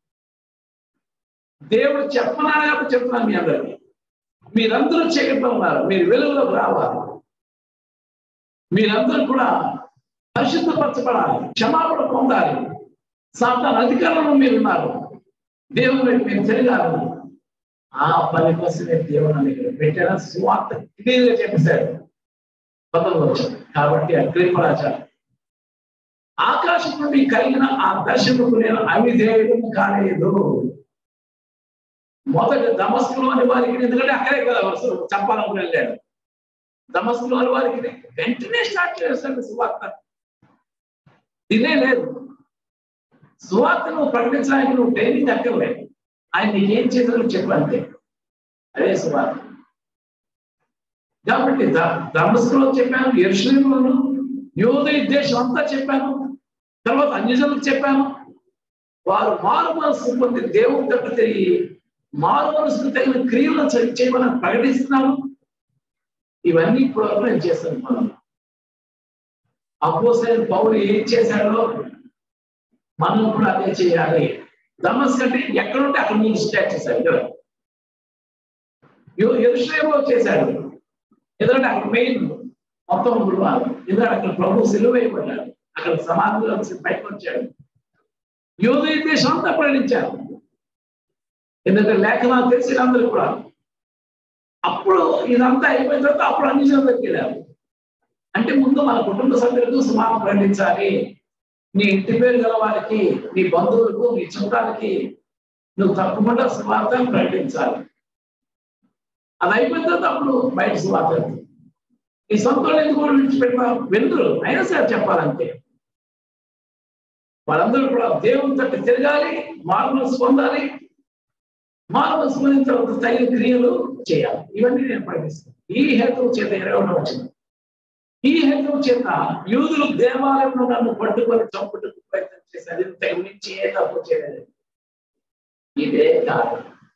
దేవుడు చెప్పనాడు కాబట్టి చెప్తున్నాను మీ అందరికీ. మీరందరూ చీకట్లో ఉన్నారు, మీరు వెలుగులోకి రావాలి. మీరందరూ కూడా పరిశుద్ధపరచబడాలి, క్షమాపణ పొందాలి. సాతాను అధికారంలో మీరున్నారు, దేవుని వైపు మీరు తిరగాలి. ఆ పని కోసమే దేవుని ఇక్కడ పెట్టిన సువార్త క్లియర్గా చెప్పేశాడు పదవి వచ్చాడు. కాబట్టి అగ్రిపరాచారం ఆకాశం నుండి కలిగిన ఆ దర్శనకు నేను అవిధేయుడు కాలేదు. మొదట దమస్కులోని వారికి, ఎందుకంటే అక్కడే కదా చెప్పాలని వెళ్ళాడు. దమస్కులోని వారికి వెంటనే స్టార్ట్ చేస్తాడు సువార్త. ఇదే లేదు, సువార్త నువ్వు ప్రకటించడానికి నువ్వు ట్రైనింగ్ అక్కర్లేదు. ఆయన నీకేం చేశారో చెప్పంతే, అదే సువార్త. కాబట్టి దమస్కులో చెప్పాను, యెరూషలేములోను, యూదయ దేశం అంతా చెప్పాను, తర్వాత అన్యజనులకు చెప్పాను. వారు మారు మనసు పొంది దేవుని తట్టు తిరిగి మారు మనసుకు తగిన క్రియలను చేయమని ప్రకటిస్తున్నాను. ఇవన్నీ ఇప్పుడు వరకు నేను చేస్తాను. మనం అపోస్తలుడైన పౌలు ఏం చేశాడో మనం కూడా అదే చేయాలి. దమస్కు అంటే ఎక్కడుంటే అక్కడ నుంచి స్టార్ట్ చేశాడు కదా. యెరూషలేములో చేశాడు, ఎందుకంటే అక్కడ మెయిన్ మొత్తం గురువారు. ఎందుకంటే అక్కడ ప్రభు సిలువ వేయబడ్డాడు, అక్కడ సమాధిలో బయటకు వచ్చాడు. యూదయ దేశం అంతా ప్రకటించారు, ఎందుకంటే లేఖనాలు తెలిసిన అందరూ కూడా. అప్పుడు ఇదంతా అయిపోయిన తర్వాత అప్పుడు అన్ని జనులకు వెళ్ళారు. అంటే ముందు మన కుటుంబ సభ్యులకు సుమారు ప్రకటించాలి. నీ ఇంటి పేరు గల వారికి, నీ బంధువులకు, నీ చుట్టాలకి నువ్వు తప్పకుండా సువార్తను ప్రకటించాలి. అది అయిపోయిన తర్వాత అప్పుడు బయట సువార్త. ఈ సొంతంలో ఎందుకు విడిచిపెట్టారు? వెందురు అయినా సరే చెప్పాలంటే వాళ్ళందరూ కూడా దేవుని తట్టు తిరగాలి, మార్పులు పొందాలి. మార్పులు పొందిన తర్వాత తగిన క్రియలు చేయాలి. ఇవన్నీ నేను ప్రకటిస్తాను. ఈ హేతువు చేత ఇరవై ఒకటో వచ్చింది. ఈ హేతువు చేత యూదులు దేవాలయంలో నన్ను పట్టుకొని చంపుటకు ప్రయత్నం చేశారు. ఇంతకు మించి ఏ తప్పు చేయలేదు. ఇదే కాదు,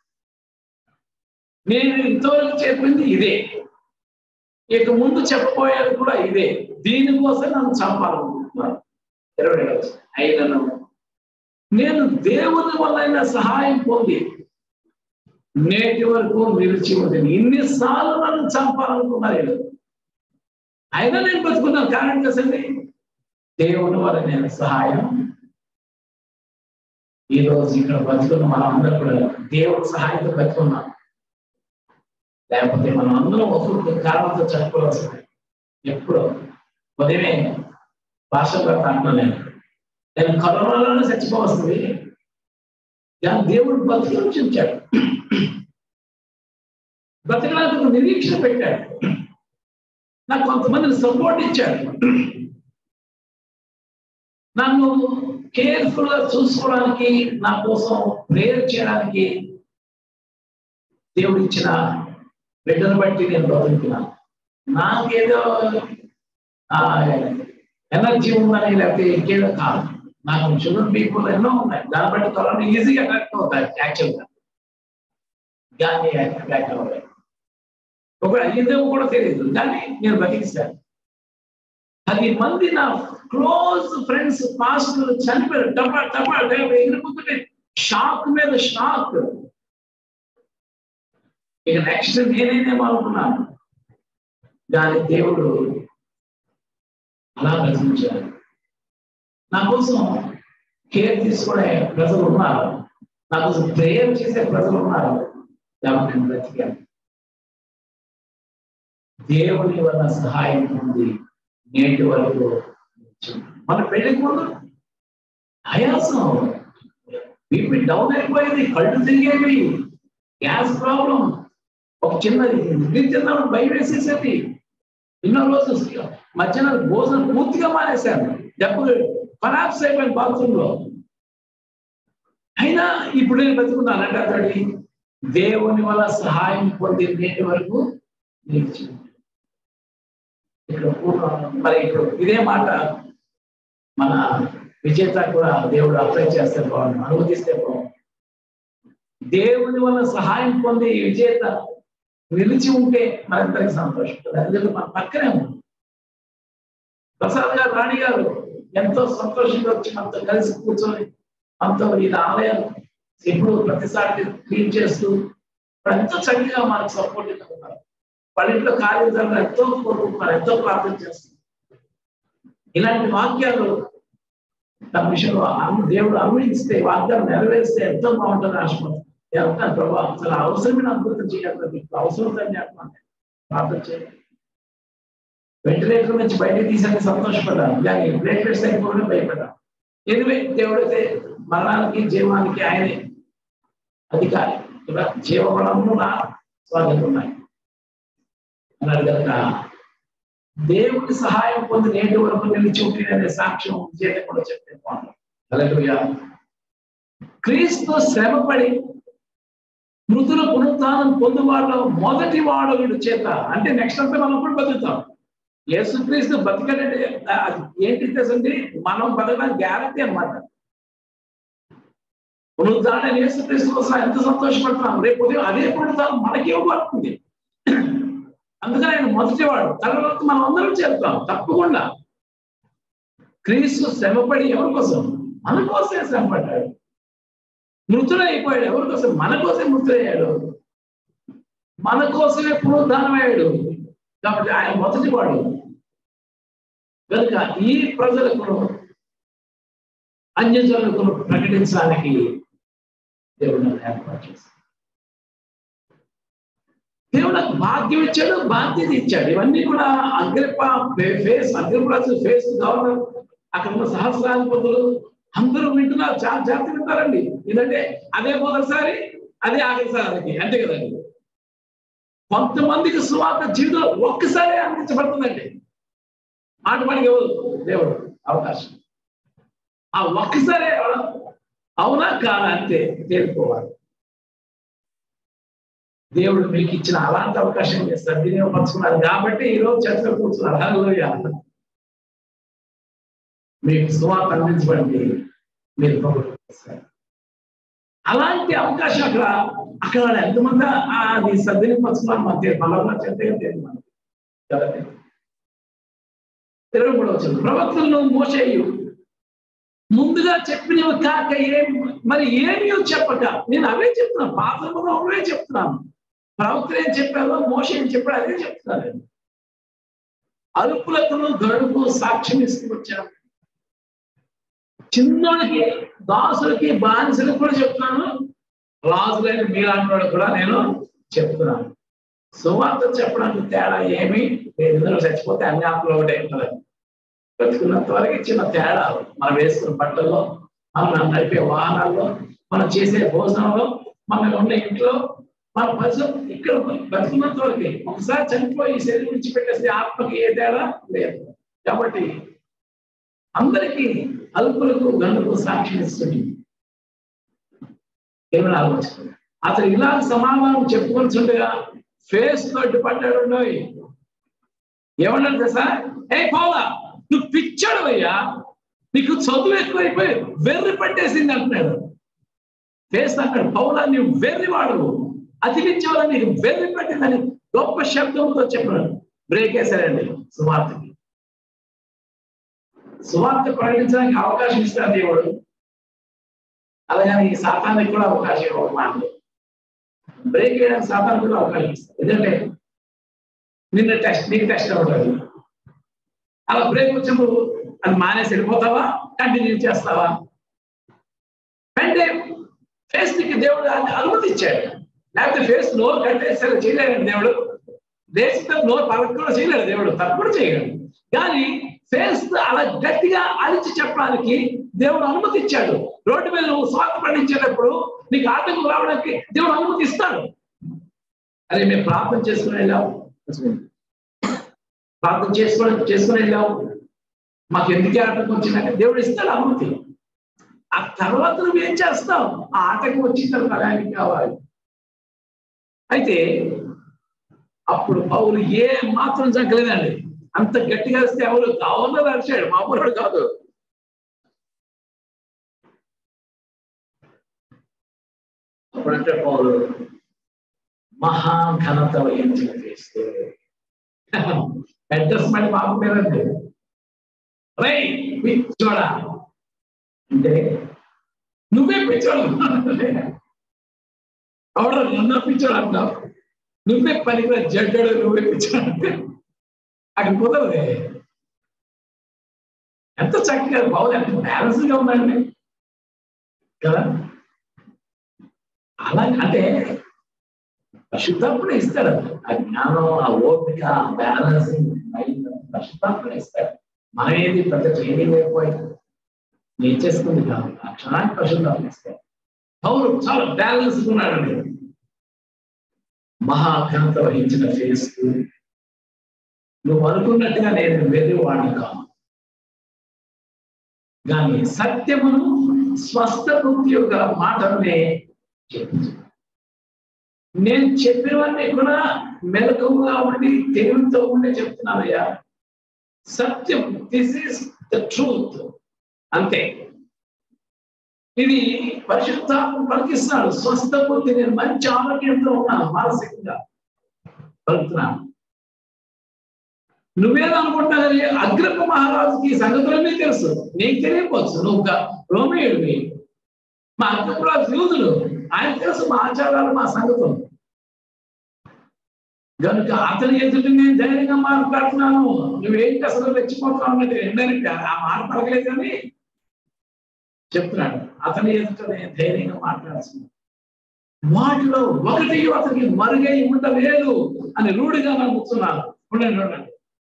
నేను ఇంతవరకు చెప్పింది ఇదే, ఇక ముందు చెప్పబోయేది కూడా ఇదే. దీనికోసం నన్ను చంపాలనుకుంటున్నాను. ఇరవై అయినను నేను దేవుని వల్ల సహాయం పొంది నేటి వరకు నిలిచి ఉంటుంది. ఇన్నిసార్లు నన్ను చంపాలనుకున్నారు, అయినా నేను బతుకున్నాను. కారణం చేసండి, దేవుని వల్ల నేను సహాయం. ఈరోజు ఇక్కడ బతుకున్న మనం అందరూ కూడా దేవుడి సహాయంతో బతుకున్నాం. లేకపోతే మనం అందరం ఒక కారణంతో చనిపోవాల్సింది. ఎప్పుడో ఉదయమే భాషగా అంటున్నాను, నేను నేను కరోనాలోనే చచ్చిపోవస్తుంది. దాని దేవుడు బతుకు ఉంచాడు, బతకడానికి నిరీక్షణ పెట్టాడు. నాకు కొంతమందిని సపోర్ట్ ఇచ్చాడు. నన్ను కేర్ఫుల్ గా చూసుకోవడానికి, నా కోసం ప్రేయర్ చేయడానికి దేవుడు ఇచ్చిన బిడ్డను బట్టి నేను బతుకుతున్నాను. నాకేదో ఎనర్జీ ఉందని లేకపోతే ఇంకేదో కాదు. నాకు షుగర్ పీపుల్ ఎన్నో ఉన్నాయి, దాన్ని బట్టి త్వరలో ఈజీగా కరెక్ట్ అవుతాయి. యాక్చువల్గా కానీ అటాక్ అవ్వాలి, ఒక అయ్యేదేమో కూడా తెలియదు, కానీ నేను బతికిస్తాను. పది మంది నా క్లోజ్ ఫ్రెండ్స్ పాస్టర్లు చనిపోయారు. టపా టపా ఎగిరిపోతుంటే షాక్ మీద షాక్. ఇక నెక్స్ట్ నేనేనేమో అనుకున్నాను, దాని దేవుడు అలా రచించాడు. నా కోసం కేర్ తీసుకునే ప్రజలు ఉన్నారు, నా కోసం ప్రేయర్ చేసే ప్రజలు ఉన్నారు, కాబట్టి నేను బ్రతికాను. దేవుని వల్ల సహాయం ఉంది నేటి వరకు. మన పెళ్లికి ముందు ఆయాసం, బీపీ డౌన్ అయిపోయింది, కళ్ళు తిరిగేవి, గ్యాస్ ప్రాబ్లం, ఒక చిన్నది ఇడ్లీ తిన్నాడు భయం వేసేసేది. ఎన్నో రోజులు మధ్యాహ్నం భోజనం పూర్తిగా మానేశాను, డబ్బులు కొలాప్స్ అయిపోయింది బాత్రూమ్ లో. అయినా ఇప్పుడు నేను బతుకున్నానంటే అతడి దేవుని వల్ల సహాయం పొంది నేటి వరకు నిలిచి. మరి ఇప్పుడు ఇదే మాట మన విజేత కూడా దేవుడు అప్లై చేస్తే బాగుంది, అనుమతిస్తే బాగుంది. దేవుని వల్ల సహాయం పొంది విజేత నిలిచి ఉంటే మనందరికి సంతోషం. అందులో మన పక్కనే ఉంది ప్రసాద్ గారు, రాణి గారు ఎంతో సంతోషంగా వచ్చి మనతో కలిసి కూర్చొని మనతో ఈ ఆలయం ఎప్పుడు ప్రతిసారి క్లీన్ చేస్తూ ఎంతో చక్కగా మనకు సపోర్ట్గా ఉన్నారు. వాళ్ళ ఇంట్లో కార్యక్రమాలు ఎంతో కోరుకుంటున్నారు, ఎంతో ప్రార్థన చేస్తున్నారు. ఇలాంటి వాక్యాలు తమ విషయంలో దేవుడు అనుభవిస్తే, వాగ్దానం నెరవేరిస్తే ఎంతో బాగుంటుంది. ఆశపడుతుంది ఎంత ప్రభావం అసలు అవసరమైన అద్భుతం చేయాలి, అవసరం చేయాలి, ప్రార్థన చేయాలి. వెంటిలేటర్ నుంచి బయటకు తీసాక సంతోషపడ్డాను, కానీ ప్లేట్లెట్స్ అయిపోవడం భయపడ్డాను. ఎనివే దేవుడైతే మరణానికి జీవానికి ఆయనే అధికారి. ఇలా జీవబలము నా స్వాధీనం ఉన్నాయి అన్నాడు కనుక దేవుడి సహాయం పొంది నేటి వరకు నిలిచి ఉంటే సాక్ష్యం చేత కూడా చెప్తే బాగుంటుంది. హల్లెలూయా. క్రీస్తు శ్రమపడి మృతుల పునరుత్థానం పొందువాడలో మొదటి వాడు చేత, అంటే నెక్స్ట్ అంతా మనం కూడా బతుకుతాం. యేసుక్రీస్తు బతికంటే ఏంటి తెలుసండి, మనం బతకడానికి గ్యారంటీ అన్నమాట. పునరుద్ధారణ యేసుక్రీస్తు కోసం ఎంత సంతోషపడుతున్నాం, రేపు ఉదయం అదే పునరుద్ధానం మనకి ఇవ్వబడుతుంది. అందుకని ఆయన మొదటివాడు, తర్వాత మనం అందరం చేరుతాం తప్పకుండా. క్రీస్తు శ్రమపడి ఎవరి కోసం? మన కోసమే శ్రమపడ్డాడు. మృతుడైపోయాడు ఎవరి కోసం? మన కోసం మృతుడయ్యాడు, మన కోసమే పునరుద్ధానం అయ్యాడు. కాబట్టి ఆయన మొదటివాడు కనుక ఈ ప్రజలకు అన్యజనులకు ప్రకటించడానికి దేవుడు ఏర్పాటు చేశాడు. దేవుడు నాకు భాగ్యం ఇచ్చాడు, బాధ్యత ఇచ్చాడు. ఇవన్నీ కూడా అగ్రిప్ప ఫేస్ అగ్రిపరాజు ఫేస్ గవర్నర్, అక్కడ ఉన్న సహస్రాధిపతులు అందరూ వింటున్నారు. చాలా జాగ్రత్త వింటారండి, ఎందుకంటే అదే మొదటిసారి, అదే ఆఖరిసారికి, అంతే కదండి. కొంతమందికి సువార్త జీవితంలో ఒక్కసారి అందించబడుతుందండి. ఆటపాటికి ఎవరు దేవుడు అవకాశం, ఆ ఒక్కసారి అవునా కాదా అంతే తేలిపోవాలి. దేవుడు మీకు ఇచ్చిన అలాంటి అవకాశం చేస్తారు, వినియోగపరుచుకున్నారు కాబట్టి ఈరోజు చర్చలో కూర్చున్నారు. హల్లెలూయా. మీకు సువార్త అందించబడింది, మీరు ప్రభుత్వం అలాంటి అవకాశం అక్కడ అక్కడ ఎంతమంది అది సద్వినియోగపరుచుకున్నారు మధ్య బలంగా చెప్తే తెలియదు కదండి. ఇరవై మూడవ వచనం, ప్రవక్తలను మోషేయు ముందుగా చెప్పినవి కాక ఏం మరి ఏమీ చెప్పక, నేను అవే చెప్తున్నాను, పాత్రలో అవే చెప్తున్నాను. ప్రవక్తలు ఏం చెప్పారో మోషే ఏం చెప్పాడు అదే చెప్తున్నాను. అరుపులకు గడుపు సాక్ష్యం ఇస్తూ వచ్చాను. చిన్నోడికి, దాసులకి, బానిసలకు కూడా చెప్తున్నాను, రాజులైన మీలాంటి వాడు కూడా నేను చెప్తున్నాను. సువార్త చెప్పడానికి తేడా ఏమి లేదు. ఇందులో చచ్చిపోతే అన్ని ఆత్మలు ఒకటే ఉంటుంది. బ్రతుకున్నంత వరకు చిన్న తేడా మనం వేసుకున్న బట్టల్లో, మనం నడిపే వాహనాల్లో, మనం చేసే భోజనంలో, మనం ఉండే ఇంట్లో, మన పరిస్థితి ఇక్కడ బతుకున్నంత వరకే. ఒకసారి చనిపోయి శరీరం విడిచిపెట్టేస్తే ఆత్మకి ఏ తేడా లేదు. కాబట్టి అందరికీ అల్పులకు గనులకు సాక్షి ఇస్తుంది. ఏమైనా ఆలోచన అతను ఇలా సమాధానం చెప్పుకొనిచుండగా ఫేస్ తోటి పడ్డాడు. ఏమన్నాడు తెలుసా? ఏ పౌలా, నువ్వు పిచ్చాడు అయ్యా, నీకు చదువు ఎక్కువైపోయి వెర్రి పట్టేసింది అంటున్నాడు. ఫేస్ అంటాడు, పౌలా నువ్వు వెర్రివాడు, అతి పిచ్చేవాడు, నీకు వెర్రి పట్టిందని గొప్ప శబ్దంతో చెప్పాడు. బ్రేక్ వేశారండి సువార్తకి. సువార్త ప్రకటించడానికి అవకాశం ఇస్తాడు దేవుడు, అలాగని ఈ సాతానికి కూడా అవకాశం ఇవ్వమాట. బ్రేక్ వేయడానికి సాతానికి కూడా అవకాశం ఇస్తాడు. ఎందుకంటే నిన్న టెస్ట్ నీకు టెస్ట్ అవుతుంది. అలా బ్రేక్ వచ్చినప్పుడు అది మానేసి వెళ్ళిపోతావా, కంటిన్యూ చేస్తావా? అంటే ఫేస్ నీకు దేవుడు అనుమతి ఇచ్చాడు. లేకపోతే ఫేస్ నోరు కట్టేసరి చేయలేడు దేవుడు. దేశంతో నోరు పలక కూడా చేయలేడు దేవుడు, తప్పుడు చేయలేడు. కానీ ఫేస్ అలా గట్టిగా అలిచి చెప్పడానికి దేవుడు అనుమతి ఇచ్చాడు. రోడ్డు మీద నువ్వు స్వార్థ పండించేటప్పుడు నీకు ఆటంకం రావడానికి దేవుడు అనుమతి ఇస్తాడు. అదే మేము ప్రార్థన చేసుకుని వెళ్ళాము, ప్రార్థన చేసుకుని చేసుకుని వెళ్ళాము, మాకు ఎందుకే ఆటంకం వచ్చిందంటే దేవుడు ఇస్తాడు అనుమతి. ఆ తర్వాత నువ్వు ఏం చేస్తావు? ఆ ఆటంకం వచ్చిన తర్వాత అలాగే కావాలి. అయితే అప్పుడు పౌలు ఏ మాత్రం జంకలేదండి. అంత గట్టిగా వస్తే ఎవరు కావాలని అరిచాడు, మామూలు కాదు. అప్పుడంటే పౌలు మహా ఘనత వహించిన చేస్తే అడ్జస్ట్మెంట్ మాకు మీరండి రై పిచ్చోడా అంటే నువ్వే పిచ్చోడు, ఎవడో నన్ను పిచ్చోడు అంటావు, నువ్వే పనికిరా జడ్డాడు, నువ్వే పిచ్చోడు అంటే అక్కడ కుదరదే. ఎంత చక్కగా బాగుంది, ఎంత బ్యాలెన్స్ గా ఉందండి కదా. అలా అంటే పరిశుద్ధాత్ముడే ఇస్తాడు ఆ జ్ఞానం, ఆ ఓపిక, ఆ బ్యాలెన్స్ పరిశుద్ధాత్ముడే ఇస్తాడు. మనం ఏది పెద్ద ట్రైనింగ్ అయిపోయి నేను చేసుకుంది కాదు, ఆ క్షణానికి పరిశుద్ధాత్మ ఇస్తాడు. పౌలు చాలా బ్యాలెన్స్ ఉన్నాడండి. మహాఘనత వహించిన ఫేస్ నువ్వు అనుకున్నట్టుగా నేను వెర్రివాడిని కాను, కానీ సత్యమును స్వస్థ బుద్ధి గల మాటలనే చెప్పించు. నేను చెప్పినవన్నీ కూడా మెలకువగా ఉండి తెలివితో ఉండే చెప్తున్నానయ్యా. సత్యం, దిస్ ఈస్ ద ట్రూత్, అంతే. ఇది పరిశుద్ధాత్మ పలికిస్తున్నాడు. స్వస్థ బుద్ధి, నేను మంచి ఆరోగ్యంతో ఉన్నాను, మానసికంగా పలుకుతున్నాను. నువ్వేదనుకుంటున్నా అగ్రప మహారాజుకి ఈ సంగతులన్నీ తెలుసు, నీకు తెలియకపోవచ్చు. నువ్వు రోమేయుడివి, మా అగ్రపరాజు యూదులు, ఆయన తెలుసు మా ఆచారాలు, మా సంగతులు. కనుక అతని ఎదుటి నేను ధైర్యంగా మాట్లాడుతున్నాను. నువ్వేంటి అసలు రెచ్చిపోతావు అన్నట్టు ఏంటంటే ఆ మాట పలకలేదు కానీ చెప్తున్నాడు. అతని ఎదుట నేను ధైర్యంగా మాట్లాడుతున్నాను. వాటిలో ఒకటి అతనికి మరుగై ఉండలేదు అని రూఢిగా నమ్ముతున్నాను. ఉండండి ఉండండి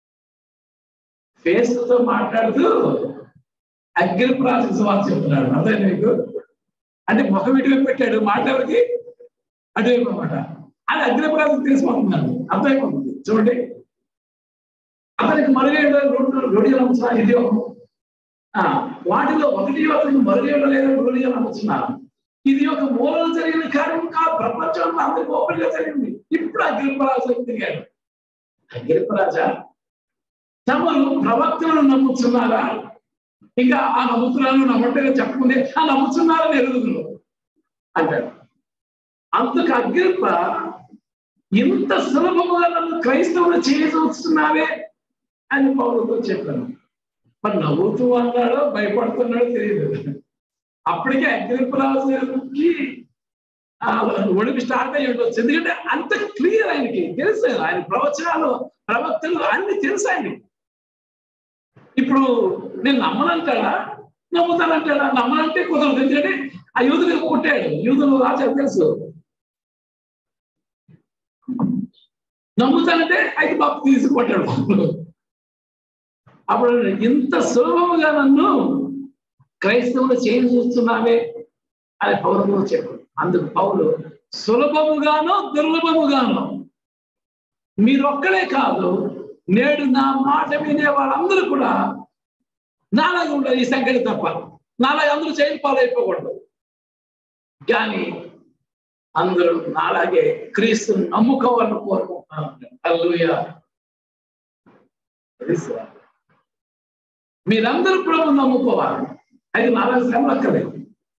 ఫేస్ తో మాట్లాడుతూ అగ్రిప్రాజు సువార్త చెప్తున్నాడు. అదే మీకు అంటే ముఖం ఇటువైపు పెట్టాడు, మాట ఎవరికి అటువైపు అన్నమాట. అది అగ్రిప్రాజు తెలిసిపోతున్నాడు, అర్థమైపోతుంది. చూడండి, అతనికి మరుగైన రూఢిగా నమ్ముతున్నాను. ఇది వాటిలో ఒకటి అతనికి మరుగై ఉండలేదని రూఢిగా నమ్ముతున్నాను. ఇది ఒక మూలలో జరిగిన కార్యం కాదు, ప్రపంచంలో అందరికి ఓపెన్ గా జరిగింది. ఇప్పుడు అగ్రిప్రాజు తిరిగాడు. అగ్రిప్రాజా, తమరు ప్రవక్తలను నమ్ముతున్నారా? ఇంకా ఆ నమ్ముతున్నాను నమ్మటంగా చెప్పకుంటే ఆ నమ్ముతున్నారని ఎరుగుదురు అంటాడు. అందుకు అగ్రిప్ప, ఇంత సులభముగా నన్ను క్రైస్తవులు చేయవస్తున్నావే అని పౌలుతో చెప్పాను. మరి నవ్వుతూ అన్నాడో భయపడుతున్నాడో తెలియదు. అప్పటికే అగ్రిప్పరాజుకి ఒడిపి స్టార్ట్ అయ్యి ఉండొచ్చు. ఎందుకంటే అంత క్లియర్ ఆయనకి తెలుసు, ఆయన ప్రవచనాలు ప్రవక్తలు అన్ని తెలుసు ఆయనకి. ఇప్పుడు నేను నమ్మనంటాడా, నమ్ముతానంటాడా? నమ్మనంటే కుదరదు, ఎందుకంటే ఆ యూదులు కొట్టాడు, యూదులు రాజాకు తెలుసు. నమ్ముతానంటే అయితే బాబు తీసుకొట్టాడు. అప్పుడు ఇంత సులభంగా నన్ను క్రైస్తవులు చేయి చూస్తున్నావే అని పౌరులు చెప్పాడు. అందుకు పౌలు సులభముగానో దుర్లభముగానో మీరొక్కడే కాదు, నేడు నా మాట వినే వాళ్ళందరూ కూడా నాలాగా ఉండదు. ఈ సంగతి తప్ప నాలాగా అందరూ చేయని పాలైపోకూడదు. కానీ అందరూ నాలాగే క్రీస్తుని నమ్ముకోవాలని కోరుకుంటున్నాను. హల్లెలూయా. మీరందరూ ప్రభువుని నమ్ముకోవాలి. అది నాలుగు శ్రమలు అక్కర్లేదు.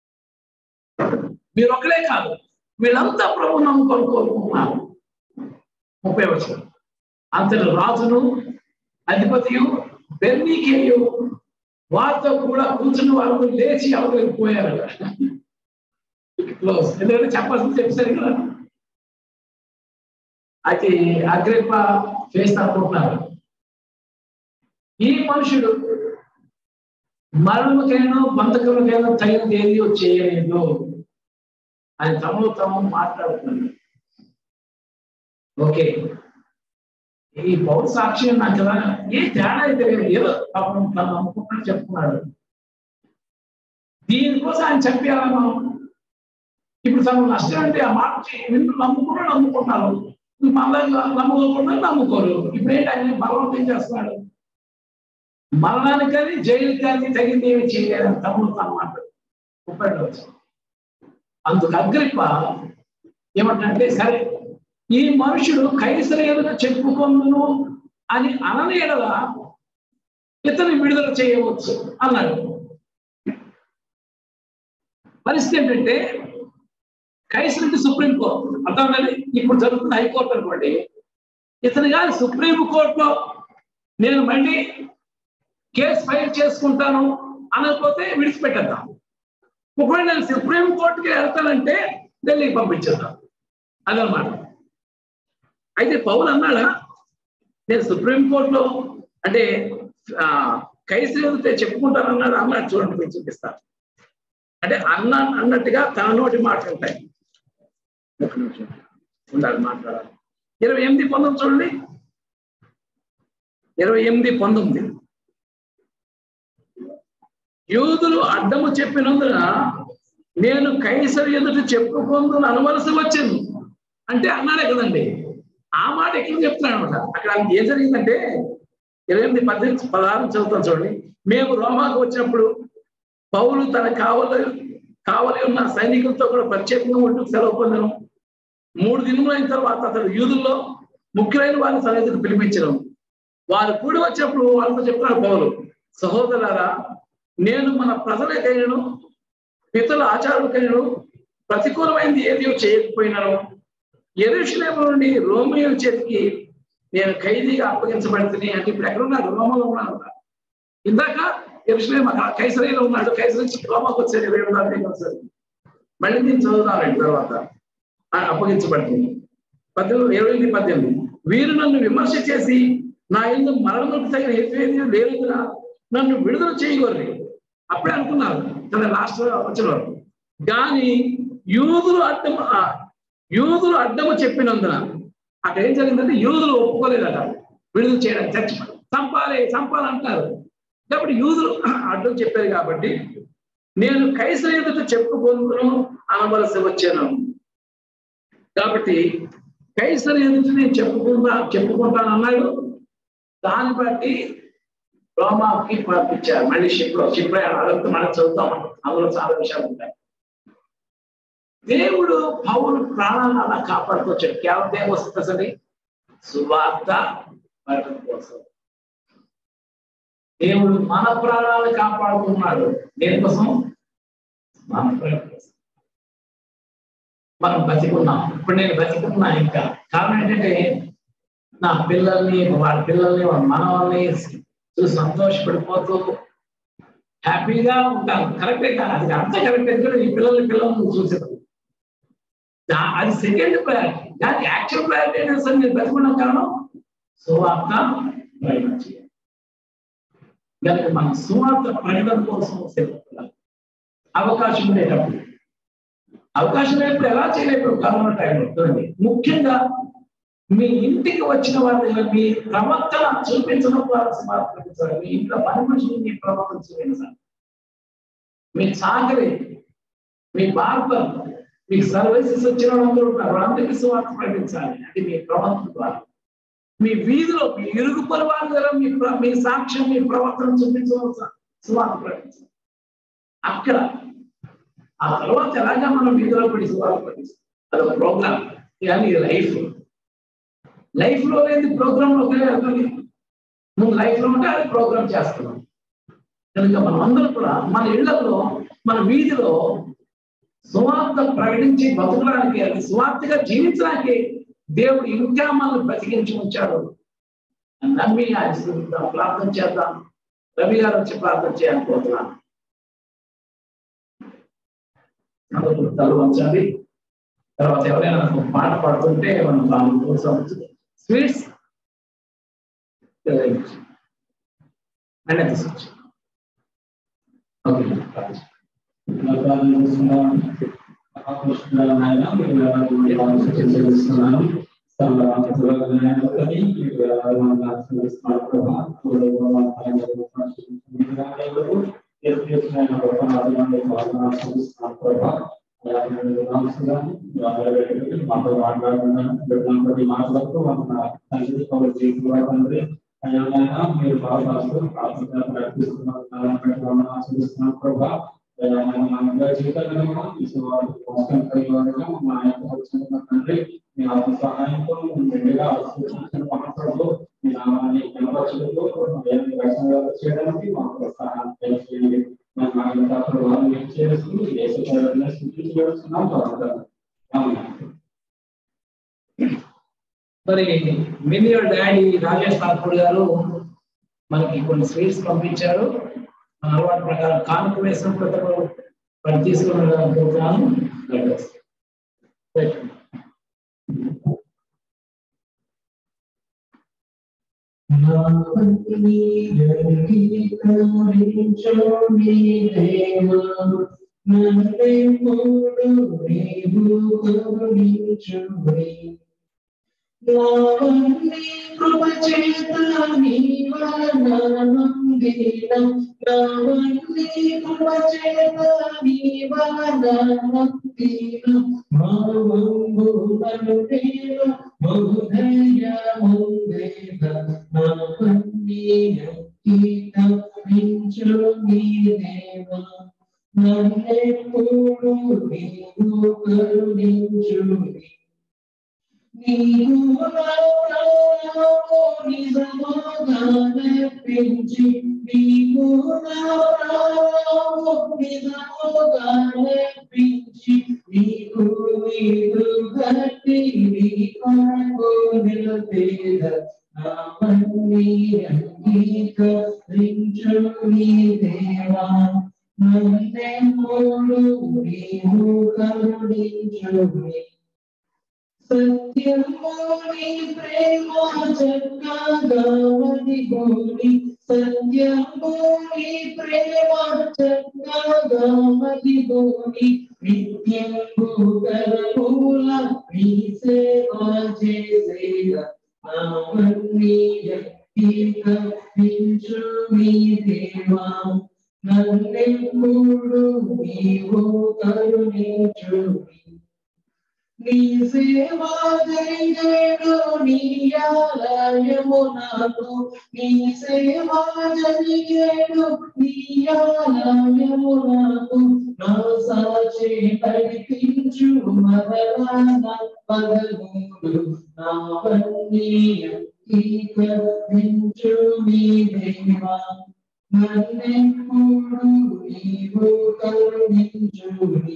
మీరు ఒక్కడే కాదు, వీళ్ళంతా ప్రభువుని నమ్ముకొని కోరుకుంటున్నారు. ముప్పై వచ్చిన అంతటి రాజును అధిపతియు బెర్నీకేయు వారితో కూడా కూర్చున్న వాళ్ళు లేచి అవతలికి పోయారు. క్లోజ్. ఎందుకంటే చెప్పాల్సింది చెప్పారు కదా. అయితే అగ్రిప్ప ఫేస్ అనుకుంటున్నారు, ఈ మనుషుడు మరణముకైనా బంధకములకైనా తగినది ఏది చేయలేదు అని తమలో తాము మాట్లాడుతున్నాడు. ఓకే, ఈ పౌర సాక్ష్యం నాకు కదా ఏ తేడా అయితే లేదు, ఏదో పాపం తను అనుకుంటున్నాడు చెప్తున్నాడు. దీనికోసం ఆయన చెప్పాలా మనం? ఇప్పుడు తను నష్టం అంటే ఆ మాట వింటూ నమ్ముకున్నాడు, నమ్ముకుంటున్నారు. మళ్ళీ నమ్ముకోకుండా నమ్ముకోరు. ఇప్పుడు ఏంటి ఆయన బలవంతం చేస్తున్నాడు? మరణానికి కానీ జైలు కానీ తగింది ఏమి చేయలేదని తమ్ముడు తను మాట్లాడు. ముప్పై రోజు అందుకు అగ్రిప్ప ఏమంటే, సరే ఈ మనుషుడు కైసరు ఎదుట చెప్పుకొందును అని అననేడలా ఇతను విడుదల చేయవచ్చు అన్నాడు. పరిస్థితి ఏంటంటే కైసరికి సుప్రీంకోర్టు అర్థమైంది. ఇప్పుడు జరుగుతున్న హైకోర్టు అనుకోండి. ఇతను కానీ సుప్రీంకోర్టులో నేను మళ్ళీ కేసు ఫైల్ చేసుకుంటాను అనకపోతే విడిచిపెట్టేద్దాం. ఒకవేళ నేను సుప్రీంకోర్టుకి వెళ్తానంటే ఢిల్లీకి పంపించేద్దాం. అదనమాట. అయితే పౌలు అన్నాడా, నేను సుప్రీంకోర్టులో అంటే కైసరు ఎదుట చెప్పుకుంటాను అన్నాడు. అన్నాడు చూడండి, మీరు చూపిస్తాను. అంటే అన్న అన్నట్టుగా తన నోటి మాటలు ఉంటాయి. ఒక నిమిషం ఉండాలి, మాట్లాడాలి. ఇరవై ఎనిమిది పంతొమ్మిది చూడండి. ఇరవై ఎనిమిది పంతొమ్మిది యూదులు అడ్డము చెప్పినందున నేను కైసరు ఎదుట చెప్పుకుందును అనవలసి వచ్చింది అంటే అన్నాడే కదండి. ఆ మాట ఎక్కడ చెప్తున్నాడు అనమాట. అక్కడ ఏం జరిగిందంటే ఇరవై ఎనిమిది పద్దెనిమిది పదహారు చదువుతాం చూడండి. మేము రోమాకు వచ్చినప్పుడు పౌలు తన కావలి కావలి ఉన్న సైనికులతో కూడా ప్రత్యేకంగా ఉంటూ సెలవు పొందడం. మూడు దినములు అయిన తర్వాత అతడు యూదుల్లో ముఖ్యులైన వారిని తన ఎదురు పిలిపించడం. వారు కూడి వచ్చినప్పుడు వాళ్ళతో చెప్తున్నాడు పౌలు, సహోదరులారా, నేను మన ప్రజలకైనను ఇతరుల ఆచారులకైనను ప్రతికూలమైనది ఏది చేయకపోయినాను యెరూషలేము నుండి రోమియోల చేతికి నేను ఖైదీగా అప్పగించబడుతుంది. అంటే ఇప్పుడు ఎక్కడున్నాడు? రోమలో ఉన్నాడు. ఇందాక యెరూషలేము కైసరీలో ఉన్నాడు. కైసరీ నుంచి రోమాకు వచ్చాడు. ఇరవై ఏడు మళ్ళీ నేను చదువుతాను తర్వాత అప్పగించబడుతుంది. పద్దెనిమిది ఇరవై ఎనిమిది పద్దెనిమిది వీరు నన్ను విమర్శ చేసి నా ఎందుకు మరణకు తగిన హేతు లేనందున నన్ను విడుదల చేయగొర్రి. అప్పుడే అనుకున్నారు తన లాస్ట్ వచ్చిన కానీ యూదులు అడ్డం యూదులు అడ్డము చెప్పినందున అక్కడ ఏం జరిగిందంటే యూదులు ఒప్పుకోలేదట విడుదల చేయడానికి. చర్చ చంపాలి చంపాలి అంటారు కాబట్టి యూదులు అడ్డం చెప్పారు. కాబట్టి నేను కైసరు ఎదుట చెప్పుకుందును అనవలసి వచ్చాను. కాబట్టి కైసరు ఎదుట నేను చెప్పుకుంటా చెప్పుకుంటాను అన్నాడు. దాన్ని బట్టి రోమాకి పంపించారు. మళ్ళీ షిప్లో షిప్ అదంతా మనం చదువుతాం. అందులో చాలా విషయాలు ఉంటాయి. దేవుడు పౌలు ప్రాణాలను అలా కాపాడుకొచ్చాడు. కేవలం దేని వస్తుంది? సువార్త పడటం కోసం. దేవుడు మన ప్రాణాలను కాపాడుతున్నాడు. దేనికోసం? మన ప్రాణం కోసం. మనం బతికున్నాం. ఇప్పుడు నేను బతికున్నా. ఇంకా కారణం ఏంటంటే నా పిల్లల్ని వాళ్ళ పిల్లల్ని వాళ్ళ మనవాళ్ళని చూసి సంతోషపడిపోతూ హ్యాపీగా ఉంటాను. కరెక్టే కాదు, అది అంత కరెక్టే కూడా ఈ పిల్లల్ని పిల్లల్ని చూసేది అది సెకండ్ ప్రయారిటీ. దానికి యాక్చువల్ ప్రయారిటీ అయినా సరే నేను బతుకున్నాం కారణం సువార్త ప్రయాణం చేయాలి. దానికి మన సువార్త ప్రకటన కోసం అవకాశం ఉండేటప్పుడు అవకాశం లేనప్పుడు ఎలా చేయలేకపోతే కరోనా టైంలో చూడండి. ముఖ్యంగా మీ ఇంటికి వచ్చిన వారి దగ్గర మీ ప్రవర్తన చూపించడం ద్వారా సమర్పించాలి. మీ ఇంట్లో పని మనుషులు మీ ప్రవర్తన చూపించాలి. మీ చాకరి, మీ బార్బర్, మీకు సర్వీసెస్ వచ్చిన వాళ్ళందరూ ఉంటారు, వాళ్ళందరికీ సువార్త ప్రకటించాలి. అంటే మీ ప్రవర్తన ద్వారా, మీ వీధిలో మీ ఇరుగు పొరవారి ద్వారా మీ మీ సాక్ష్యం, మీ ప్రవర్తన చూపించవలసిన సువార్త ప్రకటించాలి. అక్కడ ఆ తర్వాత ఎలాగా మనం వీధిలో పడి సువార్త ప్రకటిస్తాం, అదొక ప్రోగ్రామ్. కానీ లైఫ్ లైఫ్ లో లేదు, ప్రోగ్రామ్ లో వెళ్తుంది. నువ్వు లైఫ్ లో ఉంటే అది ప్రోగ్రామ్ చేస్తున్నావు. కనుక మనం అందరం కూడా మన ఇళ్లలో, మన వీధిలో సువార్త ప్రకటించి బతకడానికి, అది సువార్తగా జీవించడానికి దేవుడు ఇంకా మనల్ని బ్రతికించి ఉంచాడు. నమ్మి ఆయన ప్రార్థన చేద్దాం. రవి గారు వచ్చి ప్రార్థన చేయాలనుకుంటున్నాను. తల వంచాలి. తర్వాత ఎవరైనా పాట పాడుతుంటే మనం దాని కోసం స్వీట్స్ అంటే తీసుకొచ్చి ఓకే మాతో మాట్లాడుతున్నాను మాటలకు తండ్రి తండ్రి అయ్యా మీరు బాగా ప్రకటిస్తున్నాను ఆశ్రయిస్తున్నాను ప్రభా. మన జీవితంలో మా యొక్క వచ్చిన తండ్రి మీ ఆత్మ సహాయంతో మెండుగా ఆశ్రయించిన మహాప్రభు మీ నామాన్ని కనపరచుటకు రక్షణ చేయడానికి మాకు సహాయం చేయండి. ప్రభావం చేస్తూ దేశ సూచించబడుతున్నాం. మరి మినియర్ డాడీ రాజేష్ ఠాకూర్ గారు మనకి కొన్ని స్వీట్స్ పంపించారు. మన అలవాటు ప్రకారం కానుక వేసిన ప్రతి వారు తీసుకున్నాను. కృప చేత నీవనందినం నావన్నీ కృప చేత నీవనందినం మావంబులను దేవ బహుధైర్యముందేవ నావన్నీ అంకితమించు నీ దేవ నన్నెప్పుడు నీవు కరుణించు నీవు నిజముగా నప్పించి నీవు నిజముగా నప్పించి నీకు నీరు గట్టి నీ కొరకు నిలపేద నావన్నీ అంగీకరించు నీ దేవా నన్నెప్పుడు నీవు కరుణించు సత్యమోని ప్రేమ చక్కగావని గోని సత్యమోని ప్రేమ చక్కగావని గోని నిత్యంబు కరమూల నీ సేవ చేసేగా నావన్నీ అంగీకరించు నీ దేవా నన్నెప్పుడు నీవు కరుణించు నీ సేవా జరిగేడు నీ ఆలయము నాకు నీ సేవా జరిగేడు నీ ఆలయము నాకు నా సాక్షి నడిపించు మరణ పదమూడు నావన్నీ అంగీకరించు నీ దేవా నన్నెప్పుడు నీవు కరుణించు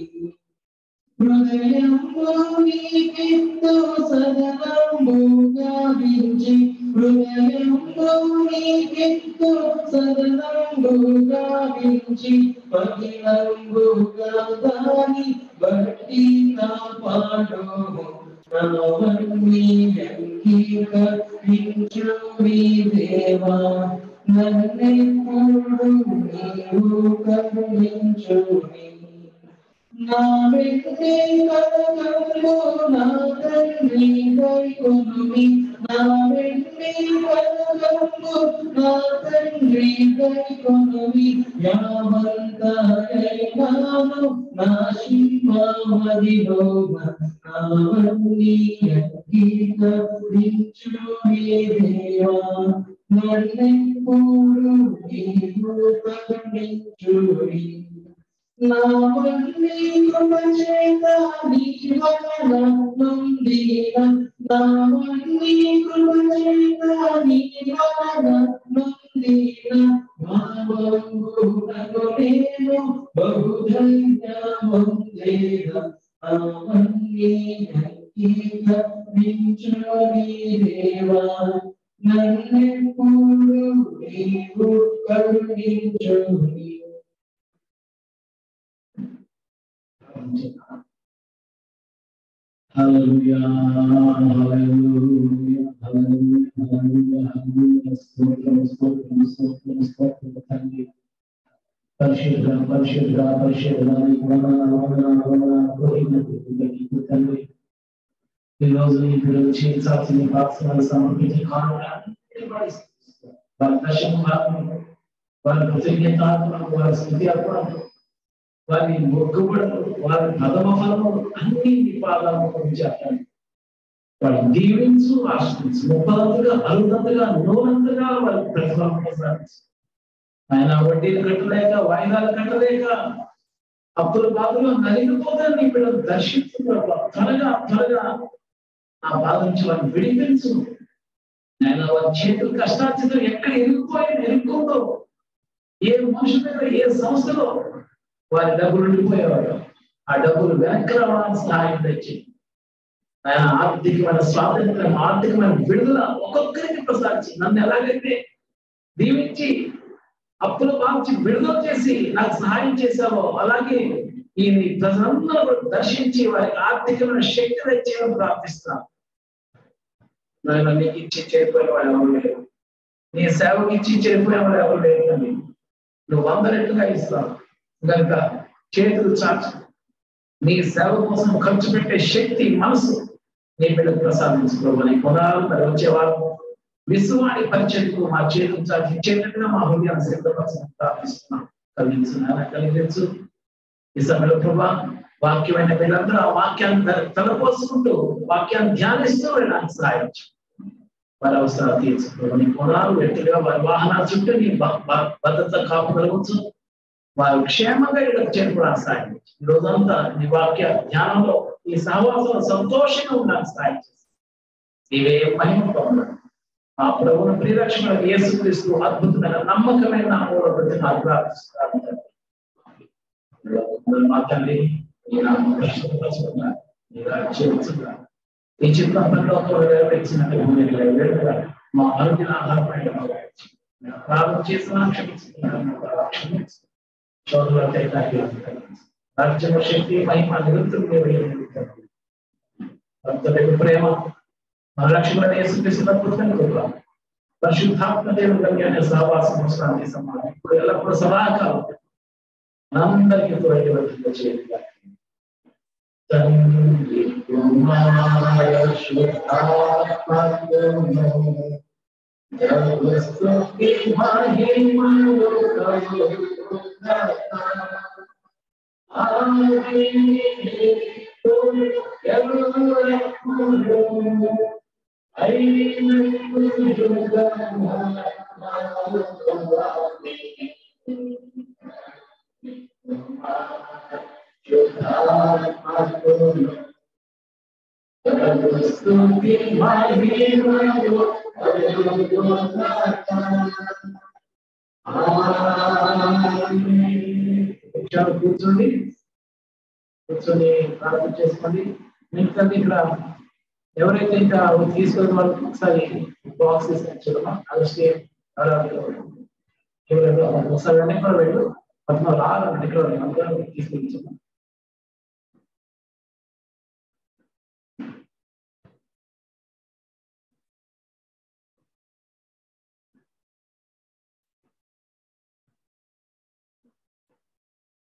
హృదయంలో నీకెంతో సదనంబుగా వించి హృదయంలో నీకెంతో సదనంబుగా వించి పగిలంబుగా దాని బట్టి నా పాడు నావన్నీ అంగీకరించు నీ దేవా నన్నెప్పుడు నీవు కరుణించు నా వెంటే కలగంలో నా తండ్రి గైకొనుమి నా వెంటే కలగంలో నా తండ్రి గైకొనుమి యావంతైనాను నాశింప మామదిలో నావన్నీ అంగీకరించు దేవా నన్నెప్పుడు నీవు కరుణించుడి నావన్నీ కృపచేత నీ వలన నొందిన నావన్నీ కృపచేత నీ వలన నొందిన భావంగుణను నేను బహుధన్యముందేన నావన్నీ అంగీకరించుని దేవా నన్నెప్పుడు నీవు కరుణించుని. Hallelujah, hallelujah, hallelujah, hallelujah, hallelujah. Stotram, stotram, stotram, stotram, తండ్రి పరిశుద్ధ పరిశుద్ధ పరిశుద్ధ తండ్రి ఈ రోజు ఇప్పుడు చేయించాల్సిన ప్రార్థనలు సమర్పించి వారి దర్శన వారి కృతజ్ఞతాత్మకు వారి స్థితి అర్పణకు వారి మొక్కుబడులు వారి ప్రథమ ఫలములు అన్ని పాదాలను చేస్తాను. వారి దీవించు ఆశ్రయించు ముప్పదంతుగా అరుదంతగా నూరంతగా వారి ప్రతిఫలం ప్రసాదించు. ఆయన వడ్డీలు కట్టలేక వాయిదాలు కట్టలేక అప్పుల బాధలో నలిగిపోతే నీ బిడ్డలు దర్శించుకున్న త్వరగా త్వరగా ఆ బాధ నుంచి వారిని విడిపించు. ఆయన వారి చేతులు కష్టార్జితం ఎక్కడ ఎరుక్కుపోయి ఎరుక్కుందో ఏ మనుషుల దగ్గర ఏ సంస్థలో వారి డబ్బులు ఉండిపోయేవారు ఆ డబ్బులు వెనక్కి రావడానికి సహాయం తెచ్చి ఆయన ఆర్థికమైన స్వాతంత్రం ఆర్థికమైన విడుదల ఒక్కొక్కరికి ప్రసాదించి నన్ను ఎలాగైతే దీవించి అప్పులు మార్చి విడుదల చేసి నాకు సహాయం చేశావో అలాగే ఈ ప్రజలందరూ దర్శించి వారికి ఆర్థికమైన శక్తి తెచ్చేయడం ప్రార్థిస్తాను. నేను నీకు ఇచ్చి చేరిపోయిన వాడు ఎవరు లేరు, నీ సేవకి ఇచ్చి చేరిపోయిన వాడు ఎవరు లేదండి. నువ్వు వంద రెట్లుగా ఇస్తావు కనుక చేతులు చాచి నీ సేవ కోసం ఖర్చు పెట్టే శక్తి మనసు నీ బిడ్డకు ప్రసాదించుకోవాలి. పొలాలు మరి వచ్చేవారు విశ్వాని పరిచయకు మా చేతులు చాచి ఇచ్చేటట్టుగా మా హృదయాన్ని సిద్ధపరచని ప్రార్థిస్తున్నాం. కలిగించున్నా కలిగించు ఈ సమయంలో ప్రభా వాక్యమైన వీళ్ళందరూ ఆ వాక్యాన్ని తలపోసుకుంటూ వాక్యాన్ని ధ్యానిస్తూ వెళ్ళడానికి సహాయం వారి అవసరాలు తీర్చుకోవాలి. పొలాలు ఎట్టుగా వారి వాహనాల చుట్టూ నీ భద్రత కాపుదలవచ్చు. వారు క్షేమంగా ఇక్కడికి చేరుకోవడానికి సాయం చేసి ఈ రోజంతా నీ వాక్య ధ్యానంలో ఈ సహవాసంలో సంతోషంగా ఉండడానికి సాయం చేసి నీవే మహిమ పొందాలి. ఆ ప్రభువును ప్రియరక్షణ యేసుక్రీస్తు అద్భుతమైన నమ్మకమైన నామములో ప్రతినాలు ప్రార్థిస్తున్నాను. మాట్లాడి ఈ చిత్రంలో నెరవేర్చినట్టుగా మా ఆరోగ్య ఆధారపడిన ప్రారంభం చేసిన క్షమిస్తున్నాను. రాజ్యమ శక్తి మహిమ నిరంతరం ప్రేమ మన లక్ష్మణ యేసుక్రీస్తు పరిశుద్ధాత్మ దేవుని కలిగిన సహవాసం శాంతి సమాధానం ఇప్పుడు ఎల్లప్పుడూ సదాకాలం మనందరికీ తోటి వర్తింప చేయాలి. తండ్రి కుమార శుద్ధాత్మను జగస్తుతి మహిమలు కలుగుగాక. ఆమేన్. ఎల్లప్పుడూ ఐదుగా స్తుతి మహిమలు కూర్చోండి కూర్చొని ప్రార్థన చేసుకోండి. మిగతా ఇక్కడ ఎవరైతే ఇంకా తీసుకున్న వాళ్ళు ఒకసారి బాక్స్ తీసుకొచ్చారమ్మా అలాగే ఎవరైనా ఒకసారి వెనక వెళ్ళు పద్మ రాలంటే ఇక్కడ తీసుకొచ్చాము.